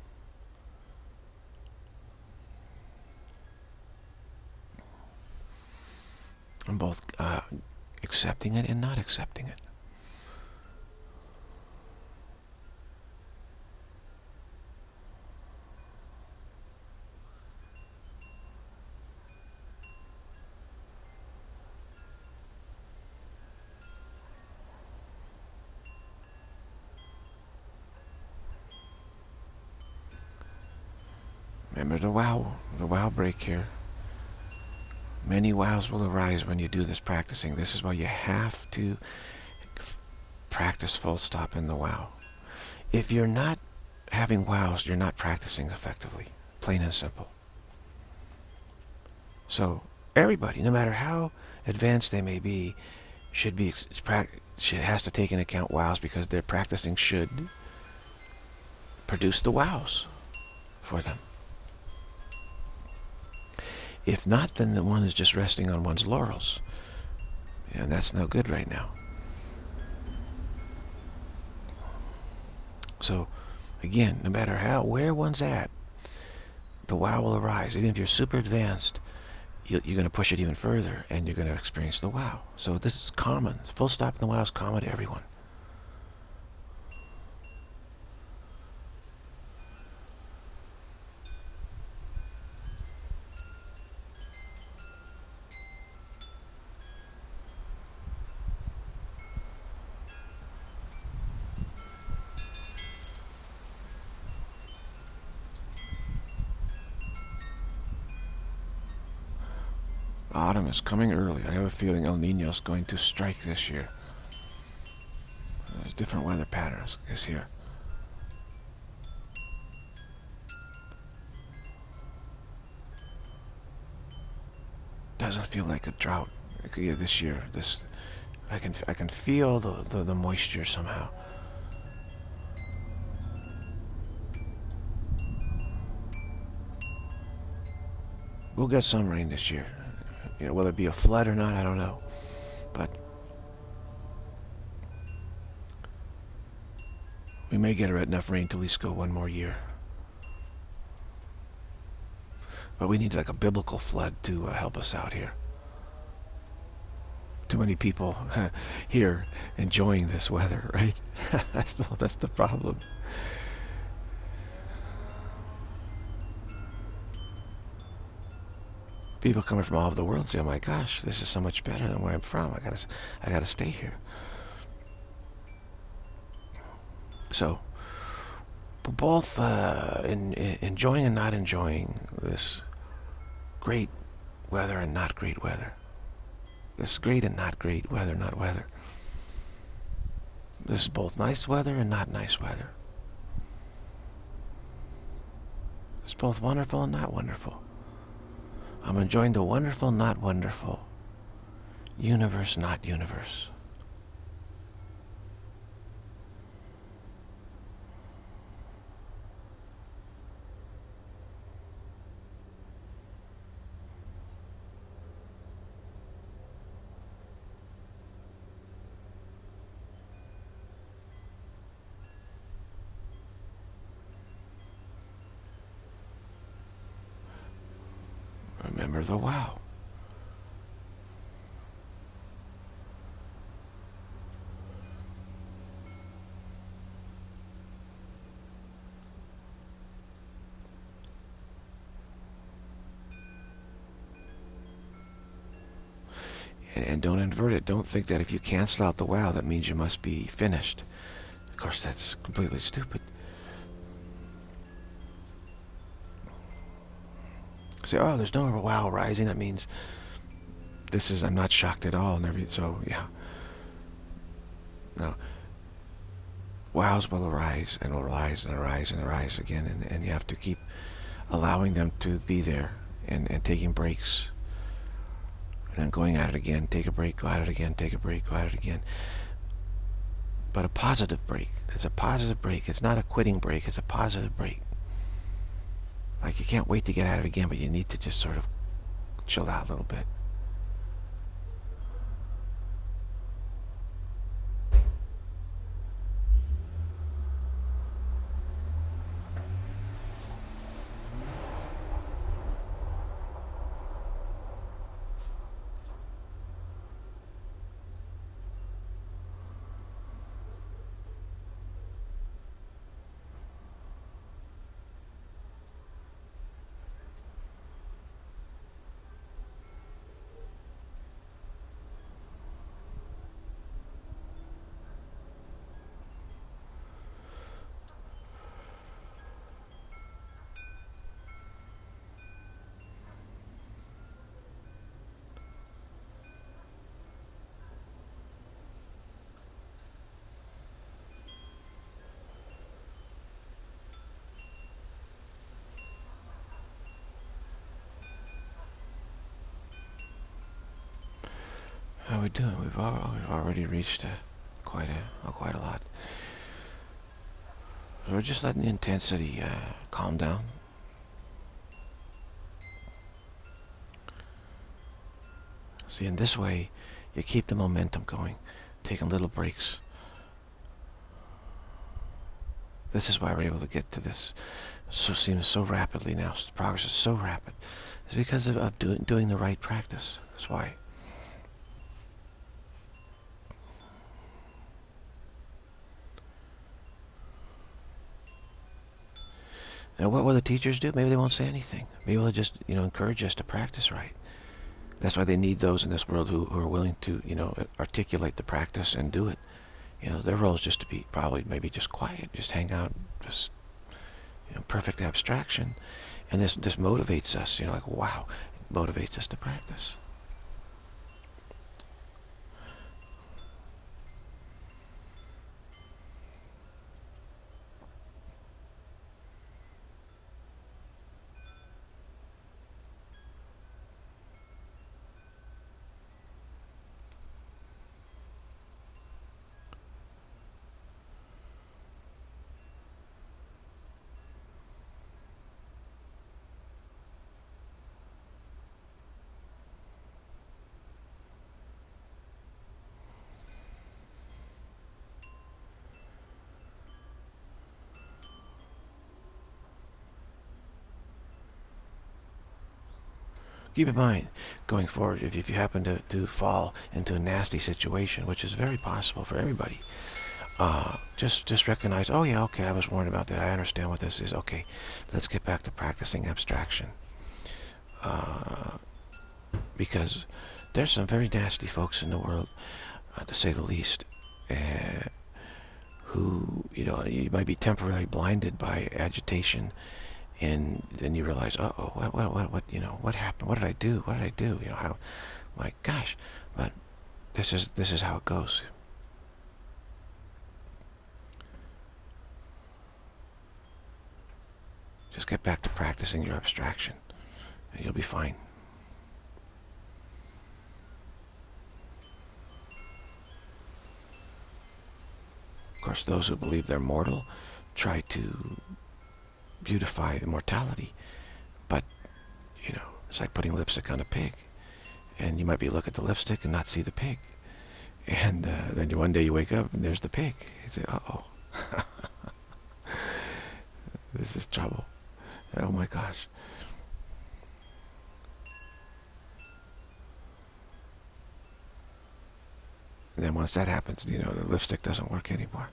Speaker 1: I'm both uh, accepting it and not accepting it. Remember the wow, the wow break here. Many wows will arise when you do this practicing. This is why you have to practice full stop in the wow. If you're not having wows, you're not practicing effectively. Plain and simple. So everybody, no matter how advanced they may be, should be should, has to take into account wows, because their practicing should produce the wows for them. If not, then the one is just resting on one's laurels. And that's no good right now. So, again, no matter how, where one's at, the wow will arise. Even if you're super advanced, you're going to push it even further, and you're going to experience the wow. So this is common. Full stop in the wow is common to everyone. Autumn is coming early. I have a feeling El Nino is going to strike this year. There's different weather patterns is here. Doesn't feel like a drought this year. This, I can I can feel the the, the moisture somehow. We'll get some rain this year. You know, whether it be a flood or not, I don't know. But we may get enough rain to at least go one more year. But we need like a biblical flood to uh, help us out here. Too many people uh, here enjoying this weather, right? that's the that's the problem. People coming from all over the world say, "Oh my gosh, this is so much better than where I'm from. I gotta, I gotta stay here." So, both uh, in, in enjoying and not enjoying this great weather and not great weather. This great and not great weather, not weather. This is both nice weather and not nice weather. It's both wonderful and not wonderful. I'm enjoying the wonderful, not wonderful. Universe, not universe. Remember the wow. And, and don't invert it. Don't think that if you cancel out the wow, that means you must be finished. Of course, that's completely stupid. Say, oh, there's no wow rising. That means this is, I'm not shocked at all and everything. So, yeah. No. wows will arise and will arise and arise and arise again, and, and you have to keep allowing them to be there, and, and taking breaks, and then going at it again, take a break, go at it again, take a break, go at it again. But a positive break. It's a positive break. It's not a quitting break, it's a positive break. Like, you can't wait to get at it again, but you need to just sort of chill out a little bit. How are we doing? We've, al we've already reached a, quite a, quite a lot. So we're just letting the intensity uh, calm down. See, in this way, you keep the momentum going, taking little breaks. This is why we're able to get to this. So seems so rapidly now. The progress is so rapid. It's because of, of doing doing the right practice. That's why. And what will the teachers do? Maybe they won't say anything. Maybe they'll just, you know, encourage us to practice right. That's why they need those in this world who, who are willing to, you know, articulate the practice and do it. You know, their role is just to be probably maybe just quiet, just hang out, just, you know, perfect abstraction. And this this motivates us, you know, like, wow, it motivates us to practice. Keep in mind, going forward, if, if you happen to, to fall into a nasty situation, which is very possible for everybody, uh, just just recognize, oh yeah, okay, I was worried about that. I understand what this is. Okay, let's get back to practicing abstraction. Uh, because there's some very nasty folks in the world, uh, to say the least, uh, who, you know, you might be temporarily blinded by agitation. And then you realize, uh oh, what, what, what, what, you know, what happened? What did I do? What did I do? You know, how, my gosh, but this is this is how it goes. Just get back to practicing your abstraction, and you'll be fine. Of course, those who believe they're mortal try to beautify the mortality, but, you know, it's like putting lipstick on a pig, and you might be look at the lipstick and not see the pig, and uh, then one day you wake up and there's the pig. You say, uh-oh, this is trouble. Oh my gosh. And then once that happens, you know, the lipstick doesn't work anymore.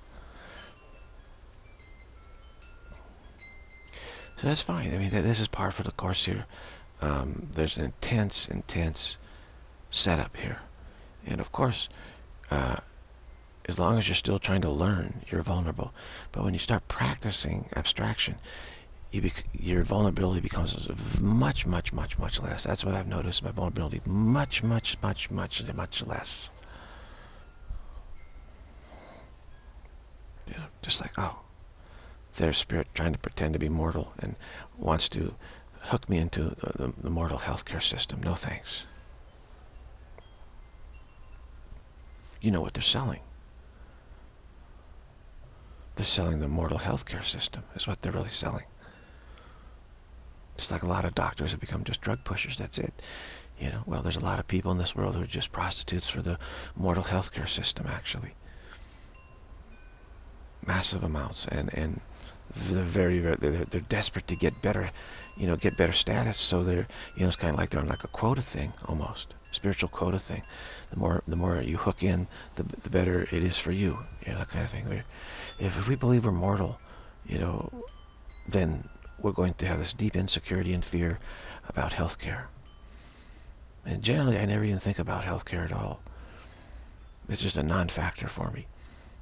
Speaker 1: So that's fine. I mean, this is par for the course here. Um, there's an intense, intense setup here. And of course, uh, as long as you're still trying to learn, you're vulnerable. But when you start practicing abstraction, you bec your vulnerability becomes much, much, much, much less. That's what I've noticed. My vulnerability much, much, much, much, much less. Yeah. Just like, oh, there's spirit trying to pretend to be mortal and wants to hook me into the, the, the mortal healthcare system. No thanks. You know what they're selling. They're selling the mortal healthcare system, is what they're really selling. Just like a lot of doctors have become just drug pushers, that's it. You know, well, there's a lot of people in this world who are just prostitutes for the mortal healthcare system, actually. Massive amounts, and, and they're very, very, they're, they're desperate to get better, you know, get better status, so they're, you know, it's kind of like they're on like a quota thing, almost. Spiritual quota thing. The more the more you hook in, the, the better it is for you, you know, that kind of thing. We're, if, if we believe we're mortal, you know, then we're going to have this deep insecurity and fear about healthcare. And generally, I never even think about healthcare at all. It's just a non-factor for me.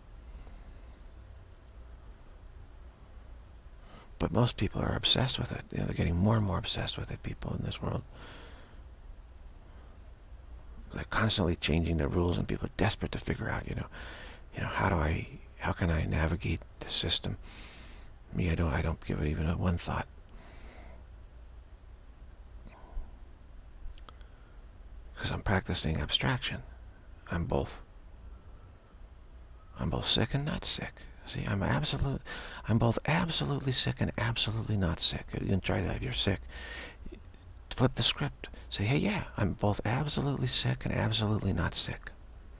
Speaker 1: But most people are obsessed with it. You know, they're getting more and more obsessed with it, people in this world. They're constantly changing their rules, and people are desperate to figure out, you know, you know, how do I, how can I navigate the system? Me, I don't, I don't give it even a one thought. Because I'm practicing abstraction. I'm both. I'm both sick and not sick. See, I'm absolute. I'm both absolutely sick and absolutely not sick. You can try that if you're sick. Flip the script. Say, hey, yeah, I'm both absolutely sick and absolutely not sick.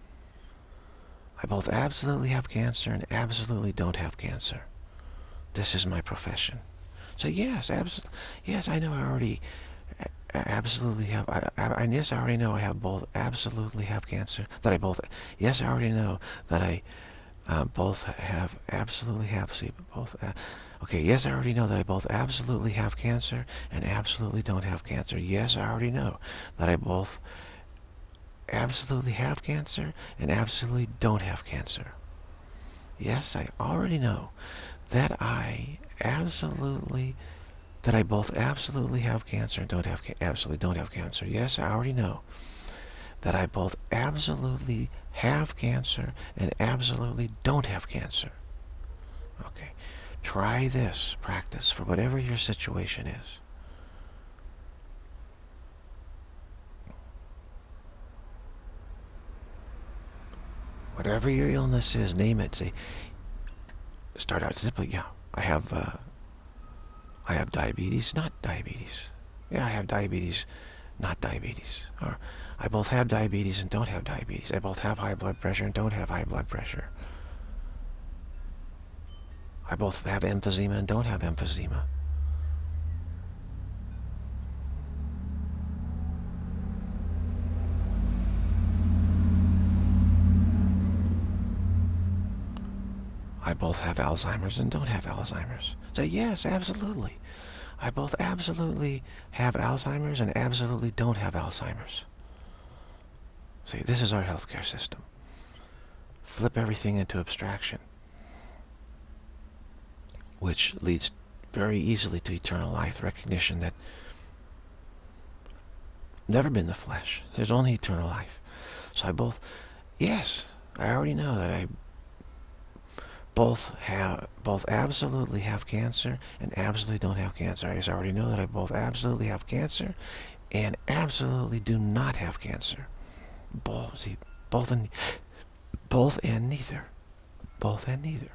Speaker 1: I both absolutely have cancer and absolutely don't have cancer. This is my profession. So yes, absolutely. Yes, I know I already absolutely have. I, I, yes, I already know I have both absolutely have cancer. That I both. Yes, I already know that I uh, both have absolutely have. See, both. Uh, okay. Yes, I already know that I both absolutely have cancer and absolutely don't have cancer. Yes, I already know that I both absolutely have cancer and absolutely don't have cancer. Yes, I already know that I absolutely, that I both absolutely have cancer and don't have, absolutely don't have cancer. Yes, I already know that I both absolutely have cancer and absolutely don't have cancer. Okay, try this practice for whatever your situation is. Whatever your illness is, name it. Say, start out simply, yeah, I have, uh, I have diabetes, not diabetes. Yeah, I have diabetes, not diabetes. Or I both have diabetes and don't have diabetes. I both have high blood pressure and don't have high blood pressure. I both have emphysema and don't have emphysema. I both have Alzheimer's and don't have Alzheimer's. Say, yes, absolutely. I both absolutely have Alzheimer's and absolutely don't have Alzheimer's. See, this is our healthcare system. Flip everything into abstraction, which leads very easily to eternal life, recognition that never been the flesh. There's only eternal life. So I both, yes, I already know that I both have, both absolutely have cancer and absolutely don't have cancer. I just already know that I both absolutely have cancer and absolutely do not have cancer. Both, see, both and both and neither, both and neither.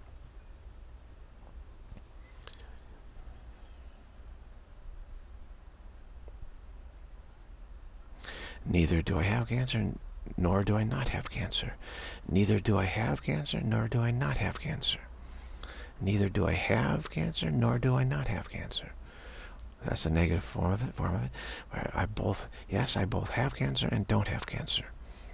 Speaker 1: Neither do I have cancer, nor do I not have cancer. Neither do I have cancer, nor do I not have cancer. Neither do I have cancer, nor do I not have cancer. That's the negative form of it. Form of it. Where I both, yes, I both have cancer and don't have cancer.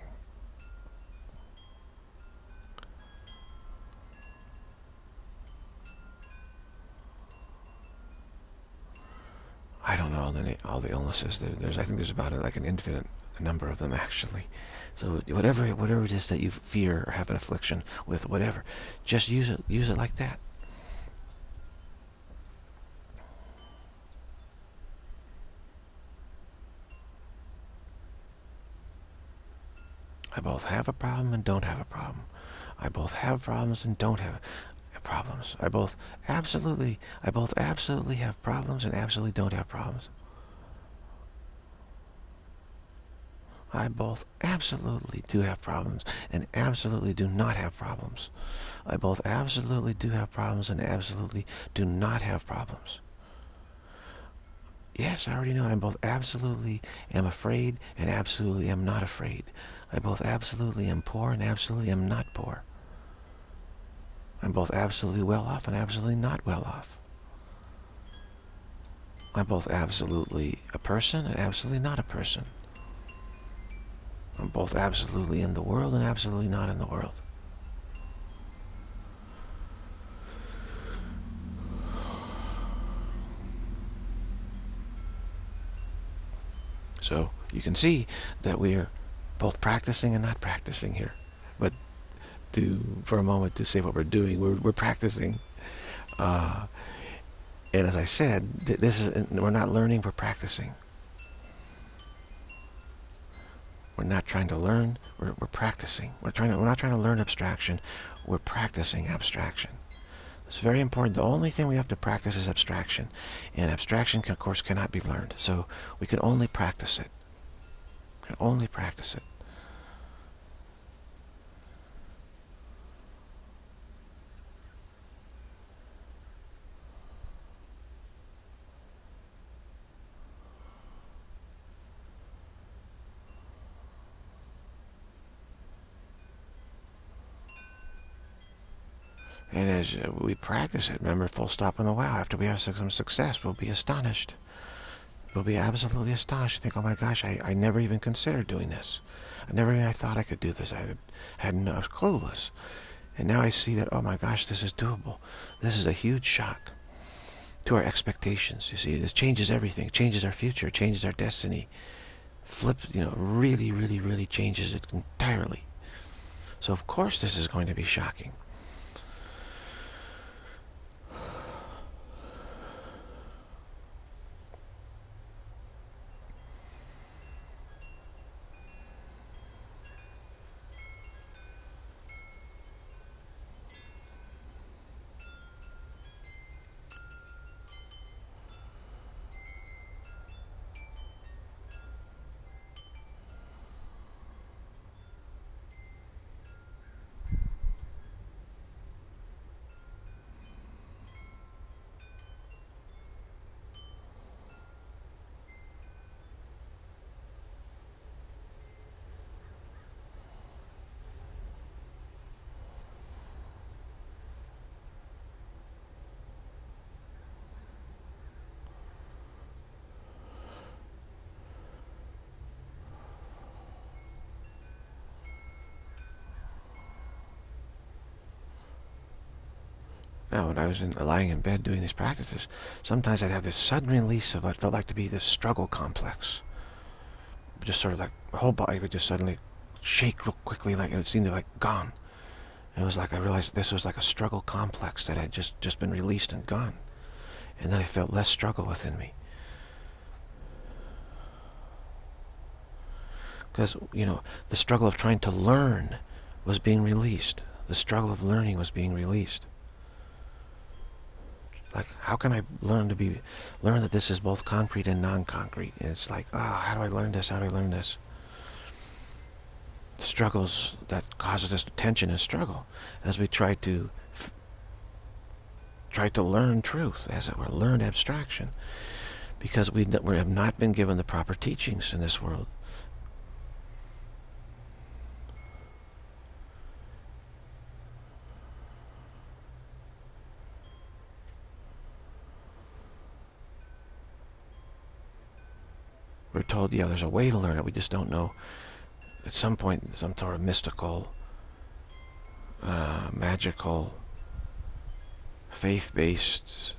Speaker 1: I don't know all the all the illnesses. There's, I think there's about like an infinite number of them actually. So whatever whatever it is that you fear or have an affliction with, whatever, just use it use it like that. I both have a problem and don't have a problem. I both have problems and don't have problems. I both absolutely, I both absolutely have problems and absolutely don't have problems. I both absolutely do have problems and absolutely do not have problems. I both absolutely do have problems and absolutely do not have problems. Yes, I already know. I both absolutely am afraid and absolutely am not afraid. I both absolutely am poor and absolutely am not poor. I'm both absolutely well off and absolutely not well off. I'm both absolutely a person and absolutely not a person. I'm both absolutely in the world and absolutely not in the world. So you can see that we are both practicing and not practicing here. But to, for a moment, to say what we're doing, we're, we're practicing. Uh, and as I said, this is, we're not learning, we're practicing. We're not trying to learn, we're, we're practicing. We're, trying to, we're not trying to learn abstraction, we're practicing abstraction. It's very important. The only thing we have to practice is abstraction. And abstraction, of course, cannot be learned. So we can only practice it. We can only practice it. And as we practice it, remember, full stop on the wow. After we have some success, we'll be astonished. We'll be absolutely astonished. Think, oh my gosh, I, I never even considered doing this. I never even I thought I could do this. I hadn't, I was clueless. And now I see that, oh my gosh, this is doable. This is a huge shock to our expectations. You see, this changes everything. It changes our future. It changes our destiny. Flips, you know, really, really, really changes it entirely. So of course this is going to be shocking. Now, when I was in, lying in bed doing these practices, sometimes I'd have this sudden release of what felt like to be this struggle complex. Just sort of like, my whole body would just suddenly shake real quickly, like it seemed to like gone. And it was like I realized this was like a struggle complex that had just, just been released and gone. And then I felt less struggle within me. Because, you know, the struggle of trying to learn was being released. The struggle of learning was being released. Like, how can I learn to be, learn that this is both concrete and non-concrete? And it's like, ah, oh, how do I learn this? How do I learn this? The struggles that causes us tension and struggle as we try to, try to learn truth, as it were, learn abstraction. Because we, we have not been given the proper teachings in this world. We're told, yeah, there's a way to learn it. We just don't know. At some point, some sort of mystical, uh, magical, faith-based,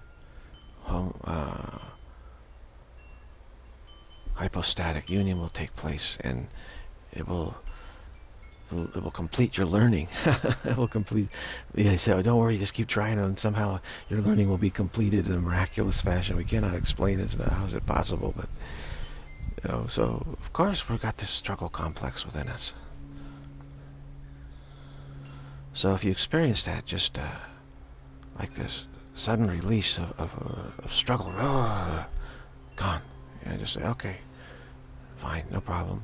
Speaker 1: uh, hypostatic union will take place, and it will, it will complete your learning. It will complete. Yeah, they say, oh, don't worry, just keep trying, and somehow your learning will be completed in a miraculous fashion. We cannot explain it. How is it possible? But you know, so of course we've got this struggle complex within us. So if you experience that, just uh, like this sudden release of, of, uh, of struggle. Oh, gone. And I just say, okay, fine, no problem.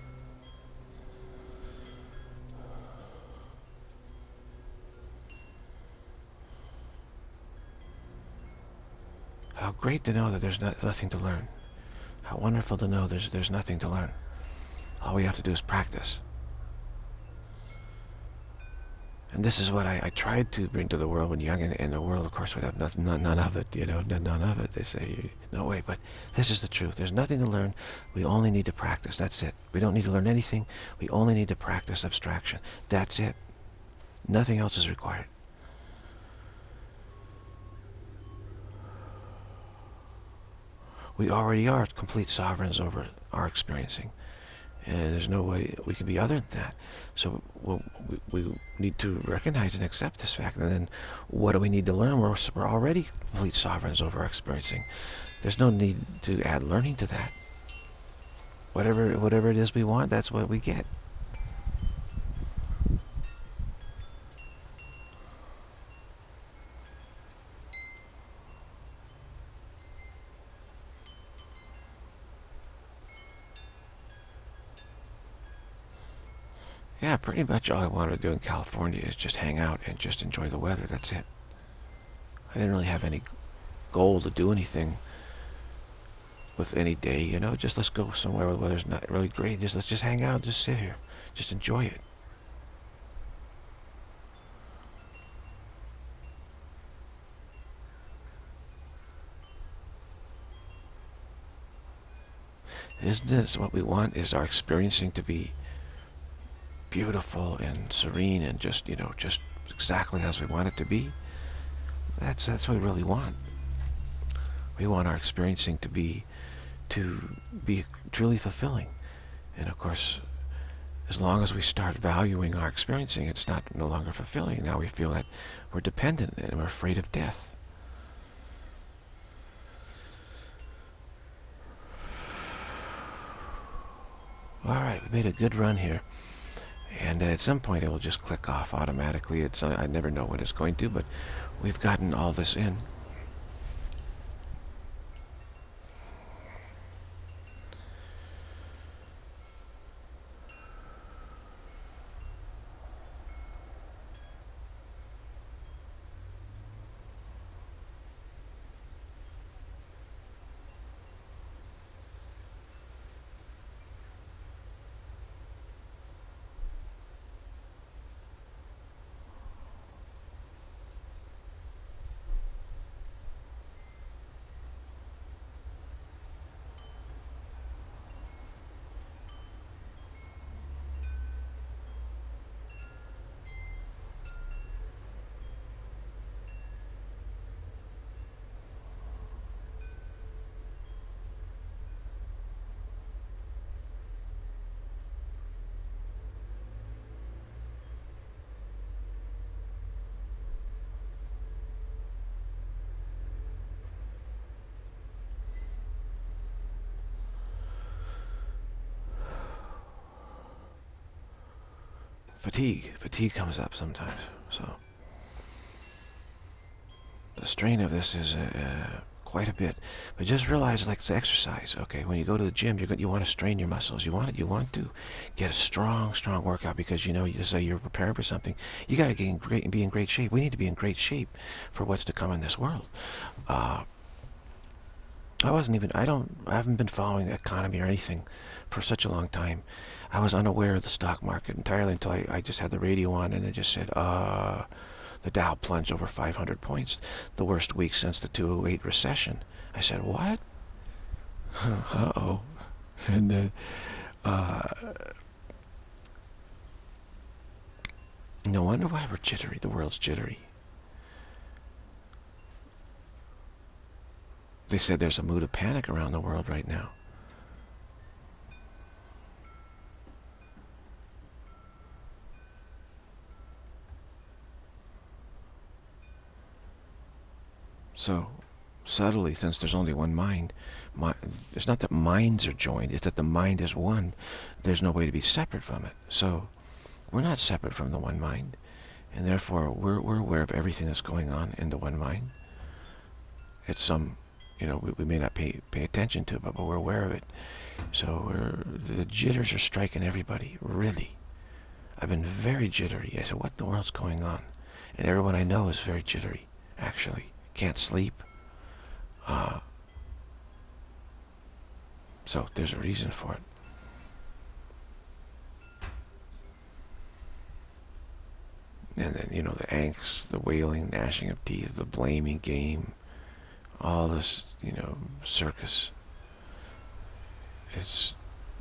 Speaker 1: How great to know that there's not, nothing to learn. How wonderful to know there's, there's nothing to learn. All we have to do is practice. And this is what I, I tried to bring to the world when young, and, and the world, of course, would have nothing, none, none of it, you know, none of it. They say, no way, but this is the truth. There's nothing to learn. We only need to practice. That's it. We don't need to learn anything. We only need to practice abstraction. That's it. Nothing else is required. We already are complete sovereigns over our experiencing. And there's no way we can be other than that. So we'll, we, we need to recognize and accept this fact. And then what do we need to learn? We're, we're already complete sovereigns over our experiencing. There's no need to add learning to that. Whatever, whatever it is we want, that's what we get. Yeah, pretty much all I wanted to do in California is just hang out and just enjoy the weather. That's it. I didn't really have any goal to do anything with any day, you know. Just let's go somewhere where the weather's not really great. Just let's just hang out, just sit here, just enjoy it. Isn't this what we want? Is our experiencing to be beautiful and serene and just, you know, just exactly as we want it to be? That's that's what we really want. We want our experiencing to be to be truly fulfilling. And of course, as long as we start valuing our experiencing, it's not no longer fulfilling. Now we feel that we're dependent and we're afraid of death. All right, we made a good run here. And at some point it will just click off automatically. It's I never know when it's going to, but we've gotten all this in. Fatigue. Fatigue comes up sometimes. So the strain of this is uh, quite a bit. But just realize, like, it's exercise. Okay, when you go to the gym, you're going, you want to strain your muscles. You want it. You want to get a strong, strong workout because you know you say you're preparing for something. You got to get in great and be in great shape. We need to be in great shape for what's to come in this world. Uh, I wasn't even. I don't. I haven't been following the economy or anything for such a long time. I was unaware of the stock market entirely until I, I just had the radio on and it just said, uh, the Dow plunged over five hundred points, the worst week since the two oh eight recession. I said, what? Uh-oh. And then, uh, no wonder why we're jittery. The world's jittery. They said there's a mood of panic around the world right now. So, subtly, since there's only one mind, mind, it's not that minds are joined, it's that the mind is one. There's no way to be separate from it. So, we're not separate from the one mind. And therefore, we're, we're aware of everything that's going on in the one mind. It's some, you know, we, we may not pay, pay attention to it, but, but we're aware of it. So we're, the jitters are striking everybody, really. I've been very jittery. I said, what in the world's going on? And everyone I know is very jittery, actually. Can't sleep. Uh, so there's a reason for it. And then, you know, the angst, the wailing, gnashing of teeth, the blaming game, all this, you know, circus. It's,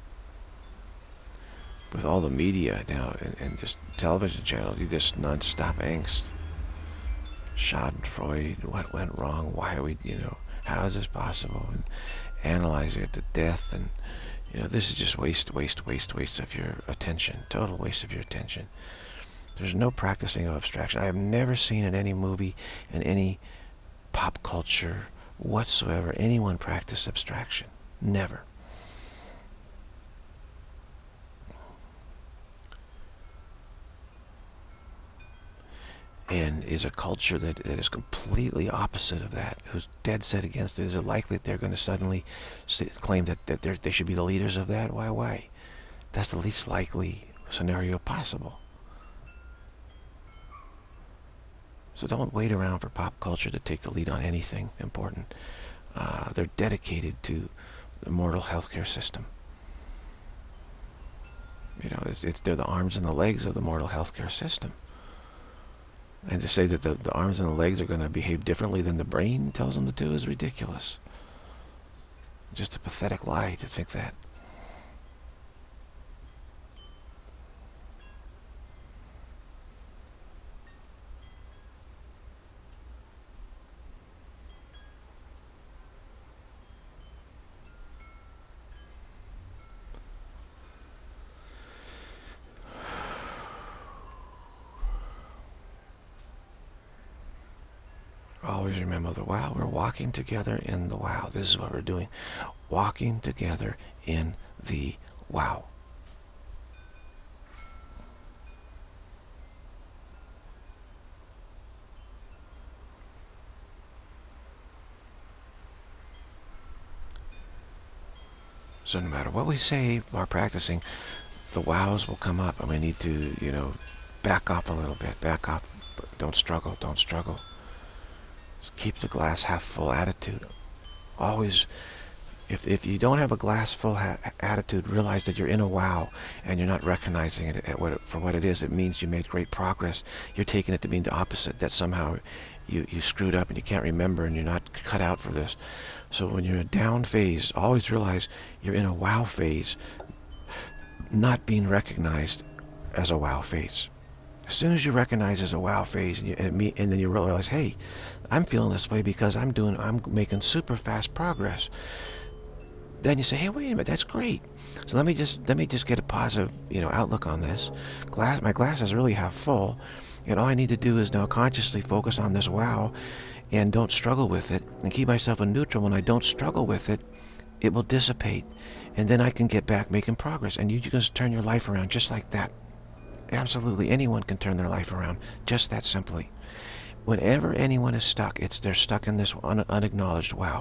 Speaker 1: with all the media now and, and just television channels, you just non-stop angst. Schadenfreude, what went wrong, why are we, you know, how is this possible? And analyzing it to death, and, you know, this is just waste, waste, waste, waste of your attention, total waste of your attention. There's no practicing of abstraction. I have never seen in any movie, in any pop culture whatsoever, anyone practice abstraction. Never. And is a culture that, that is completely opposite of that, who's dead set against it. Is it likely that they're going to suddenly say, claim that, that they should be the leaders of that? Why, why? That's the least likely scenario possible. So don't wait around for pop culture to take the lead on anything important. Uh, they're dedicated to the mortal healthcare system. You know, it's, it's, they're the arms and the legs of the mortal healthcare system. And to say that the, the arms and the legs are going to behave differently than the brain tells them to do is ridiculous. Just a pathetic lie to think that. Always remember the wow. We're walking together in the wow. This is what we're doing. Walking together in the wow. So no matter what we say while practicing, the wows will come up, and we need to, you know, back off a little bit. Back off. Don't struggle. Don't struggle. Keep the glass half full attitude. Always, if, if you don't have a glass full ha attitude, realize that you're in a wow and you're not recognizing it at what it, for what it is. It means you made great progress. You're taking it to mean the opposite, that somehow you, you screwed up and you can't remember and you're not cut out for this. So when you're in a down phase, always realize you're in a wow phase, not being recognized as a wow phase. As soon as you recognize as a wow phase, and, you, and, me, and then you realize, hey, I'm feeling this way because I'm doing, I'm making super fast progress. Then you say, hey, wait a minute, that's great. So let me just, let me just get a positive, you know, outlook on this. Glass, my glass is really half full, and all I need to do is now consciously focus on this wow, and don't struggle with it, and keep myself in neutral. When I don't struggle with it, it will dissipate, and then I can get back making progress, and you can just turn your life around just like that. Absolutely, anyone can turn their life around, just that simply. Whenever anyone is stuck, it's they're stuck in this un unacknowledged wow.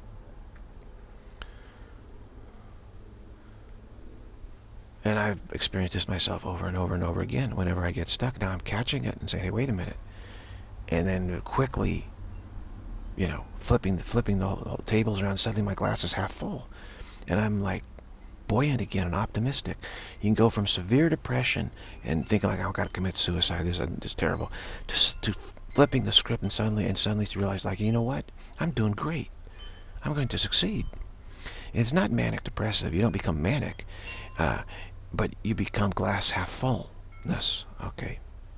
Speaker 1: And I've experienced this myself over and over and over again. Whenever I get stuck, now I'm catching it and saying, hey, wait a minute. And then quickly, you know, flipping, flipping the, whole, the tables around, suddenly my glass is half full. And I'm like, buoyant again and optimistic. You can go from severe depression and thinking like, oh, I've got to commit suicide, this is terrible, to, to flipping the script and suddenly and suddenly to realize, like, you know what? I'm doing great. I'm going to succeed. It's not manic depressive. You don't become manic, uh, but you become glass half fullness. Okay.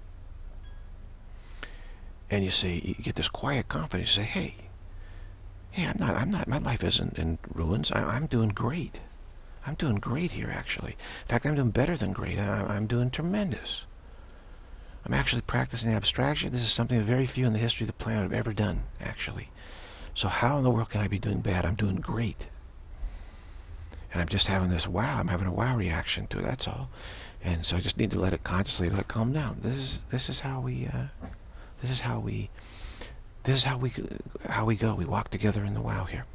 Speaker 1: And you say, you get this quiet confidence. You say, hey, hey, I'm not, I'm not, my life isn't in ruins. I, I'm doing great. I'm doing great here, actually. In fact, I'm doing better than great. I, I'm doing tremendous. I'm actually practicing abstraction. This is something that very few in the history of the planet have ever done, actually. So how in the world can I be doing bad? I'm doing great. and I'm just having this wow, I'm having a wow reaction to it, that's all. And so I just need to let it consciously let it calm down. This is this is how we uh, this is how we this is how we how we go. We walk together in the wow here.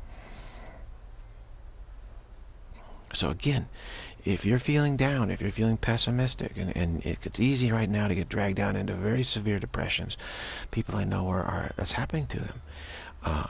Speaker 1: So again, if you're feeling down, if you're feeling pessimistic, and, and it's easy right now to get dragged down into very severe depressions, people I know are, are that's happening to them. Uh,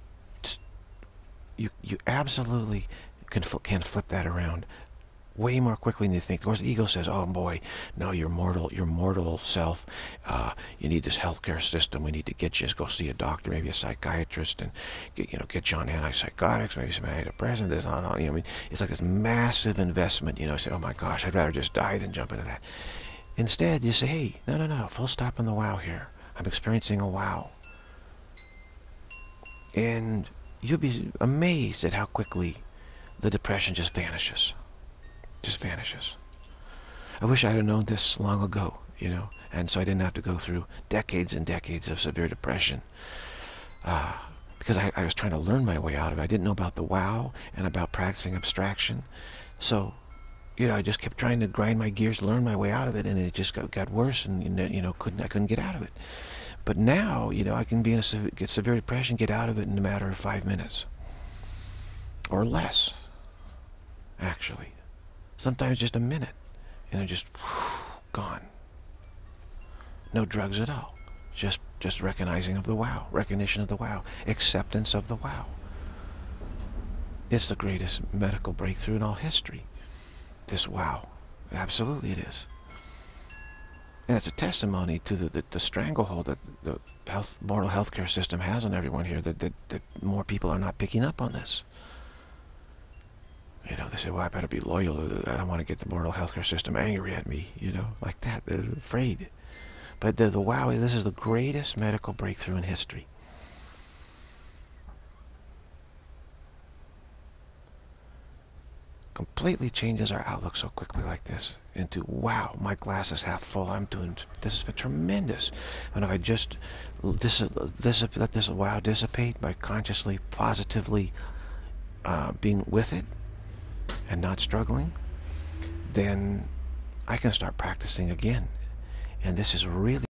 Speaker 1: you you absolutely can can flip that around way more quickly than you think. Of course, the ego says, "Oh boy, no, your mortal, your mortal self. Uh, you need this healthcare system. We need to get you to go see a doctor, maybe a psychiatrist, and get you know get you on antipsychotics, maybe some antidepressant. This on, on. You know, I mean, it's like this massive investment. You know, say, oh my gosh, I'd rather just die than jump into that. Instead, you say, hey, no, no, no, full stop on the wow here. I'm experiencing a wow, and you'll be amazed at how quickly the depression just vanishes. Just vanishes. I wish I'd have known this long ago, you know, and so I didn't have to go through decades and decades of severe depression. Uh, because I, I was trying to learn my way out of it. I didn't know about the wow and about practicing abstraction. So, you know, I just kept trying to grind my gears, learn my way out of it, and it just got, got worse, and, you know, couldn't I couldn't get out of it. But now, you know, I can be in a severe, get severe depression, get out of it in a matter of five minutes. Or less, actually. Sometimes just a minute, and they're just whew, gone. No drugs at all. Just just recognizing of the wow, recognition of the wow, acceptance of the wow. It's the greatest medical breakthrough in all history. This wow, absolutely it is. And it's a testimony to the, the, the stranglehold that the health, moral healthcare system has on everyone here, that, that, that more people are not picking up on this. You know, they say, well, I better be loyal. I don't want to get the moral healthcare system angry at me, you know, like that. They're afraid. But the, the wow, this is the greatest medical breakthrough in history. Completely changes our outlook so quickly like this into, wow, my glass is half full. I'm doing, this is tremendous. And if I just this, this, let this wow dissipate by consciously, positively uh, being with it, and not struggling, then I can start practicing again. And this is really